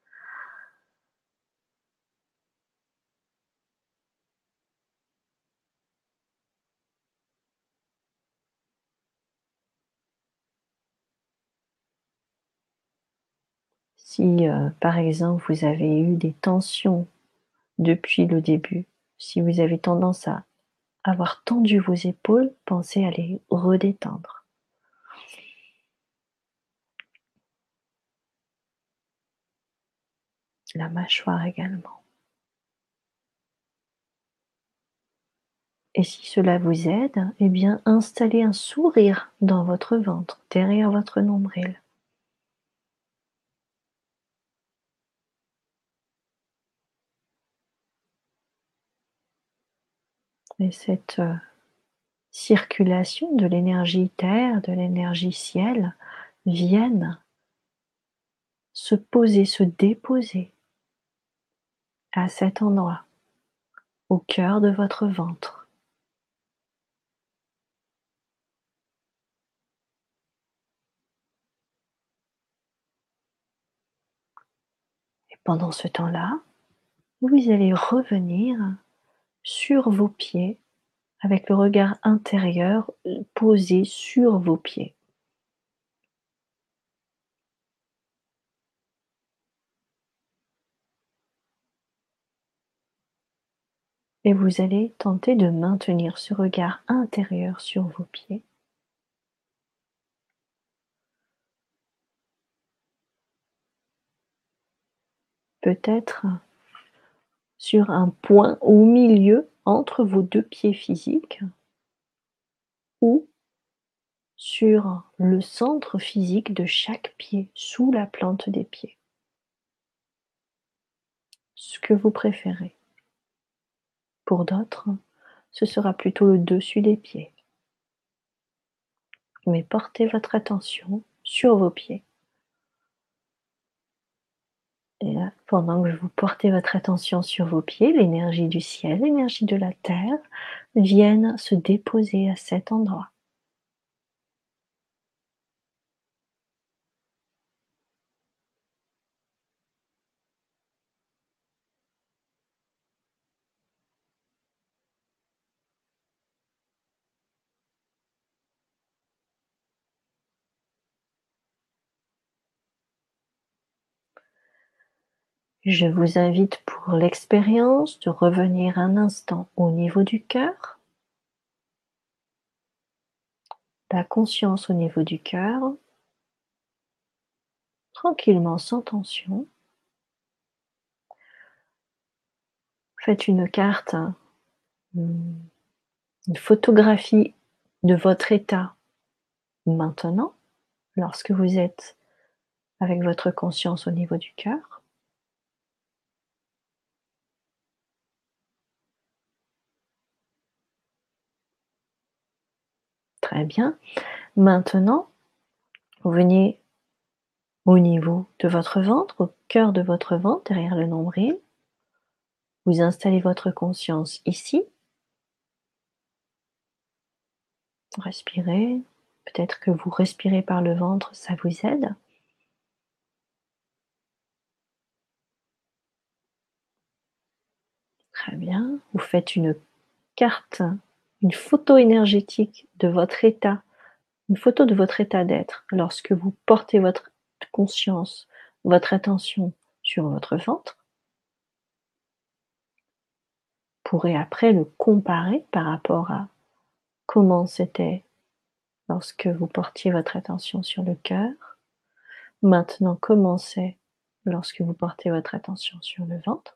Si euh, par exemple vous avez eu des tensions depuis le début, si vous avez tendance à avoir tendu vos épaules, pensez à les redétendre. La mâchoire également. Et si cela vous aide, eh bien installez un sourire dans votre ventre, derrière votre nombril. Et cette euh, circulation de l'énergie terre, de l'énergie ciel, vienne se poser, se déposer à cet endroit, au cœur de votre ventre. Et Pendant ce temps-là, vous allez revenir sur vos pieds avec le regard intérieur posé sur vos pieds. Et vous allez tenter de maintenir ce regard intérieur sur vos pieds. Peut-être sur un point au milieu entre vos deux pieds physiques ou sur le centre physique de chaque pied, sous la plante des pieds. Ce que vous préférez. Pour d'autres, ce sera plutôt le dessus des pieds. Mais portez votre attention sur vos pieds. Et là, pendant que vous portez votre attention sur vos pieds, l'énergie du ciel, l'énergie de la terre viennent se déposer à cet endroit. Je vous invite pour l'expérience de revenir un instant au niveau du cœur, la conscience au niveau du cœur, tranquillement, sans tension. Faites une carte, une photographie de votre état maintenant, lorsque vous êtes avec votre conscience au niveau du cœur. Très bien. Maintenant, vous venez au niveau de votre ventre, au cœur de votre ventre, derrière le nombril. Vous installez votre conscience ici. Respirez. Peut-être que vous respirez par le ventre, ça vous aide. Très bien. Vous faites une carte, une photo énergétique de votre état, une photo de votre état d'être lorsque vous portez votre conscience, votre attention sur votre ventre. Vous pourrez après le comparer par rapport à comment c'était lorsque vous portiez votre attention sur le cœur. Maintenant, comment c'est lorsque vous portez votre attention sur le ventre.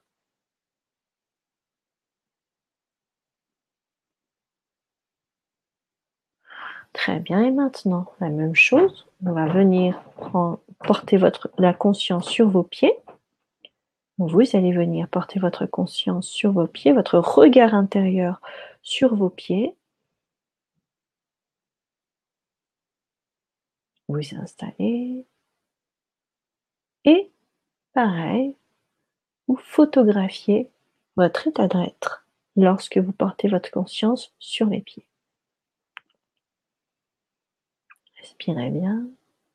Très bien, et maintenant, la même chose, on va venir prendre, porter votre, la conscience sur vos pieds. Vous allez venir porter votre conscience sur vos pieds, votre regard intérieur sur vos pieds. Vous installez. Et pareil, vous photographiez votre état d'être lorsque vous portez votre conscience sur les pieds. Respirez bien.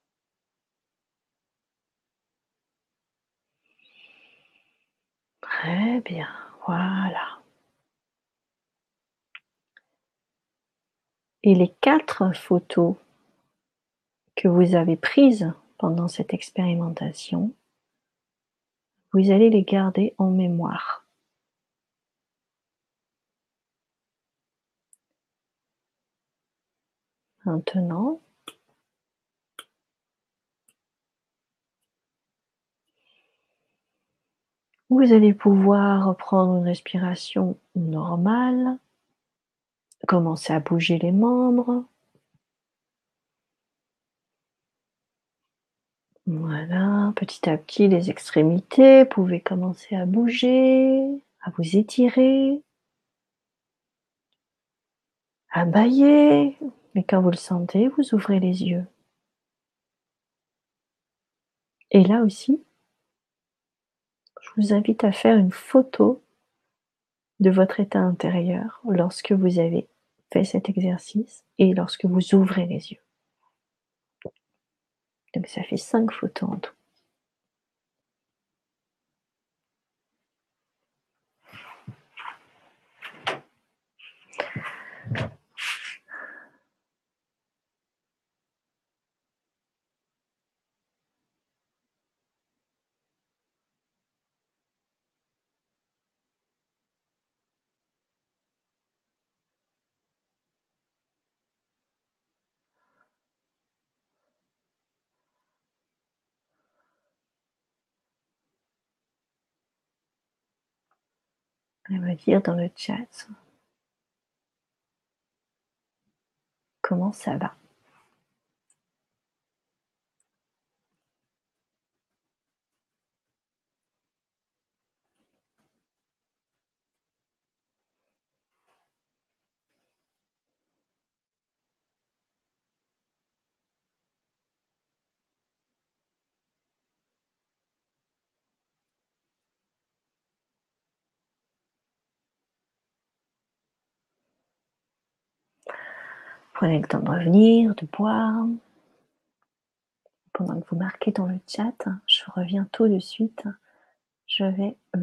Très bien, voilà. Et les quatre photos que vous avez prises pendant cette expérimentation, vous allez les garder en mémoire. Maintenant, vous allez pouvoir prendre une respiration normale, commencer à bouger les membres. Voilà, petit à petit, les extrémités, vous pouvez commencer à bouger, à vous étirer, à bâiller. Mais quand vous le sentez, vous ouvrez les yeux. Et là aussi, je vous invite à faire une photo de votre état intérieur lorsque vous avez fait cet exercice et lorsque vous ouvrez les yeux. Donc ça fait cinq photos en tout. et me dire dans le chat comment ça va. Prenez le temps de revenir, de boire. Pendant que vous marquez dans le chat, je reviens tout de suite. Je vais me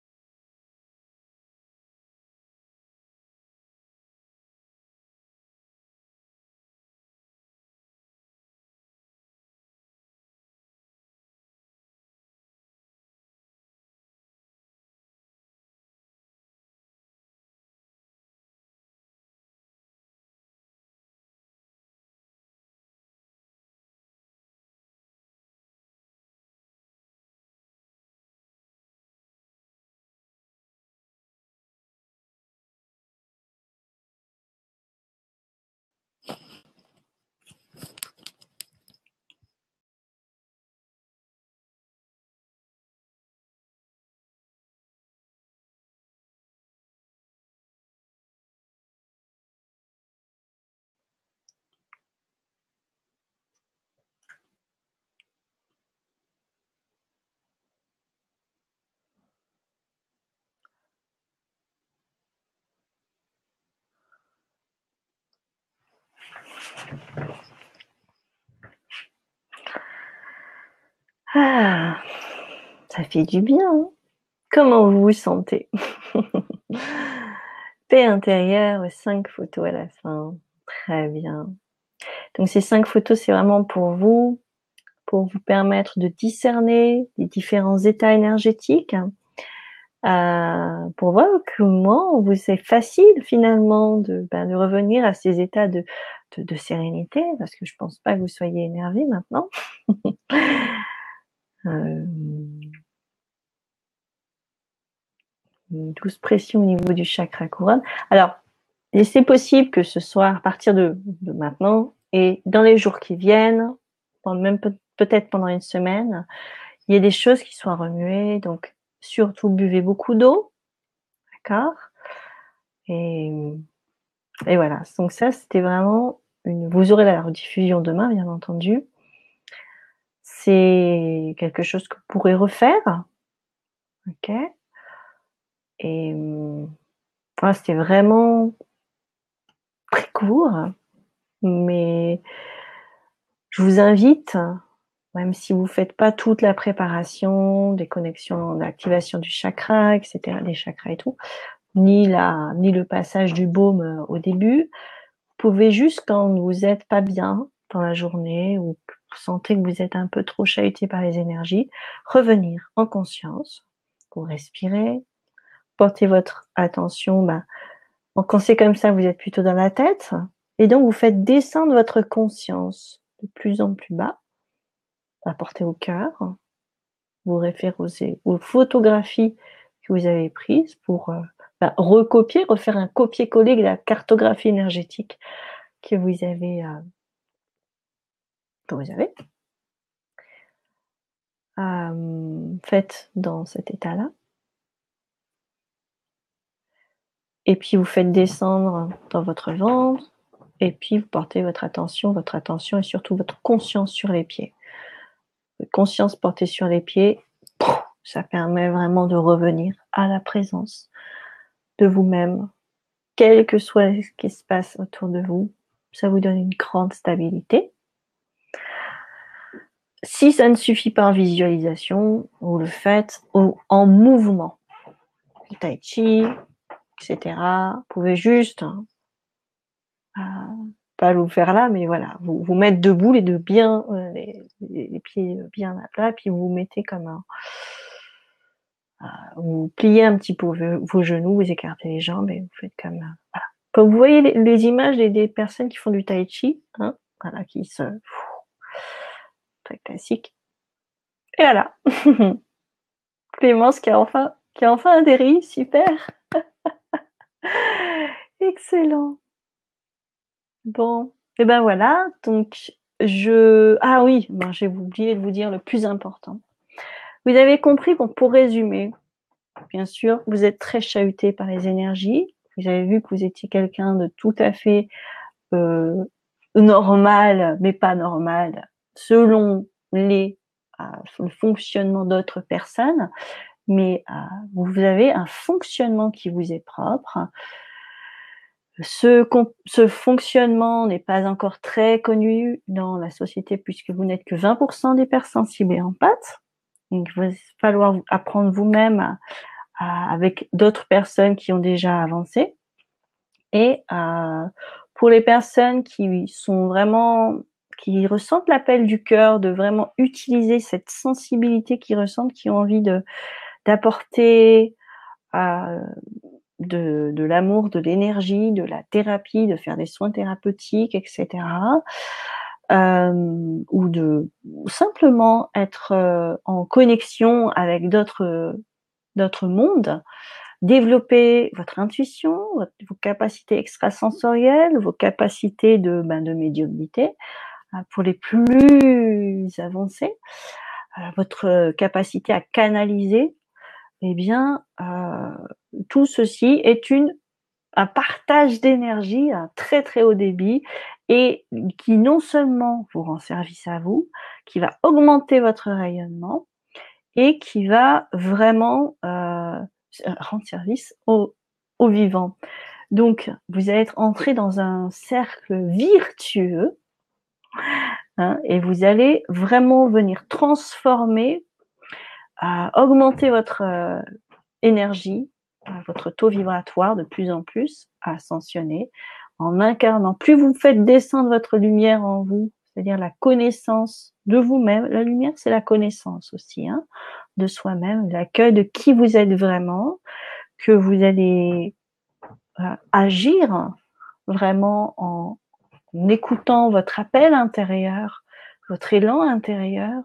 Ah, ça fait du bien. Hein. Comment vous vous sentez? Paix intérieure, cinq photos à la fin. Très bien. Donc ces cinq photos, c'est vraiment pour vous, pour vous permettre de discerner les différents états énergétiques, euh, pour voir comment vous c'est facile finalement de, ben, de revenir à ces états de, de, de sérénité, parce que je pense pas que vous soyez énervé maintenant. euh, une douce pression au niveau du chakra couronne. Alors, c'est possible que ce soit à partir de, de maintenant et dans les jours qui viennent, même peut- peut-être pendant une semaine, il y a des choses qui soient remuées. Donc, surtout buvez beaucoup d'eau, d'accord? Et, et voilà. Donc ça, c'était vraiment une. Vous aurez la rediffusion demain, bien entendu. C'est quelque chose que vous pourrez refaire, ok? Et voilà, c'était vraiment très court, mais je vous invite, même si vous ne faites pas toute la préparation des connexions, d'activation du chakra, et cetera, des chakras et tout, ni, la, ni le passage du baume au début, vous pouvez juste, quand vous n'êtes pas bien dans la journée ou que vous sentez que vous êtes un peu trop chahuté par les énergies, revenir en conscience, vous respirez, portez votre attention, bah, quand c'est comme ça, vous êtes plutôt dans la tête, et donc vous faites descendre votre conscience de plus en plus bas, apportez au cœur, vous référez aux photographies que vous avez prises pour euh, bah, recopier, refaire un copier-coller de la cartographie énergétique que vous avez, euh, que vous avez euh, faite dans cet état-là. Et puis vous faites descendre dans votre ventre, et puis vous portez votre attention, votre attention et surtout votre conscience sur les pieds. Votre conscience portée sur les pieds, ça permet vraiment de revenir à la présence de vous-même, quel que soit ce qui se passe autour de vous. Ça vous donne une grande stabilité. Si ça ne suffit pas en visualisation, vous le faites en mouvement. Le tai chi, et cetera. Vous pouvez juste, euh, pas vous faire là, mais voilà, vous vous mettre debout, les deux bien, euh, les, les, pieds bien à plat, puis vous vous mettez comme un, euh, vous pliez un petit peu vos, vos genoux, vous écartez les jambes et vous faites comme, euh, voilà. Comme vous voyez les, les images des, des personnes qui font du tai chi, hein, voilà, qui se, très classique. Et voilà. Clémence qui a enfin qui a enfin atterri, super. Excellent. Bon, et ben voilà, donc je ah oui, ben j'ai oublié de vous dire le plus important. Vous avez compris, bon, pour résumer, bien sûr, vous êtes très chahuté par les énergies. Vous avez vu que vous étiez quelqu'un de tout à fait euh, normal, mais pas normal, selon les euh, le fonctionnement d'autres personnes. Mais euh, vous avez un fonctionnement qui vous est propre. Ce, ce fonctionnement n'est pas encore très connu dans la société puisque vous n'êtes que vingt pour cent d'hypersensibles et empathes. Donc, il va falloir apprendre vous-même à, à, avec d'autres personnes qui ont déjà avancé. Et euh, pour les personnes qui sont vraiment, qui ressentent l'appel du cœur, de vraiment utiliser cette sensibilité qu'ils ressentent, qui ont envie de d'apporter euh, de, de l'amour, de l'énergie, de la thérapie, de faire des soins thérapeutiques, et cetera. Euh, ou de ou simplement être euh, en connexion avec d'autres d'autres mondes, développer votre intuition, votre, vos capacités extrasensorielles, vos capacités de, ben, de médiumnité euh, pour les plus avancés, euh, votre capacité à canaliser, eh bien, euh, tout ceci est une un partage d'énergie à très très haut débit et qui non seulement vous rend service à vous, qui va augmenter votre rayonnement et qui va vraiment euh, rendre service au, au vivant. Donc, vous allez être entré dans un cercle virtueux hein, et vous allez vraiment venir transformer, euh, augmenter votre euh, énergie, votre taux vibratoire de plus en plus à ascensionner en incarnant. Plus vous faites descendre votre lumière en vous, c'est-à-dire la connaissance de vous-même. La lumière, c'est la connaissance aussi hein, de soi-même, l'accueil de qui vous êtes vraiment, que vous allez euh, agir vraiment en, en écoutant votre appel intérieur, votre élan intérieur.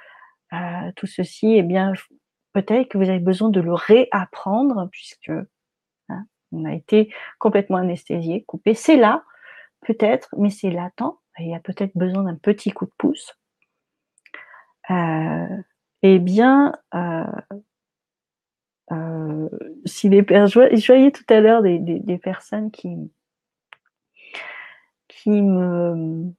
Euh, tout ceci, eh bien, peut-être que vous avez besoin de le réapprendre puisque hein, on a été complètement anesthésié, coupé. C'est là, peut-être, mais c'est latent. Et il y a peut-être besoin d'un petit coup de pouce. Euh, eh bien, euh, euh, si les personnes, je voyais tout à l'heure des, des, des personnes qui, qui me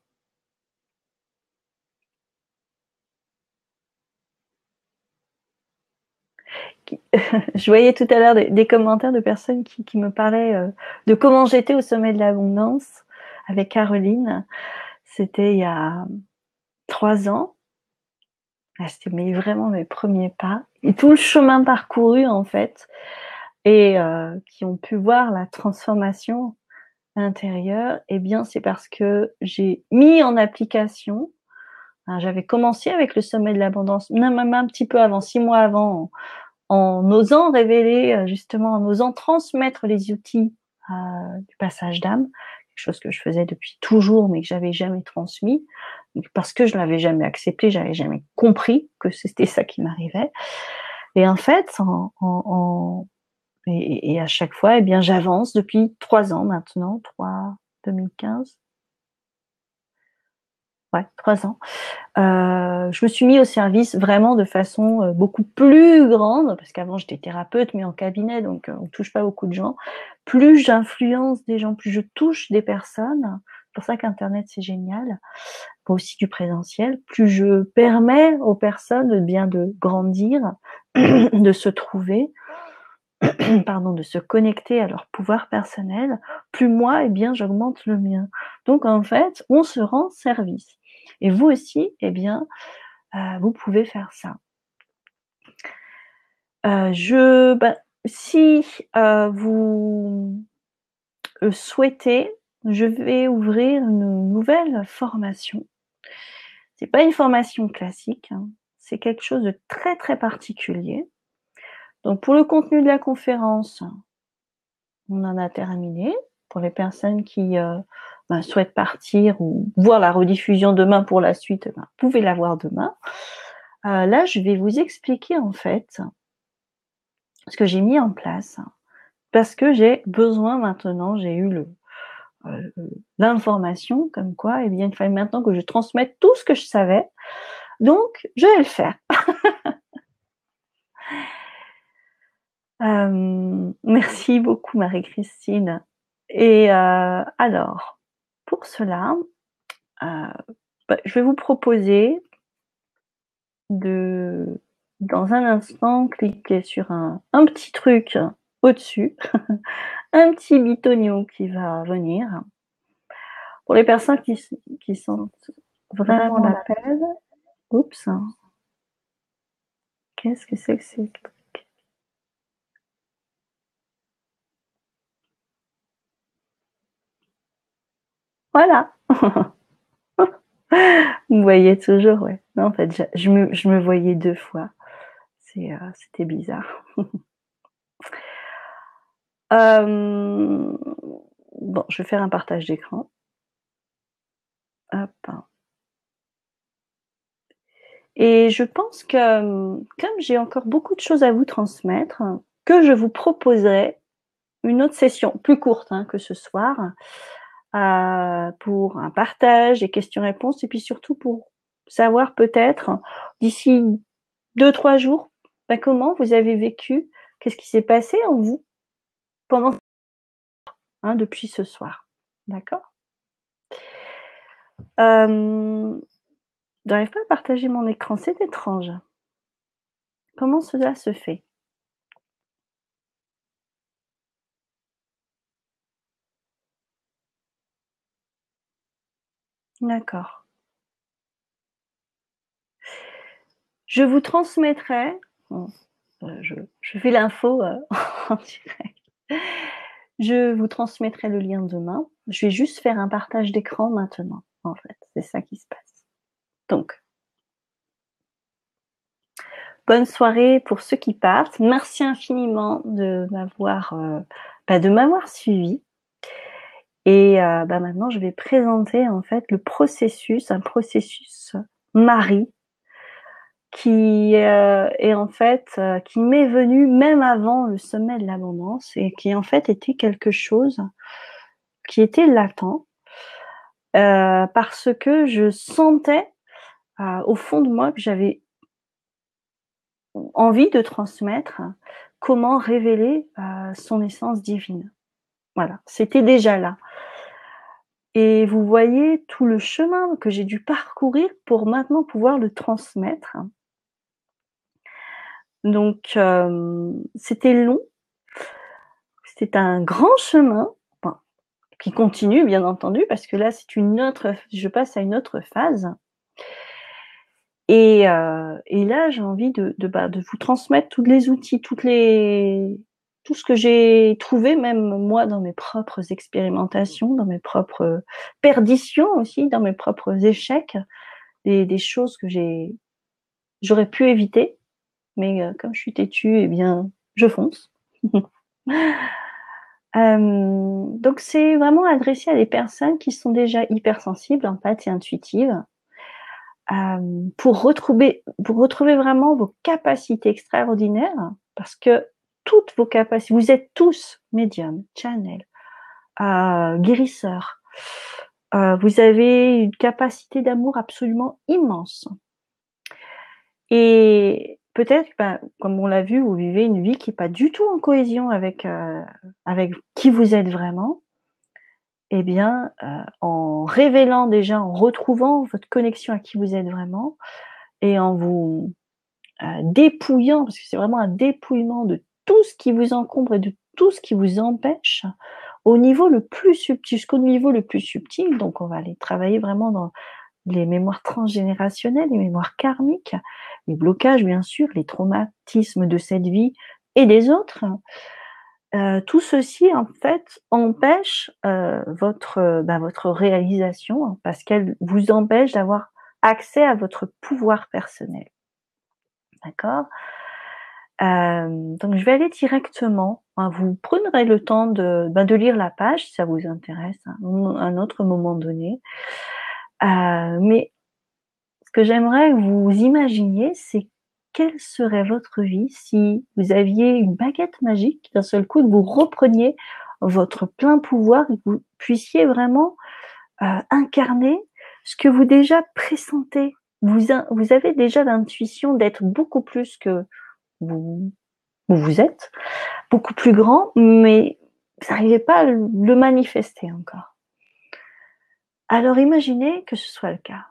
je voyais tout à l'heure des, des commentaires de personnes qui, qui me parlaient euh, de comment j'étais au sommet de l'abondance avec Caroline. C'était il y a trois ans. Ah, c'était mes, vraiment mes premiers pas. Et tout le chemin parcouru, en fait, et euh, qui ont pu voir la transformation intérieure, eh bien, c'est parce que j'ai mis en application. Hein, j'avais commencé avec le sommet de l'abondance, même un petit peu avant, six mois avant, en osant révéler, justement, en osant transmettre les outils euh, du passage d'âme, quelque chose que je faisais depuis toujours, mais que j'avais jamais transmis, parce que je l'avais jamais accepté, j'avais jamais compris que c'était ça qui m'arrivait. Et en fait, en, en, en et, et à chaque fois, eh bien, j'avance depuis trois ans maintenant, trois, deux mille quinze. Ouais, trois ans. Euh, je me suis mis au service vraiment de façon euh, beaucoup plus grande, parce qu'avant j'étais thérapeute, mais en cabinet, donc euh, on touche pas beaucoup de gens. Plus j'influence des gens, plus je touche des personnes, c'est pour ça qu'Internet c'est génial, aussi du présentiel, plus je permets aux personnes de bien de grandir, de se trouver, pardon, de se connecter à leur pouvoir personnel, plus moi, eh bien, j'augmente le mien. Donc en fait, on se rend service. Et vous aussi, eh bien, euh, vous pouvez faire ça. Euh, je, ben, si euh, vous le souhaitez, je vais ouvrir une nouvelle formation. C'est pas une formation classique, hein, c'est quelque chose de très très particulier. Donc pour le contenu de la conférence, on en a terminé. Pour les personnes qui euh, ben, souhaitent partir ou voir la rediffusion demain pour la suite, ben, vous pouvez la voir demain. Euh, là, je vais vous expliquer en fait ce que j'ai mis en place, parce que j'ai besoin maintenant, j'ai eu le euh, l'information comme quoi, eh bien, il fallait maintenant que je transmette tout ce que je savais. Donc, je vais le faire. euh, merci beaucoup, Marie-Christine. Et euh, alors, pour cela, euh, bah, je vais vous proposer de, dans un instant, cliquer sur un, un petit truc au-dessus, un petit bitonio qui va venir. Pour les personnes qui, qui sentent vraiment la peine, oups, qu'est-ce que c'est que c'est? Voilà. Vous voyez toujours, ouais. Non, en fait, je, je, me, je me voyais deux fois. C'est, euh, c'était bizarre. euh, bon, je vais faire un partage d'écran. Hop. Et je pense que, comme j'ai encore beaucoup de choses à vous transmettre, que je vous proposerai une autre session, plus courte hein, que ce soir, euh, pour un partage, des questions-réponses, et puis surtout pour savoir peut-être, d'ici deux, trois jours, ben, comment vous avez vécu, qu'est-ce qui s'est passé en vous pendant hein, depuis ce soir. D'accord euh, Je n'arrive pas à partager mon écran, c'est étrange. Comment cela se fait? D'accord. Je vous transmettrai, bon, euh, je, je fais l'info euh, en direct, je vous transmettrai le lien demain. Je vais juste faire un partage d'écran maintenant, en fait. C'est ça qui se passe. Donc, bonne soirée pour ceux qui partent. Merci infiniment de m'avoir euh, bah, de m'avoir suivi. Et euh, bah, maintenant, je vais présenter en fait le processus, un processus Marie qui euh, est en fait euh, qui m'est venu même avant le sommet de l'abondance et qui en fait était quelque chose qui était latent euh, parce que je sentais euh, au fond de moi que j'avais envie de transmettre comment révéler euh, son essence divine. Voilà, c'était déjà là. Et vous voyez tout le chemin que j'ai dû parcourir pour maintenant pouvoir le transmettre. Donc, euh, c'était long, c'était un grand chemin, enfin, qui continue bien entendu, parce que là, c'est une autre, je passe à une autre phase. Et, euh, et là, j'ai envie de, de, bah, de vous transmettre tous les outils, toutes les, tout ce que j'ai trouvé, même moi, dans mes propres expérimentations, dans mes propres perditions aussi, dans mes propres échecs, des, des choses que j'ai, j'aurais pu éviter, mais euh, comme je suis têtue, eh bien, je fonce. euh, donc, c'est vraiment adressé à des personnes qui sont déjà hypersensibles, empathes et intuitives, euh, pour retrouver, pour retrouver vraiment vos capacités extraordinaires, parce que toutes vos capacités, vous êtes tous médiums, channels, euh, guérisseurs. Euh, vous avez une capacité d'amour absolument immense. Et peut-être, ben, comme on l'a vu, vous vivez une vie qui n'est pas du tout en cohésion avec, euh, avec qui vous êtes vraiment. Eh bien, euh, en révélant déjà, en retrouvant votre connexion à qui vous êtes vraiment, et en vous euh, dépouillant, parce que c'est vraiment un dépouillement de tout ce qui vous encombre et de tout ce qui vous empêche, au niveau le plus subtil, jusqu'au niveau le plus subtil. Donc, on va aller travailler vraiment dans les mémoires transgénérationnelles, les mémoires karmiques, les blocages, bien sûr, les traumatismes de cette vie et des autres. Euh, tout ceci, en fait, empêche euh, votre, euh, bah, votre réalisation, hein, parce qu'elle vous empêche d'avoir accès à votre pouvoir personnel. D'accord? euh, Donc, je vais aller directement. Hein, vous prendrez le temps de, bah, de lire la page, si ça vous intéresse, hein, à un autre moment donné. Euh, mais ce que j'aimerais que vous imaginiez, c'est quelle serait votre vie si vous aviez une baguette magique, d'un seul coup, que vous repreniez votre plein pouvoir et que vous puissiez vraiment euh, incarner ce que vous déjà pressentez. Vous, vous avez déjà l'intuition d'être beaucoup plus que vous, vous êtes, beaucoup plus grand, mais vous n'arrivez pas à le manifester encore. Alors imaginez que ce soit le cas.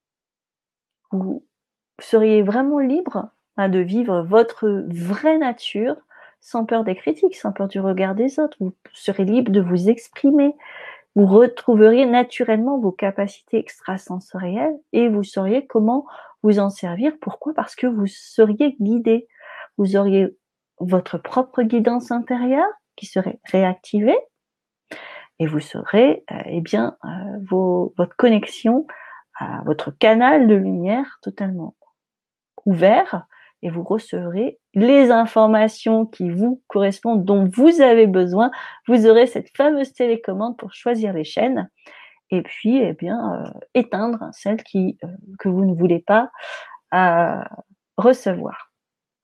Vous seriez vraiment libre hein, de vivre votre vraie nature sans peur des critiques, sans peur du regard des autres. Vous serez libre de vous exprimer. Vous retrouveriez naturellement vos capacités extrasensorielles et vous sauriez comment vous en servir. Pourquoi? Parce que vous seriez guidé. Vous auriez votre propre guidance intérieure qui serait réactivée et vous saurez euh, eh bien, euh, vos, votre connexion à votre canal de lumière totalement ouvert et vous recevrez les informations qui vous correspondent, dont vous avez besoin. Vous aurez cette fameuse télécommande pour choisir les chaînes et puis eh bien, euh, éteindre celles qui, euh, que vous ne voulez pas euh, recevoir.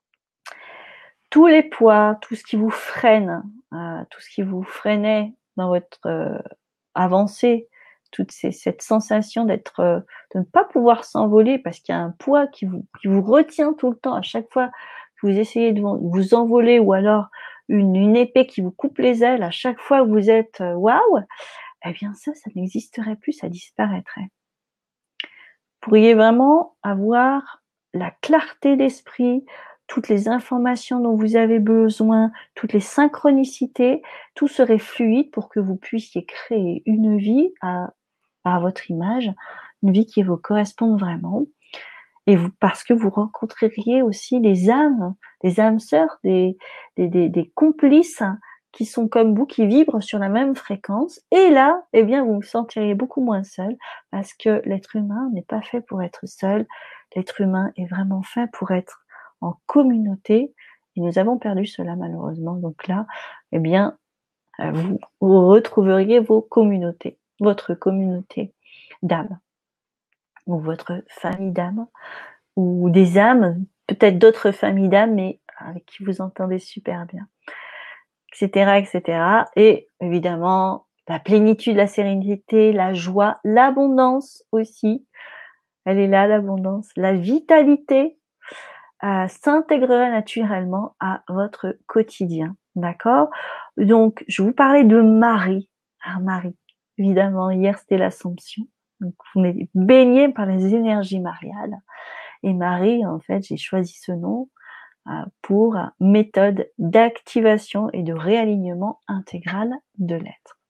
Tous les poids, tout ce qui vous freine, euh, tout ce qui vous freinait dans votre euh, avancée, toute ces, cette sensation d'être, euh, de ne pas pouvoir s'envoler parce qu'il y a un poids qui vous, qui vous retient tout le temps à chaque fois que vous essayez de vous, vous envoler ou alors une, une épée qui vous coupe les ailes à chaque fois que vous êtes euh, waouh, eh bien ça, ça n'existerait plus, ça disparaîtrait. Vous pourriez vraiment avoir la clarté d'esprit, toutes les informations dont vous avez besoin, toutes les synchronicités, tout serait fluide pour que vous puissiez créer une vie à, à votre image, une vie qui vous corresponde vraiment. Et vous, parce que vous rencontreriez aussi des âmes, des âmes sœurs, des, des, des, des complices qui sont comme vous, qui vibrent sur la même fréquence. Et là, eh bien, vous vous sentiriez beaucoup moins seul parce que l'être humain n'est pas fait pour être seul. L'être humain est vraiment fait pour être en communauté. Et nous avons perdu cela malheureusement. Donc là, eh bien, vous, vous retrouveriez vos communautés, votre communauté d'âmes ou votre famille d'âmes ou des âmes, peut-être d'autres familles d'âmes, mais avec qui vous entendez super bien, et cetera, et cetera. Et évidemment, la plénitude, la sérénité, la joie, l'abondance aussi. Elle est là, l'abondance, la vitalité euh, s'intégrerait naturellement à votre quotidien. D'accord? Donc, je vous parlais de Marie. Ah, Marie, évidemment, hier c'était l'Assomption. Donc, vous êtes baigné par les énergies mariales. Et Marie, en fait, j'ai choisi ce nom euh, pour méthode d'activation et de réalignement intégral de l'être.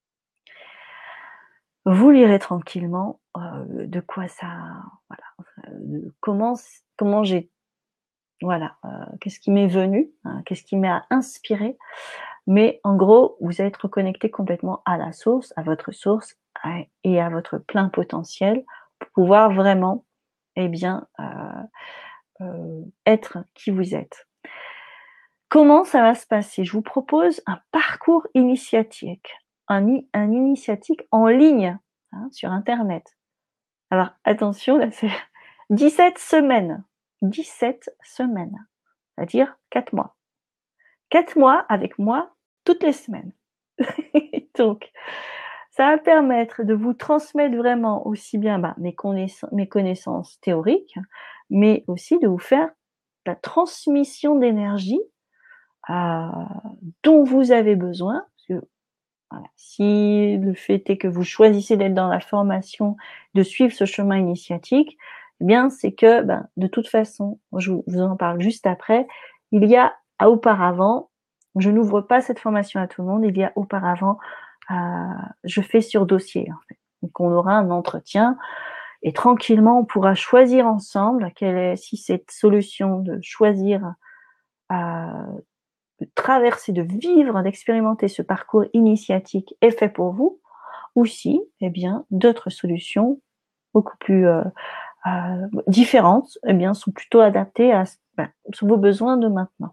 Vous lirez tranquillement euh, de quoi ça, voilà, euh, comment, comment j'ai, voilà, euh, qu'est-ce qui m'est venu, hein, qu'est-ce qui m'a inspiré. Mais en gros, vous allez être reconnecté complètement à la source, à votre source à, et à votre plein potentiel pour pouvoir vraiment, eh bien, euh, Euh, être qui vous êtes. Comment ça va se passer? Je vous propose un parcours initiatique, un, un initiatique en ligne hein, sur Internet. Alors attention, là c'est dix-sept semaines, dix-sept semaines, c'est-à-dire quatre mois. quatre mois avec moi toutes les semaines. Donc, ça va permettre de vous transmettre vraiment aussi bien bah, mes, connaissances, mes connaissances théoriques, mais aussi de vous faire la transmission d'énergie euh, dont vous avez besoin. Parce que, voilà, si le fait est que vous choisissez d'être dans la formation, de suivre ce chemin initiatique, eh bien c'est que ben, de toute façon, je vous en parle juste après, il y a auparavant, je n'ouvre pas cette formation à tout le monde, il y a auparavant, euh, je fais sur dossier. En fait. Donc on aura un entretien et tranquillement on pourra choisir ensemble quelle est, si cette solution de choisir euh, de traverser, de vivre, d'expérimenter ce parcours initiatique est fait pour vous, ou si, eh bien, d'autres solutions beaucoup plus euh, euh, différentes, eh bien, sont plutôt adaptées à ben, vos besoins de maintenant.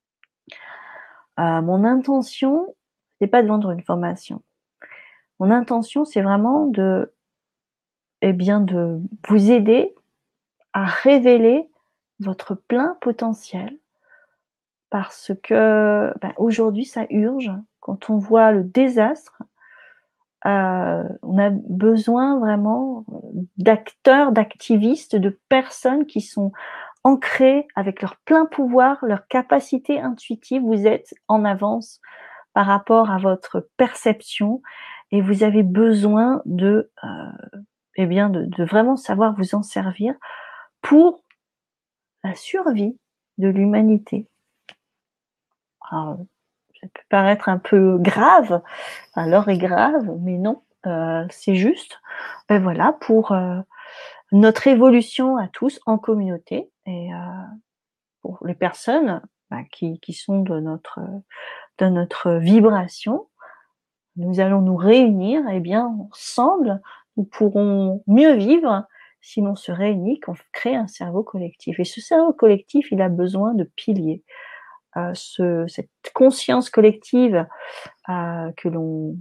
Euh, mon intention, c'est pas de vendre une formation. Mon intention, c'est vraiment de, eh bien, de vous aider à révéler votre plein potentiel parce que, bah, aujourd'hui ça urge. Quand on voit le désastre, heu, on a besoin vraiment d'acteurs, d'activistes, de personnes qui sont ancrées avec leur plein pouvoir, leur capacité intuitive. Vous êtes en avance par rapport à votre perception et vous avez besoin de, heu, eh bien de de vraiment savoir vous en servir pour la survie de l'humanité. Alors, ça peut paraître un peu grave, enfin l'heure est grave, mais non, heu, c'est juste, ben voilà, pour, heu, notre évolution à tous en communauté et heu, pour les personnes, bah, qui qui sont de notre, de notre vibration. Nous allons nous réunir et bien ensemble, nous pourrons mieux vivre si l'on se réunit, qu'on crée un cerveau collectif et ce cerveau collectif, il a besoin de piliers. Heu, ce cette conscience collective, heu, que l'on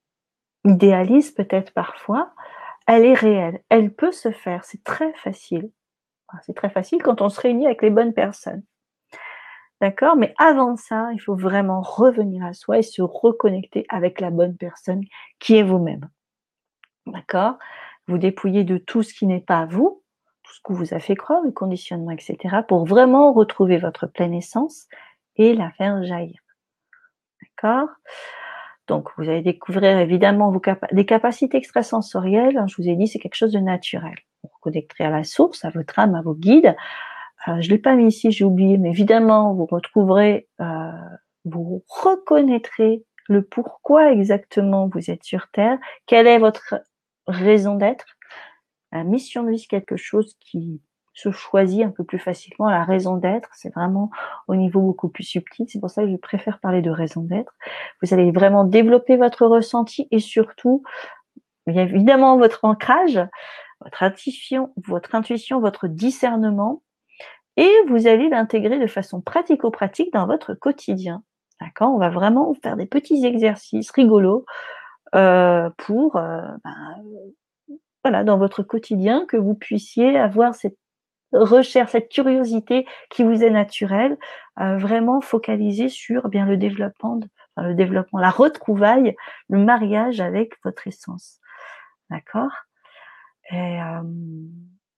idéalise peut-être parfois, elle est réelle, elle peut se faire, c'est très facile. Enfin, c'est très facile quand on se réunit avec les bonnes personnes. D'accord? Mais avant ça, il faut vraiment revenir à soi et se reconnecter avec la bonne personne qui est vous-même. D'accord? Vous dépouillez de tout ce qui n'est pas vous, tout ce qu'on vous a fait croire, le conditionnement et cetera, pour vraiment retrouver votre pleine essence et la faire jaillir. D'accord? Donc vous allez découvrir évidemment vos capa des capacités extrasensorielles, hein, je vous ai dit, c'est quelque chose de naturel. Vous vous connecterez à la source, à votre âme, à vos guides. Heu, je l'ai pas mis ici, j'ai oublié, mais évidemment vous retrouverez, heu, vous reconnaîtrez le pourquoi exactement vous êtes sur terre, quelle est votre raison d'être. La mission de vie, c'est quelque chose qui se choisit un peu plus facilement. La raison d'être, c'est vraiment au niveau beaucoup plus subtil. C'est pour ça que je préfère parler de raison d'être. Vous allez vraiment développer votre ressenti et surtout, bien évidemment, votre ancrage, votre intuition, votre intuition, votre discernement, et vous allez l'intégrer de façon pratico-pratique dans votre quotidien. D'accord? On va vraiment faire des petits exercices rigolos, heu, pour, heu, ben, voilà, dans votre quotidien, que vous puissiez avoir cette recherche, cette curiosité qui vous est naturelle, heu, vraiment focalisée sur, eh bien, le développement de enfin, le développement, la retrouvaille, le mariage avec votre essence. D'accord? Et hem,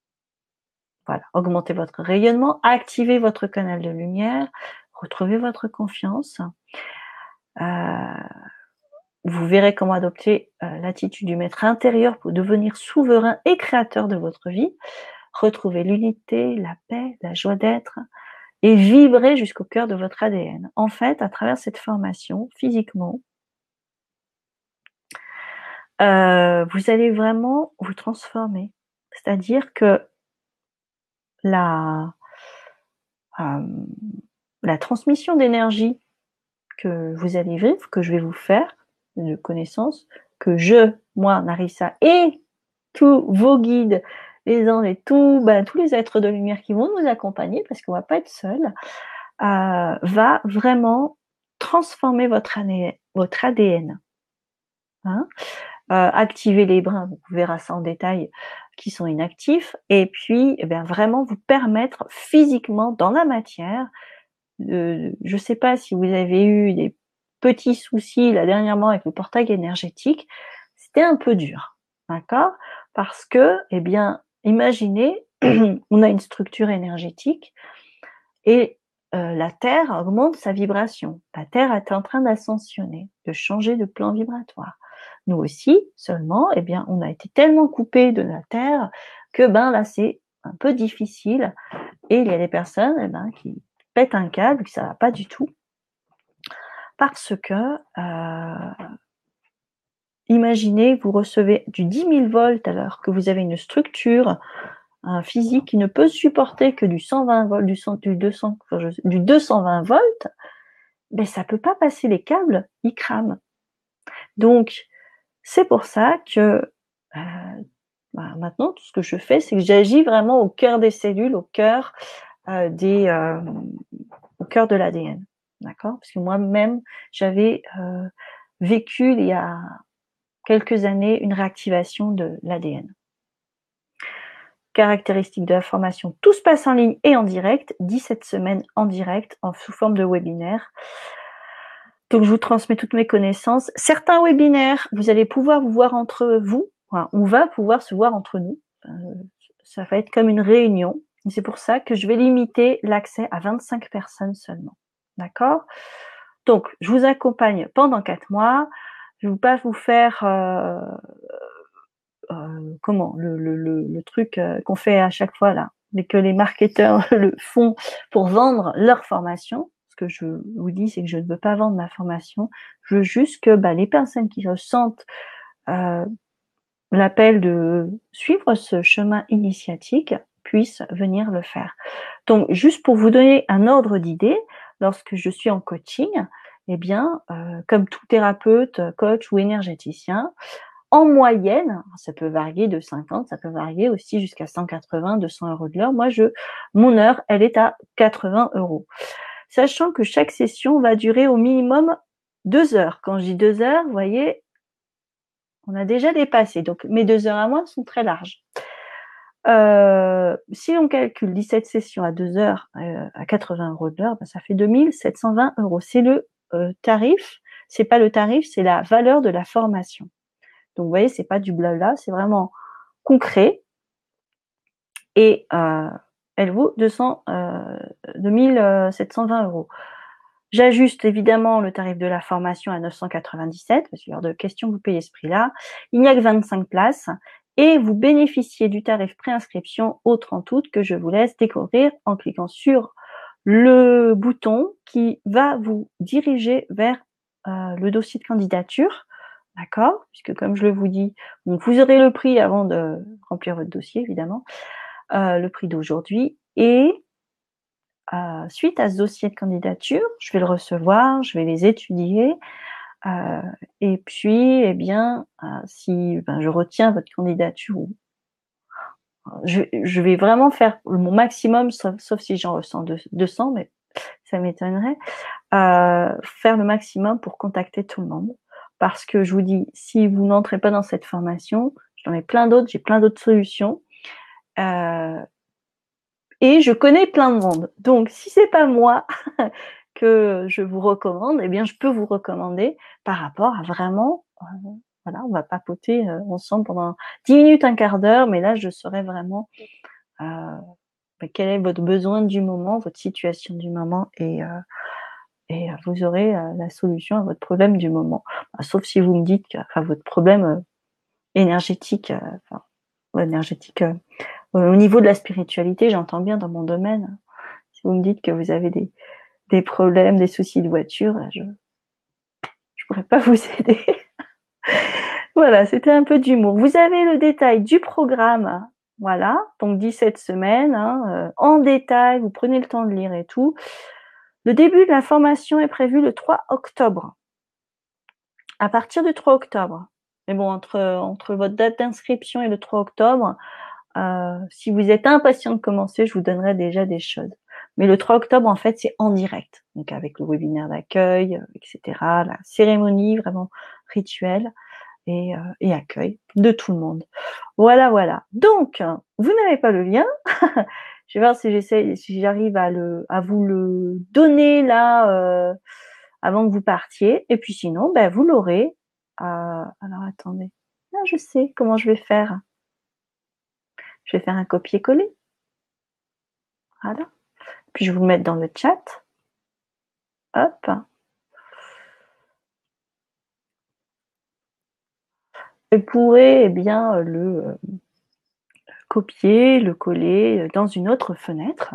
voilà, augmentez votre rayonnement, activez votre canal de lumière, retrouvez votre confiance. Heu, vous verrez comment adopter, heu, l'attitude du maître intérieur pour devenir souverain et créateur de votre vie. Retrouvez l'unité, la paix, la joie d'être et vibrez jusqu'au cœur de votre A D N. En fait, à travers cette formation, physiquement, heu, vous allez vraiment vous transformer. C'est-à-dire que la, hem, la transmission d'énergie que vous allez vivre, que je vais vous faire, de connaissances, que je, moi, Narissa, et tous vos guides, les anges et tous, ben, tous les êtres de lumière qui vont nous accompagner, parce qu'on va pas être seul, euh, va vraiment transformer votre, année, votre A D N. Hein, euh, activer les brins, vous verrez ça en détail, qui sont inactifs, et puis eh bien, vraiment vous permettre physiquement dans la matière. Euh, je ne sais pas si vous avez eu des petits soucis là dernièrement avec le portail énergétique, c'était un peu dur, d'accord? Parce que, eh bien, imaginez, on a une structure énergétique et euh, la Terre augmente sa vibration. La Terre est en train d'ascensionner, de changer de plan vibratoire. Nous aussi, seulement, eh bien, on a été tellement coupés de la Terre que ben là c'est un peu difficile. Et il y a des personnes eh ben, qui pètent un câble, que ça va pas du tout, parce que euh, imaginez, vous recevez du dix mille volts alors que vous avez une structure, un physique qui ne peut supporter que du cent vingt volts, du, cent, du, deux cents, enfin, je, du deux cent vingt volts, ben ça peut pas passer les câbles, ils crament. Donc c'est pour ça que euh, bah, maintenant tout ce que je fais, c'est que j'agis vraiment au cœur des cellules, au cœur euh, des, euh, au cœur de l'A D N, d'accord? Parce que moi-même j'avais euh, vécu il y a quelques années une réactivation de l'A D N. caractéristiques de la formation. Tout se passe en ligne et en direct, dix-sept semaines en direct, en sous forme de webinaire. Donc, je vous transmets toutes mes connaissances. Certains webinaires, vous allez pouvoir vous voir entre vous. Enfin, on va pouvoir se voir entre nous. Euh, ça va être comme une réunion. C'est pour ça que je vais limiter l'accès à vingt-cinq personnes seulement. D'accord? Donc, je vous accompagne pendant quatre mois. Je ne vais pas vous faire euh, euh, comment le, le, le, le truc euh, qu'on fait à chaque fois là, mais que les marketeurs le font pour vendre leur formation. Ce que je vous dis, c'est que je ne veux pas vendre ma formation. Je veux juste que bah, les personnes qui ressentent euh, l'appel de suivre ce chemin initiatique puissent venir le faire. Donc, juste pour vous donner un ordre d'idée, lorsque je suis en coaching, eh bien, euh, comme tout thérapeute, coach ou énergéticien, en moyenne, ça peut varier de cinquante, ça peut varier aussi jusqu'à cent quatre-vingts, deux cents euros de l'heure. Moi, je, mon heure, elle est à quatre-vingts euros. Sachant que chaque session va durer au minimum deux heures. Quand je dis deux heures, vous voyez, on a déjà dépassé. Donc, mes deux heures à moi sont très larges. Euh, si on calcule dix-sept sessions à deux heures euh, à quatre-vingts euros de l'heure, ben, ça fait deux mille sept cent vingt euros. C'est le euh, tarif, c'est pas le tarif, c'est la valeur de la formation. Donc, vous voyez, c'est pas du blabla, c'est vraiment concret. Et euh, elle vaut deux cents, euh, deux mille sept cent vingt euros. J'ajuste évidemment le tarif de la formation à neuf cent quatre-vingt-dix-sept, parce qu'il y a de questions, vous payez ce prix-là. Il n'y a que vingt-cinq places et vous bénéficiez du tarif préinscription au trente août que je vous laisse découvrir en cliquant sur le bouton qui va vous diriger vers euh, le dossier de candidature. D'accord? Puisque comme je le vous dis, donc vous aurez le prix avant de remplir votre dossier, évidemment, euh, le prix d'aujourd'hui. Et euh, suite à ce dossier de candidature, je vais le recevoir, je vais les étudier. Euh, et puis, eh bien, euh, si ben, je retiens votre candidature, je, je vais vraiment faire mon maximum, sauf, sauf si j'en ressens deux cents, mais ça m'étonnerait, euh, faire le maximum pour contacter tout le monde. Parce que je vous dis, si vous n'entrez pas dans cette formation, j'en ai plein d'autres, j'ai plein d'autres solutions. Euh, et je connais plein de monde. Donc, si c'est pas moi que je vous recommande, eh bien, je peux vous recommander par rapport à vraiment, euh, voilà, on va papoter euh, ensemble pendant dix minutes, un quart d'heure, mais là, je saurai vraiment euh, bah, quel est votre besoin du moment, votre situation du moment, et, euh, et vous aurez euh, la solution à votre problème du moment. Bah, sauf si vous me dites que enfin, votre problème euh, énergétique, euh, enfin, énergétique euh, au niveau de la spiritualité, j'entends bien dans mon domaine. Si vous me dites que vous avez des, des problèmes, des soucis de voiture, je je pourrais pas vous aider. Voilà, c'était un peu d'humour. Vous avez le détail du programme, voilà, donc dix-sept semaines, hein, euh, en détail, vous prenez le temps de lire et tout. Le début de la formation est prévu le trois octobre. À partir du trois octobre. Mais bon, entre, entre votre date d'inscription et le trois octobre, euh, si vous êtes impatient de commencer, je vous donnerai déjà des choses. Mais le trois octobre, en fait, c'est en direct. Donc, avec le webinaire d'accueil, et cetera, la cérémonie vraiment rituelle et, euh, et accueil de tout le monde. Voilà, voilà. Donc, vous n'avez pas le lien. Je vais voir si j'essaie, si j'arrive à le, à vous le donner là, euh, avant que vous partiez. Et puis sinon, ben, vous l'aurez. Euh, alors, attendez. Là, je sais comment je vais faire. Je vais faire un copier-coller. Voilà. Puis je vais vous mettre dans le chat. Hop. Vous pourrez eh bien le euh, copier, le coller dans une autre fenêtre.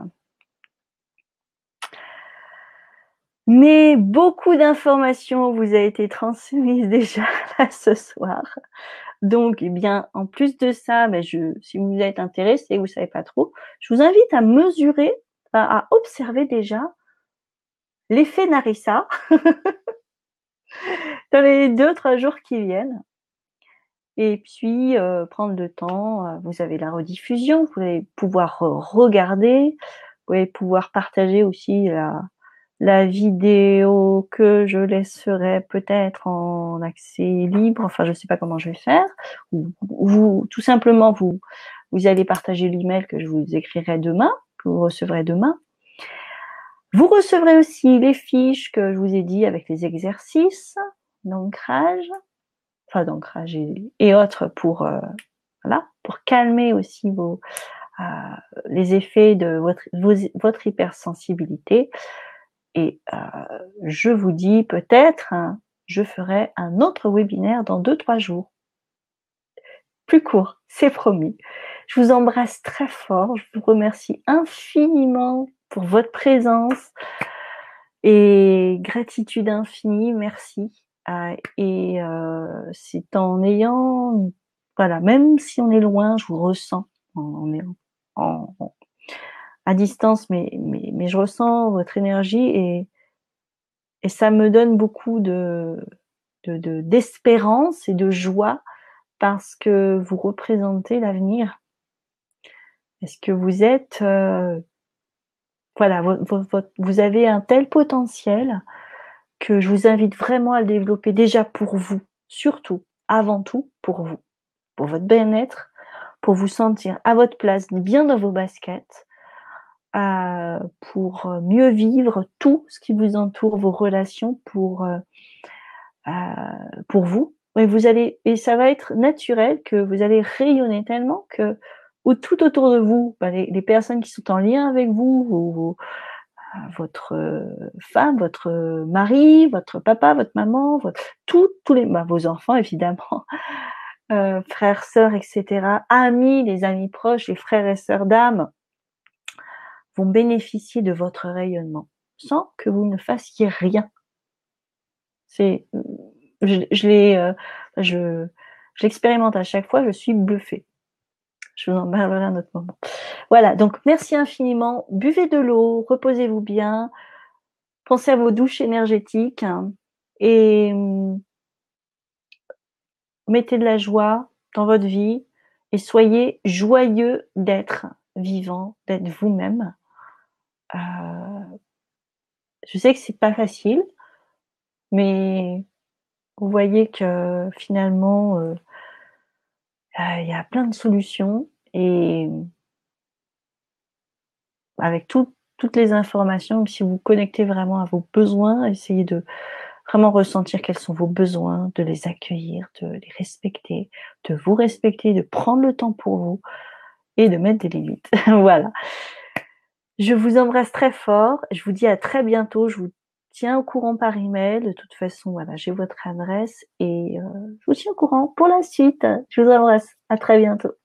Mais beaucoup d'informations vous a été transmises déjà là ce soir. Donc, eh bien, en plus de ça, ben je, si vous êtes intéressé, vous savez pas trop, je vous invite à mesurer, à observer déjà l'effet Narissa dans les deux, trois jours qui viennent. Et puis, euh, prendre le temps, euh, vous avez la rediffusion, vous allez pouvoir regarder, vous allez pouvoir partager aussi la, la vidéo que je laisserai peut-être en accès libre, enfin je ne sais pas comment je vais faire, ou, ou tout simplement vous, vous allez partager l'email que je vous écrirai demain, que vous recevrez demain. Vous recevrez aussi les fiches que je vous ai dit avec les exercices d'ancrage, enfin d'ancrage et, et autres pour, euh, voilà, pour calmer aussi vos, euh, les effets de votre, vos, votre hypersensibilité. Et euh, je vous dis peut-être, hein, je ferai un autre webinaire dans deux trois jours. Plus court, c'est promis. Je vous embrasse très fort, je vous remercie infiniment pour votre présence et gratitude infinie, merci. Euh, et euh, c'est en ayant, voilà, même si on est loin, je vous ressens, on est en, en, à distance, mais, mais, mais je ressens votre énergie et, et ça me donne beaucoup de, de, de, d'espérance et de joie parce que vous représentez l'avenir. Est-ce que vous êtes, euh, voilà, votre, votre, vous avez un tel potentiel que je vous invite vraiment à le développer déjà pour vous, surtout, avant tout pour vous, pour votre bien-être, pour vous sentir à votre place, bien dans vos baskets, euh, pour mieux vivre tout ce qui vous entoure, vos relations, pour, euh, euh, pour vous. Et vous allez, et ça va être naturel que vous allez rayonner tellement que ou tout autour de vous, bah, les, les personnes qui sont en lien avec vous, vos, vos, votre femme, votre mari, votre papa, votre maman, votre, tout, tous les, bah, vos enfants évidemment, euh, frères, sœurs, et cetera, amis, les amis proches, les frères et sœurs d'âme, vont bénéficier de votre rayonnement sans que vous ne fassiez rien. C'est, je, je l'ai, euh, je, je l'expérimente à chaque fois, je suis bluffée. Je vous en parlerai à un autre moment. Voilà, donc merci infiniment. Buvez de l'eau, reposez-vous bien, pensez à vos douches énergétiques hein, et mettez de la joie dans votre vie et soyez joyeux d'être vivant, d'être vous-même. Euh, je sais que c'est pas facile, mais vous voyez que finalement, euh, euh, il y a plein de solutions et avec tout, toutes les informations, si vous vous connectez vraiment à vos besoins, essayez de vraiment ressentir quels sont vos besoins, de les accueillir, de les respecter, de vous respecter, de prendre le temps pour vous et de mettre des limites. Voilà. Je vous embrasse très fort. Je vous dis à très bientôt. Je vous tiens au courant par email. De toute façon, voilà, j'ai votre adresse et euh, je vous tiens au courant pour la suite. Je vous embrasse. À très bientôt.